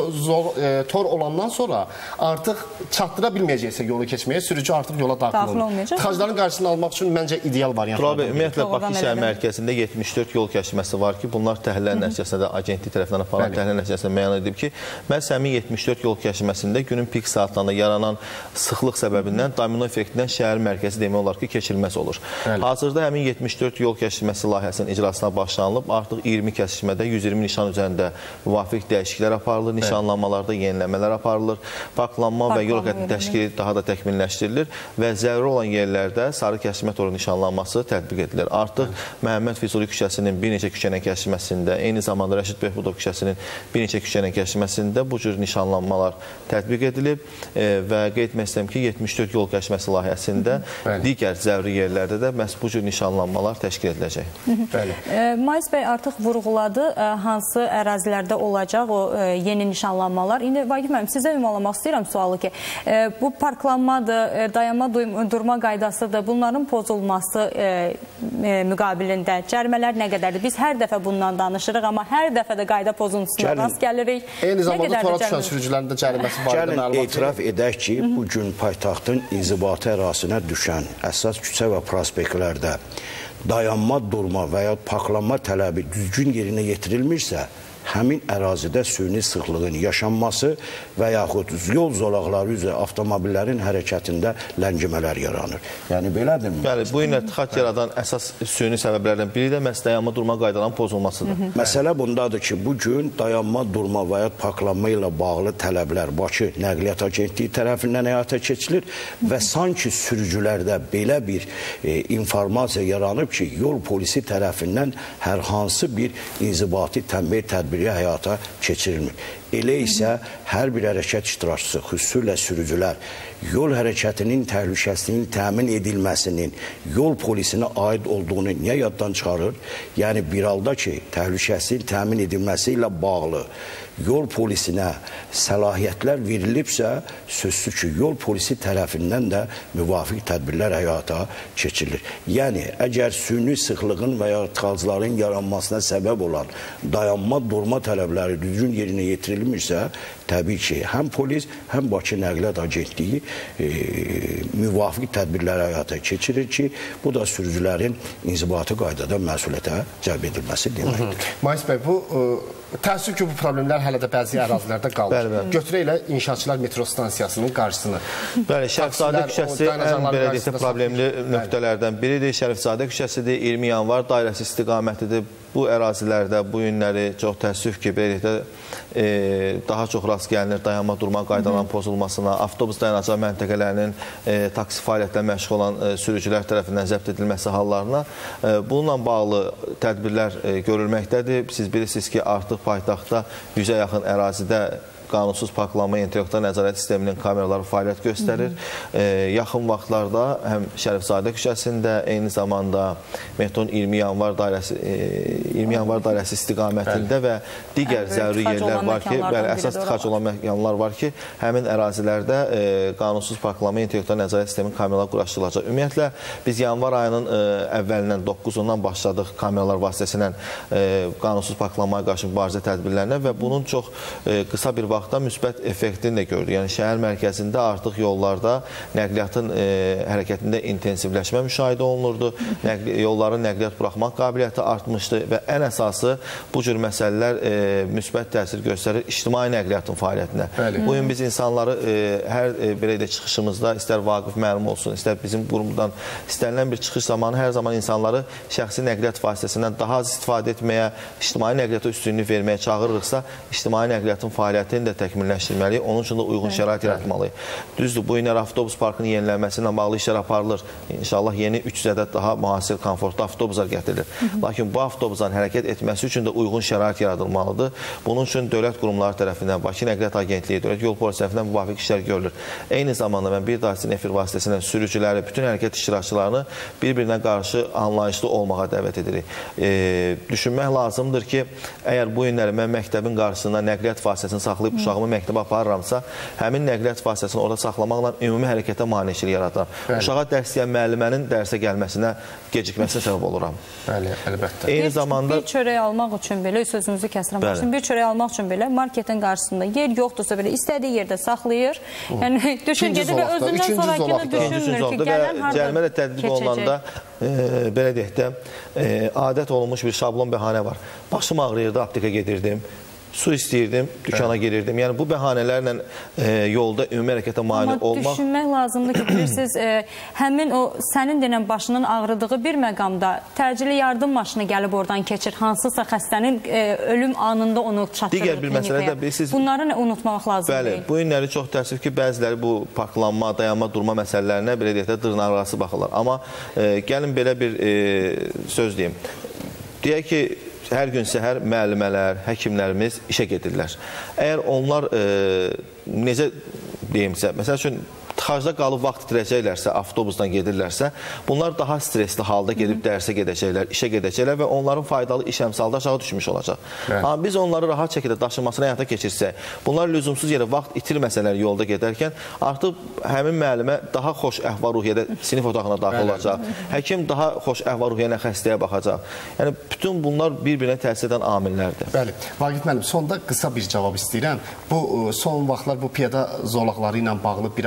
tor olandan sonra artıq çatdıra bilməyəcəksə yolu keçməyə, sürücü artıq yola daxil olur. Tıxacların qarşısını almaq üçün məncə ideal variant. Turabi, ümumiyyətlə, Bakı şəhər mərkəzində yetmiş dörd yol kəşməsi var ki, bunlar təhlillər nəticəsində də agentlik tərəfindən aparılan təhlillər nəticəsində müəyyən edib ki, məhz həmin yetmiş dörd yol kəşməsində günün pik saatlarında yaranan sıxlıq səbəbindən domino effektindən şəhər mərkəzi demək olar ki, keçilməz olur. Bəli. Hazırda həmin yetmiş dörd yol kəşməsi layihəsinin icrasına başlanılıb, artıq iyirmi kəşmədə yüz iyirmi nişan üzərində müvafiq dəyişikliklər aparılır, nişanlanmalarda yeniləmələr aparılır, parklanma və yol hərəkətinin təşkili daha da təkmilləşdirilir və zəruri olan yerlərdə sarı kəşmə toru nişanlanması tətbiq edilir. Artıq Məhəmməd Füzuli küçəsinin bir neçə küçənin kəşməsində, eyni zamanda Rəşid Behbudov küçəsinin bir neçə küçənin kəşməsində bu cür nişanlanmalar tətbiq edilib e, və qeyd etmək istəyirəm ki, yetmiş dörd yol kəşməsi layihəsində Bəli. digər zəruri yerlərdə də məhz bu cür nişanlanmalar təşkil ediləcək. Bəli. E, Mais bəy artıq vurğuladı e, hansı ərazilərdə olacaq o e, yeni nişanlanmalar. İndi Vaqif müəllim, sizə ümumlamaq istəyirəm sualı ki, e, bu parklanmadır, e, dayanma durma qaydasıdır, bunların pozulması e, e, müqabilində cərimələr nə qədərdir? Biz hər dəfə bundan danışırıq, amma hər dəfə də qayda pozuntusuna rast gəlirik. Eyni zamanda tora düşən sürücülərin də cəriməsi barədə məlumat. Gəlin etiraf edək ki, bugün paytaxtın inzibati ərazisinə düşən əsas küçə və prospektlərdə dayanma, durma və ya parklanma tələbi düzgün yerinə yetirilmirsə, həmin ərazidə süni sıxlığın yaşanması və yaxud yol zolaqları üzrə avtomobillərin hərəkətində ləngimələr yaranır. Yəni belədirmi? Bəli, bu ilə tıxac yaradan əsas süni səbəblərdən biri də məhz dayanma durma qaydalarının pozulmasıdır. Hı -hı. Məsələ bundadır ki, bu gün dayanma durma və ya parklanma ilə bağlı tələblər Bakı Nəqliyyat Agentliyi tərəfindən həyata keçilir və sanki sürücülərdə belə bir e, informasiya yaranıb ki, yol polisi tərəfindən hər hansı bir inzibati tənbih tədbiri həyata keçirilmir. Elə isə hər bir hərəkət iştirakçısı, xüsusilə sürücülər, yol hərəkətinin təhlükəsizliyinin təmin edilməsinin yol polisinə aid olduğunu niyə yaddan çıxarır? Yəni bir halda ki, təhlükəsizliyin təmin edilməsi ilə bağlı yol polisinə səlahiyyətlər verilibsə, sözsüz ki, yol polisi tərəfindən də müvafiq tədbirlər həyata keçirilir. Yəni, əgər süni sıxlığın və ya tıxacların yaranmasına səbəb olan dayanma, durma tələbləri düzgün yerinə yetirilmirsə, təbii ki, həm polis, həm Bakı Nəqliyyat Agentliyi e, müvafiq tədbirlər həyata keçirir ki, bu da sürücülərin inzibati qaydada məsuliyyətə cəlb edilməsi deməkdir. Mayıs bəy, bu e, təəssüf ki, bu problemlər hələ də bəzi ərazilərdə qalır. Bəli, bəli. Götürək elə inşaatçılar metro stansiyasının qarşısını. Bəli, Şərifzadə küçəsi ən belə deyək problemli nöqtələrdən biridir. Şərifzadə küçəsidir, iyirmi yanvar dairəsi istiqamətidir. Bu ərazilərdə bu günləri çox təəssüf ki, belə e, daha çox rast gəlinir dayanma durma qaydalarının pozulmasına, avtobus dayanacaq məntəqələrinin e, taksi fəaliyyətlə məşğul olan e, sürücülər tərəfindən zəbt edilməsi hallarına. E, bununla bağlı tədbirlər e, görülməkdədir. Siz bilirsiniz ki, artıq paytaxtda yüzə yaxın ərazidə qanunsuz parklanma interaktiv nəzarət sisteminin kameraları fəaliyyət göstərir. E, yaxın vaxtlarda həm Şərifzadə küçəsində, eyni zamanda metronun iyirmi yanvar dairəsi e, iyirmi yanvar dairəsi istiqamətində və digər zəruri yerlər var ki, bəli, əsas tıxac olan məkanlar var ki, həmin ərazilərdə e, qanunsuz parklanma interaktiv nəzarət sisteminin kameraları quraşdırılacaq. Ümumiyyətlə, biz yanvar ayının e, əvvəlindən doqquzundan başladıq kameralar vasitəsilə e, qanunsuz parklanmaya qarşı mübarizə tədbirlərinə və bunun çox e, qısa bir vaxt vaxtda müsbət effektini də gördük. Yəni, şəhər mərkəzində artıq yollarda nəqliyyatın e, hərəkətində intensivləşmə müşahidə olunurdu. Nəqli, yolların nəqliyyat buraxmaq qabiliyyəti artmışdı və ən əsası bu cür məsələlər e, müsbət təsir göstərir ictimai nəqliyyatın fəaliyyətinə. Bəli. Bu gün biz insanları e, hər e, belə də çıxışımızda istər Vaqif müəllim olsun, istər bizim qurumdan istənilən bir çıxış zamanı hər zaman insanları şəxsi nəqliyyat vasitəsindən daha az istifadə etməyə, ictimai nəqliyyata üstünlük verməyə çağırırıqsa, ictimai nəqliyyatın fəaliyyətini də təkmilləşdirməliyik, onun üçün də uyğun şərait yaratmalıyıq. Düzdür, bu günlər avtobus parkının yenilənməsi ilə bağlı işlər aparılır. İnşallah yeni üç yüz ədəd daha müasir, komfortlu avtobuslar gətirilir. Lakin bu avtobusların hərəkət etməsi üçün də uyğun şərait yaradılmalıdır. Bunun üçün dövlət qurumları tərəfindən, Bakı Nəqliyyat Agentliyi, Dövlət Yol Polisi tərəfindən müvafiq işlər görülür. Eyni zamanda mən bir daha sizin efir vasitəsilə sürücüləri, bütün hərəkət iştirakçılarını bir-birinə qarşı anlayışlı olmağa dəvət edirik. E, düşünmək lazımdır ki, əgər bu günləri mən məktəbin qarşısında nəqliyyat vasitəsini saxlayıb uşağımı məktəbə aparıramsa, həmin nəqliyyat vasitəsini orada saxlamaqla ümumi hərəkətə maneçilik yaradıram. Uşağa dərs deyən müəllimənin dərsə gəlməsinə, gecikməsinə səbəb oluram. Bəli, əlbəttə. Eyni bir, zamanda... Bir çörək almaq üçün belə, sözünüzü kəsirəm, başlayın, bir çörək almaq üçün belə marketin qarşısında yer yoxdursa belə, istədiyi yerdə saxlayır. Yəni, düşün, gedir və özündən sonrakını düşünmür ki, gələn harada cərimə də tədbiq olunanda, e, belə deyək də, e, adət olunmuş bir şablon bəhanə var. Başım ağrıyırdı, aptekə gedirdim. Su istəyirdim, dükana girirdim. Yəni, bu bəhanələrlə e, yolda ümumi hərəkətə mane olmaq... Amma düşünmək lazımdır ki, bilirsiniz, e, həmin o sənin denən başının ağrıdığı bir məqamda təcili yardım maşını gəlib oradan keçir, hansısa xəstənin e, ölüm anında onu çatdırır. Digər bir məsələ də bilirsiniz... Bunları unutmaq lazım bəli, deyil. Bu günləri çox təəssüf ki, bəziləri bu parklanma, dayanma, durma məsələlərinə belə deyək də dırnaqarası baxırlar. Amma e, gəlin belə bir e, söz deyim. Deyək ki, hər gün səhər müəllimələr, həkimlərimiz işə gedirlər. Əgər onlar e, necə deyimsə, məsəl üçün tıxacda qalıb vaxt itirəcəklərsə, avtobusdan gedirlərsə, bunlar daha stresli halda gedib dərsə gedəcəklər, işə gedəcəklər və onların faydalı iş əmsalda aşağı düşmüş olacaq. Evet. Amma biz onları rahat şəkildə daşınmasına həyata keçirsək, bunlar lüzumsuz yerə vaxt itirməsələr yolda gedərkən, artıq həmin müəllimə daha xoş əhval-ruhiyyədə sinif otağına daxil olacaq. Həkim daha xoş əhval-ruhiyyələ xəstəyə baxacaq. Yəni, bütün bunlar bir-birinə təsir edən amillərdir. Bəli. Vaqif müəllim, sonda qısa bir cavab istəyirəm. Bu, son vaxtlar bu piyada zolaqları ilə bağlı biraz sürücülər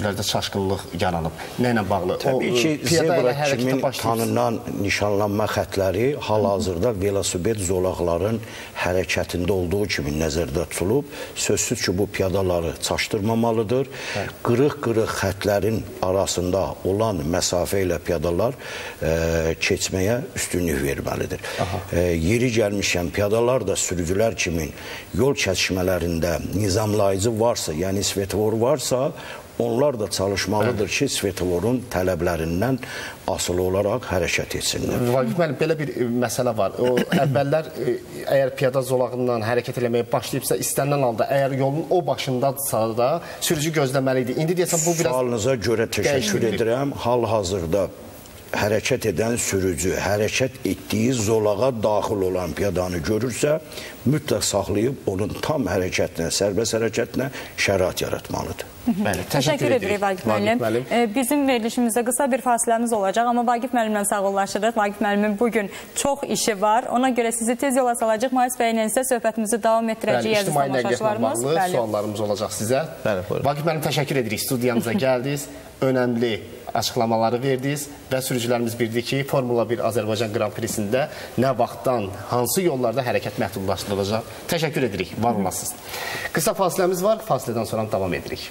küçüklərdə çaşqınlıq yaranıb. Nə ilə bağlı? Təbii ki, zebra kimin tanınan nişanlanma xətləri hal-hazırda velosiped zolaqların hərəkətində olduğu kimi nəzərdə tutulub. Sözsüz ki, bu piyadaları çaşdırmamalıdır. Qırıq-qırıq xətlərin arasında olan məsafə ilə piyadalar e, keçməyə üstünlük verməlidir. E, yeri gəlmişkən piyadalar da sürücülər kimin yol kəsişmələrində nizamlayıcı varsa, yəni svetofor varsa, onlar da çalışmalıdır ki, svetoforun tələblərindən asılı olaraq hərəkət etsinlər. Vaqif müəllim, belə bir məsələ var. O əvvəllər əgər piyada zolağından hərəkət eləməyə başlayıbsa, istənilən halda əgər yolun o başındadırsa da sürücü gözləməli idi. İndi deyəsən bu biraz sualınıza görə təşəkkür edirəm. Hal-hazırda hərəkət edən sürücü hərəkət etdiyi zolağa daxil olan piyadanı görürsə, mütləq saxlayıb onun tam hərəkətinə, sərbəst hərəkətinə şərait yaratmalıdır. Bəli, təşəkkür edirik Vaqif müəllim. Bizim verilişimizdə qısa bir fasiləmiz olacaq, amma Vaqif müəllimlə sağollaşırıq. Vaqif müəllimin bugün çox işi var. Ona görə sizi tez yola salacaq. Mayıs bəylə isə söhbətimizi davam etdirəcəyik əziz tamaşaçılarımız. İctimai nəqliyyatla bağlı suallarımız olacaq sizə. Vaqif müəllim, təşəkkür edirik. Studiyamıza gəldiniz. Önəmli açıqlamaları verdiniz və sürücülərimiz bildi ki, Formula bir Azərbaycan Grand Prix'sində nə vaxtdan, hansı yollarda hərəkət məhdudlaşdırılacaq. Təşəkkür edirik, var olasınız. Qısa fasiləmiz var, fasilədən sonra davam edirik.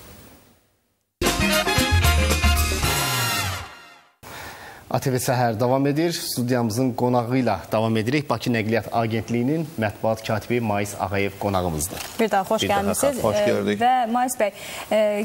A T V Səhər davam edir. Studiyamızın qonağı ilə davam edirik. Bakı Nəqliyyat Agentliyinin mətbuat katibi Mayıs Ağayev qonağımızdır. Bir daha xoş gəlmişsiniz. Xoş gördük. Və Mayıs bəy, e,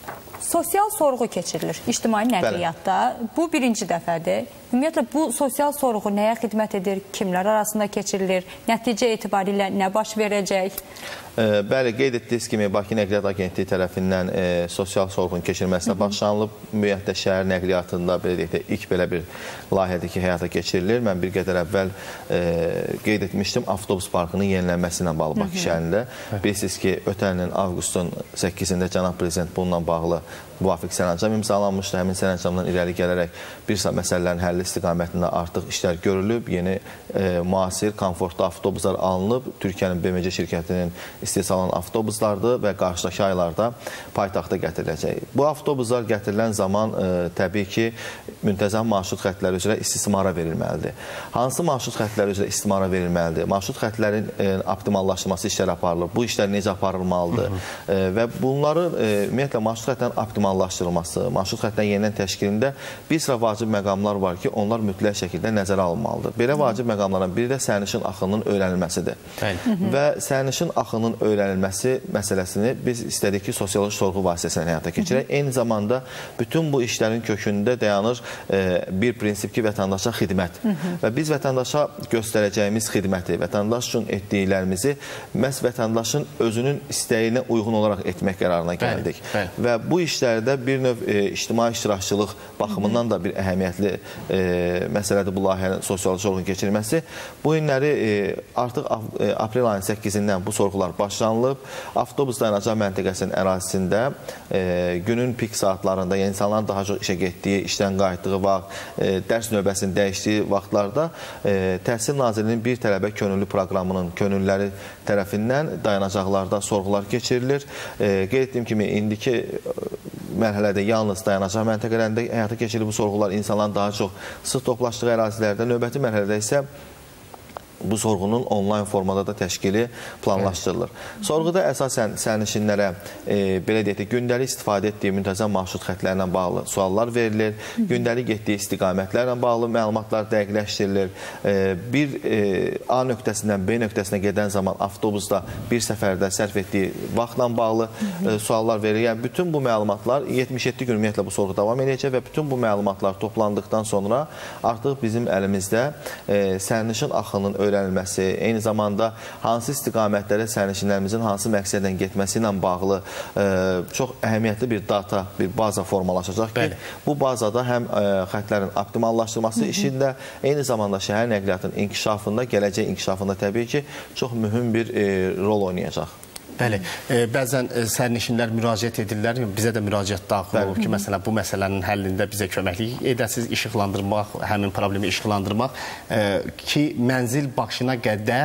sosial sorğu keçirilir ictimai nəqliyyatda. Bu birinci dəfədir. Ümumiyyətlə, bu sosial sorğu nəyə xidmət edir, kimlər arasında keçirilir, nəticə etibarilə nə baş verəcək? Bəli, qeyd etdiyiniz kimi Bakı Nəqliyyat Agentliyi tərəfindən e, sosial sorğunun keçirilməsinə başlanılıb. Ümumiyyətlə, şəhər nəqliyyatında belə deyək də, ilk belə bir layihədir ki, həyata keçirilir. Mən bir qədər əvvəl e, qeyd etmişdim, avtobus parkının yenilənməsi ilə bağlı Bakı şəhərində. Bilirsiniz ki, ötən ilin avqustun səkkizində Cənab Prezident bununla bağlı müvafiq sərəncam imzalanmışdı. Həmin sərəncamdan irəli gələrək bir sıra məsələlərin həlli istiqamətində artıq işlər görülüb. Yeni e, müasir, komfortlu avtobuslar alınıb. Türkiyənin B M C şirkətinin istehsal olunan avtobuslardır və qarşıdakı aylarda paytaxta gətiriləcək. Bu avtobuslar gətirilən zaman e, təbii ki, müntəzəm marşrut xətləri üzrə istismara verilməlidir. Hansı marşrut xətləri üzrə istismara verilməlidir? Marşrut xətlərin e, optimallaşdırması işlər aparılır. Bu işlər necə aparılmalıdır? Hı -hı. E, və bunların e, ümumiyyətlə marşrut xətlərin optimallaşdırılması, marşrut xətlərin yenidən təşkilində bir sıra vacib məqamlar var ki, onlar mütləq şəkildə nəzərə alınmalıdır. Belə vacib məqamlardan biri də sərnişin axınının öyrənilməsidir. Hı -hı. Və sərnişin axının öyrənilməsi məsələsini biz istədik ki, sosioloji sorğu vasitəsilə həyata keçirək. Eyni zamanda bütün bu işlərin kökündə dayanır e, bir prinsip ki, vətəndaşa xidmət. Hı -hı. Və biz vətəndaşa göstərəcəyimiz xidməti, vətəndaş üçün etdiklərimizi məhz vətəndaşın özünün istəyinə uyğun olaraq etmək qərarına gəldik. Bəli, bəli. Və bu işlərdə bir növ e, ictimai iştirakçılıq baxımından da bir əhəmiyyətli e, məsələdir bu layihənin sosioloji sorğunun keçirilməsi. Bu günləri e, artıq e, aprel ayının səkkizindən bu sorğular başlanılıb. Avtobus dayanacaq məntəqəsinin ərazisində e, günün pik saatlarında, yəni insanların daha çox işə getdiyi, işdən qayıtdığı vaxt, e, dərs növbəsinin dəyişdiyi vaxtlarda e, Təhsil Nazirliyinin bir tələbə könüllü proqramının könüllüləri tərəfindən dayanacaqlarda sorğular keçirilir. E, qeyd etdiyim kimi, indiki mərhələdə yalnız dayanacaq məntəqələrində həyata keçirilir bu sorğular. İnsanların daha çox sıx toplaşdığı ərazilərdə, növbəti mərhələdə isə bu sorğunun onlayn formada da təşkili planlaşdırılır. Sorğuda əsasən sərnişinlərə e, belə deyək də, gündəlik istifadə etdiyi müntəzəm marşrut xətlərlə bağlı suallar verilir. Gündəlik getdiyi istiqamətlərlə bağlı məlumatlar dəqiqləşdirilir. E, bir e, A nöqtəsindən B nöqtəsinə gedən zaman avtobusda bir səfərdə sərf etdiyi vaxtla bağlı e, suallar verilir. Yəni, bütün bu məlumatlar yetmiş yeddi gün ümumiyyətlə bu sorğu davam edəcək və bütün bu məlumatlar toplandıqdan sonra artıq bizim əlimizdə e, sərnişin axının öyrənilməsi, eyni zamanda hansı istiqamətlərə sərnişinlərimizin hansı məqsədlə getməsi ilə bağlı e, çox əhəmiyyətli bir data, bir baza formalaşacaq ki, bəli, bu bazada həm e, xətlərin optimallaşdırılması işində, eyni zamanda şəhər nəqliyyatının inkişafında, gələcək inkişafında təbii ki, çox mühüm bir e, rol oynayacaq. Bəli, e, bəzən e, sərnişinlər müraciət edirlər, bizə də müraciət daxil olub ki, məsələn, bu məsələnin həllində bizə köməklik edəsiz, işıqlandırmaq, həmin problemi işıqlandırmaq e, ki, mənzil başına qədər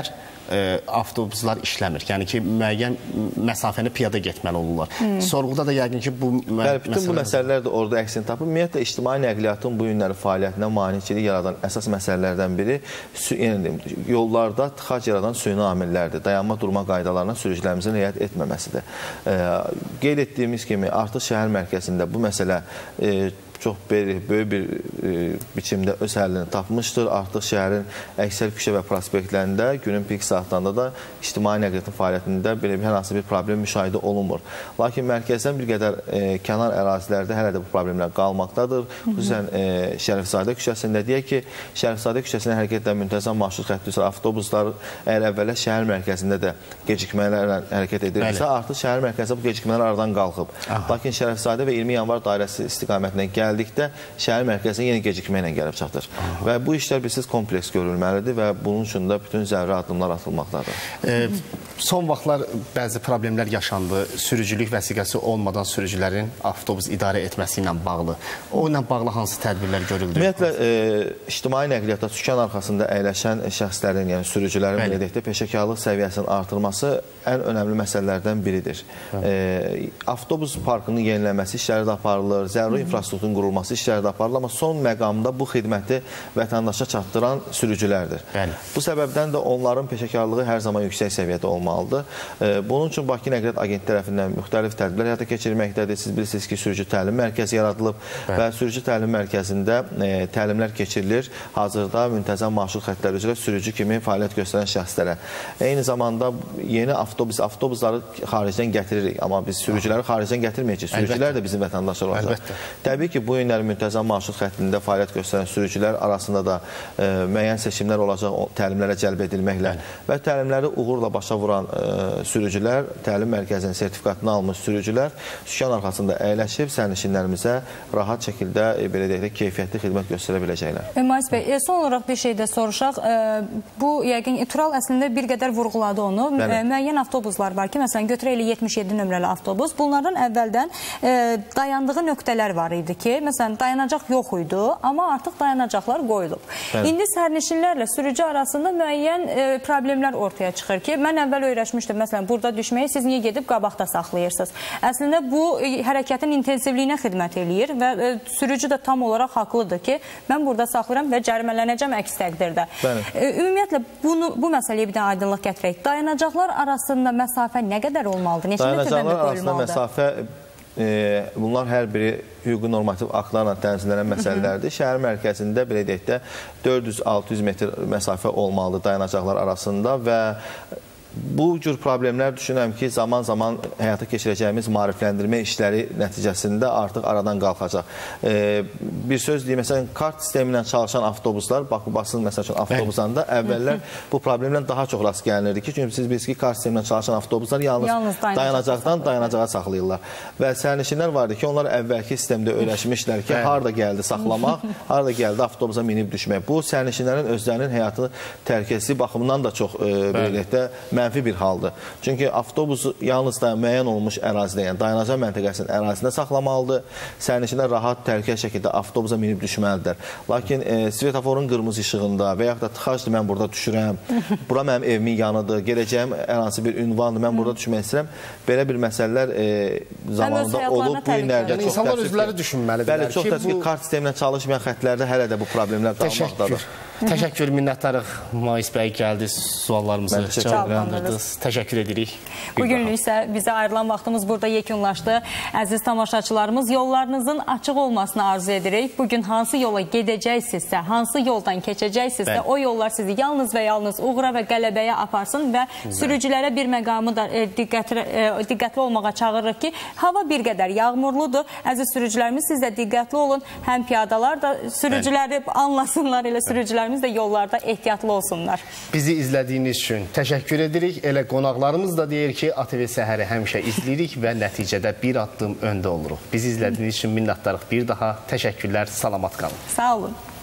e, avtobuslar işləmir. Yəni ki, müəyyən məsafəni piyada getməli olurlar. Hmm. Sorğuda da yəqin ki, bu Bəli, bütün bu məsələlər də orada əksini tapıb. Ümumiyyətlə, ictimai nəqliyyatın bu günləri fəaliyyətinə maneçilik yaradan əsas məsələlərdən biri yəni, yollarda tıxac yaradan süni amillərdir. Dayanma durma qaydalarına sürücülərimizin riayət etməməsidir. E, qeyd etdiyimiz kimi, artıq şəhər mərkəzində bu məsələ e, çox böyük bir e, biçimdə öz həllini tapmışdır. Artıq şəhərin əksər küçə və prospektlərində günün pik saatlarında da ictimai nəqliyyatın fəaliyyətində belə bir hər hansı bir problem müşahidə olunmur. Lakin mərkəzdən bir qədər e, kənar ərazilərdə hələ də bu problemlər qalmaqdadır. Xüsusən e, Şərifzadə küçəsində deyək ki, Şərifzadə küçəsində hərəkət edən müntəzəm marşrut xətti üzrə avtobuslar əgər əvvələ şəhər mərkəzində də gecikmələrlə hərəkət edirsə, artıq şəhər mərkəzində bu gecikmələr aradan qalxıb. Aha. Lakin Şərifzadə və iyirmi yanvar dairəsi istiqamətinə gəl gəldikdə şəhər mərkəzinə yeni gecikmə ilə gəlib çatır. Və bu işlər bilsiz kompleks görülməlidir və bunun üçün də bütün zəruri addımlar atılmaqdadır. E, son vaxtlar bəzi problemlər yaşandı. Sürücülük vəsiqəsi olmadan sürücülərin avtobus idarə etməsi ilə bağlı. O ilə bağlı hansı tədbirlər görüldü? Ümumiyyətlə, e, ictimai nəqliyyatda sükan arxasında əyləşən şəxslərin, yəni sürücülərin belə deyək də peşəkarlıq səviyyəsinin artırması ən önəmli məsələlərdən biridir. E, avtobus parkının yenilənməsi işləri də aparılır, zəruri infrastrukturun qurulması işləri də aparılır, amma son məqamda bu xidməti vətəndaşa çatdıran sürücülərdir. Bəli. Bu səbəbdən də onların peşəkarlığı hər zaman yüksək səviyyədə olmalıdır. Bunun üçün Bakı Nəqliyyat Agentliyi tərəfindən müxtəlif tədbirlər həyata keçirilməkdədir. Siz bilirsiniz ki, sürücü təlim mərkəzi yaradılıb. Bəli. Və sürücü təlim mərkəzində e, təlimlər keçirilir. Hazırda müntəzəm marşrut xəttləri üzrə sürücü kimi fəaliyyət göstərən şəxslərə. Eyni zamanda yeni avtobus, avtobusları xaricdən gətiririk. Amma biz sürücüləri xaricdən gətirməyəcək. Sürücülər də bizim vətəndaşlar olacaq. Əlbəttə. Təbii ki, bu günləri müntəzəm marşrut xəttində fəaliyyət göstərən sürücülər arasında da e, müəyyən seçimlər olacaq o, təlimlərə cəlb edilməklə və təlimləri uğurla başa vuran e, sürücülər, təlim mərkəzinin sertifikatını almış sürücülər sükan arxasında əyləşib sərnişinlərimizə rahat şəkildə e, belə deyək də keyfiyyətli xidmət göstərə biləcəklər. Mayis bəy, e, son olaraq bir şey də soruşaq. E, bu yəqin Tural əslində bir qədər vurğuladı onu. E, müəyyən avtobuslar var ki, məsələn götürək elə yetmiş yeddi nömrəli avtobus. Bunların əvvəldən e, dayandığı nöqtələr var idi ki, məsələn, dayanacaq yox idi, amma artıq dayanacaqlar qoyulub. Bəli. İndi sərnişinlərlə sürücü arasında müəyyən e, problemlər ortaya çıxır ki, mən əvvəl öyrəşmişdim, məsələn, burada düşməyi siz niyə gedib qabaqda saxlayırsınız? Əslində, bu e, hərəkətin intensivliyinə xidmət eləyir və e, sürücü də tam olaraq haqlıdır ki, mən burada saxlayıram və cərimələnəcəm əks təqdirdə. E, ümumiyyətlə, bunu, bu məsələyə bir dənə aydınlıq gətirək. Dayanacaqlar arasında məsafə nə qədər olmalıdır? Neçə metrdən də qoyulmalıdır? Məsafə E, bunlar hər biri hüquqi normativ aktlarla tənzimlənən məsələlərdir. Şəhər mərkəzində belə deyək də dörd yüz altı yüz metr məsafə olmalıdır dayanacaqlar arasında və bu cür problemlər düşünürəm ki, zaman-zaman həyata keçirəcəyimiz maarifləndirmə işləri nəticəsində artıq aradan qalxacaq. E, bir söz deyim, məsələn, kart sistemi ilə çalışan avtobuslar, Bakı-Basın məsəl üçün avtobusanda əvvəllər bu problemlə daha çox rast gəlinirdi ki, çünki siz bilirsiniz ki, kart sistemi ilə çalışan avtobuslar yalnız, yalnız dayanacaqdan dayanacağa saxlayırlar. Və sərnişinlər vardı ki, onlar əvvəlki sistemdə öyrəşmişlər ki, harada gəldi saxlamaq, harada gəldi avtobusa minib düşmək. Bu, sərnişinlərin özlərinin həyatını tərkəsi baxımından da çox e, belirlikdə mənfi bir haldır. Çünki avtobusu yalnız da müəyyən olmuş ərazidə, yəni dayanacaq məntəqəsinin ərazisində saxlamalıdır. Sərnişinlər rahat, təhlükəli şəkildə avtobusa minib düşməlidir. Lakin e, svetoforun qırmızı işığında və yaxud da tıxacdır, mən burada düşürəm, bura mənim evimin yanıdır, geləcəyim hər hansı bir ünvandır, mən burada düşmək istəyirəm. Belə bir məsələlər e, zamanında olub, bu günlərdə yəni, çox insanlar özləri düşünməlidirlər. Bəli, çox təəssüf ki, bu... kart sisteminə çalışmayan xətlərdə hələ də bu problemlər qalmaqdadır. Təşəkkür, minnətdarıq. Mayis bəy gəldi, suallarımızı cavablandırdınız. Təşəkkür edirik. Bugünlük isə bizə ayrılan vaxtımız burada yekunlaşdı. Əziz tamaşaçılarımız, yollarınızın açıq olmasını arzu edirik. Bugün hansı yola gedəcəksinizsə, hansı yoldan keçəcəksinizsə, o yollar sizi yalnız və yalnız uğura və qələbəyə aparsın və sürücülərə bir məqamı da e, diqqətli, e, diqqətli olmağa çağırırıq ki, hava bir qədər yağmurludur. Əziz sürücülərimiz, siz də diqqətli olun. Həm piyadalar da sürücüləri anlasınlar, elə sürücülər də yollarda ehtiyatlı olsunlar. Bizi izlədiyiniz üçün təşəkkür edirik. Elə qonaqlarımız da deyir ki, A T V Səhəri həmişə izləyirik və nəticədə bir addım öndə oluruq. Bizi izlədiyiniz üçün minnətdarıq. Bir daha təşəkkürlər, salamat qalın. Sağ olun.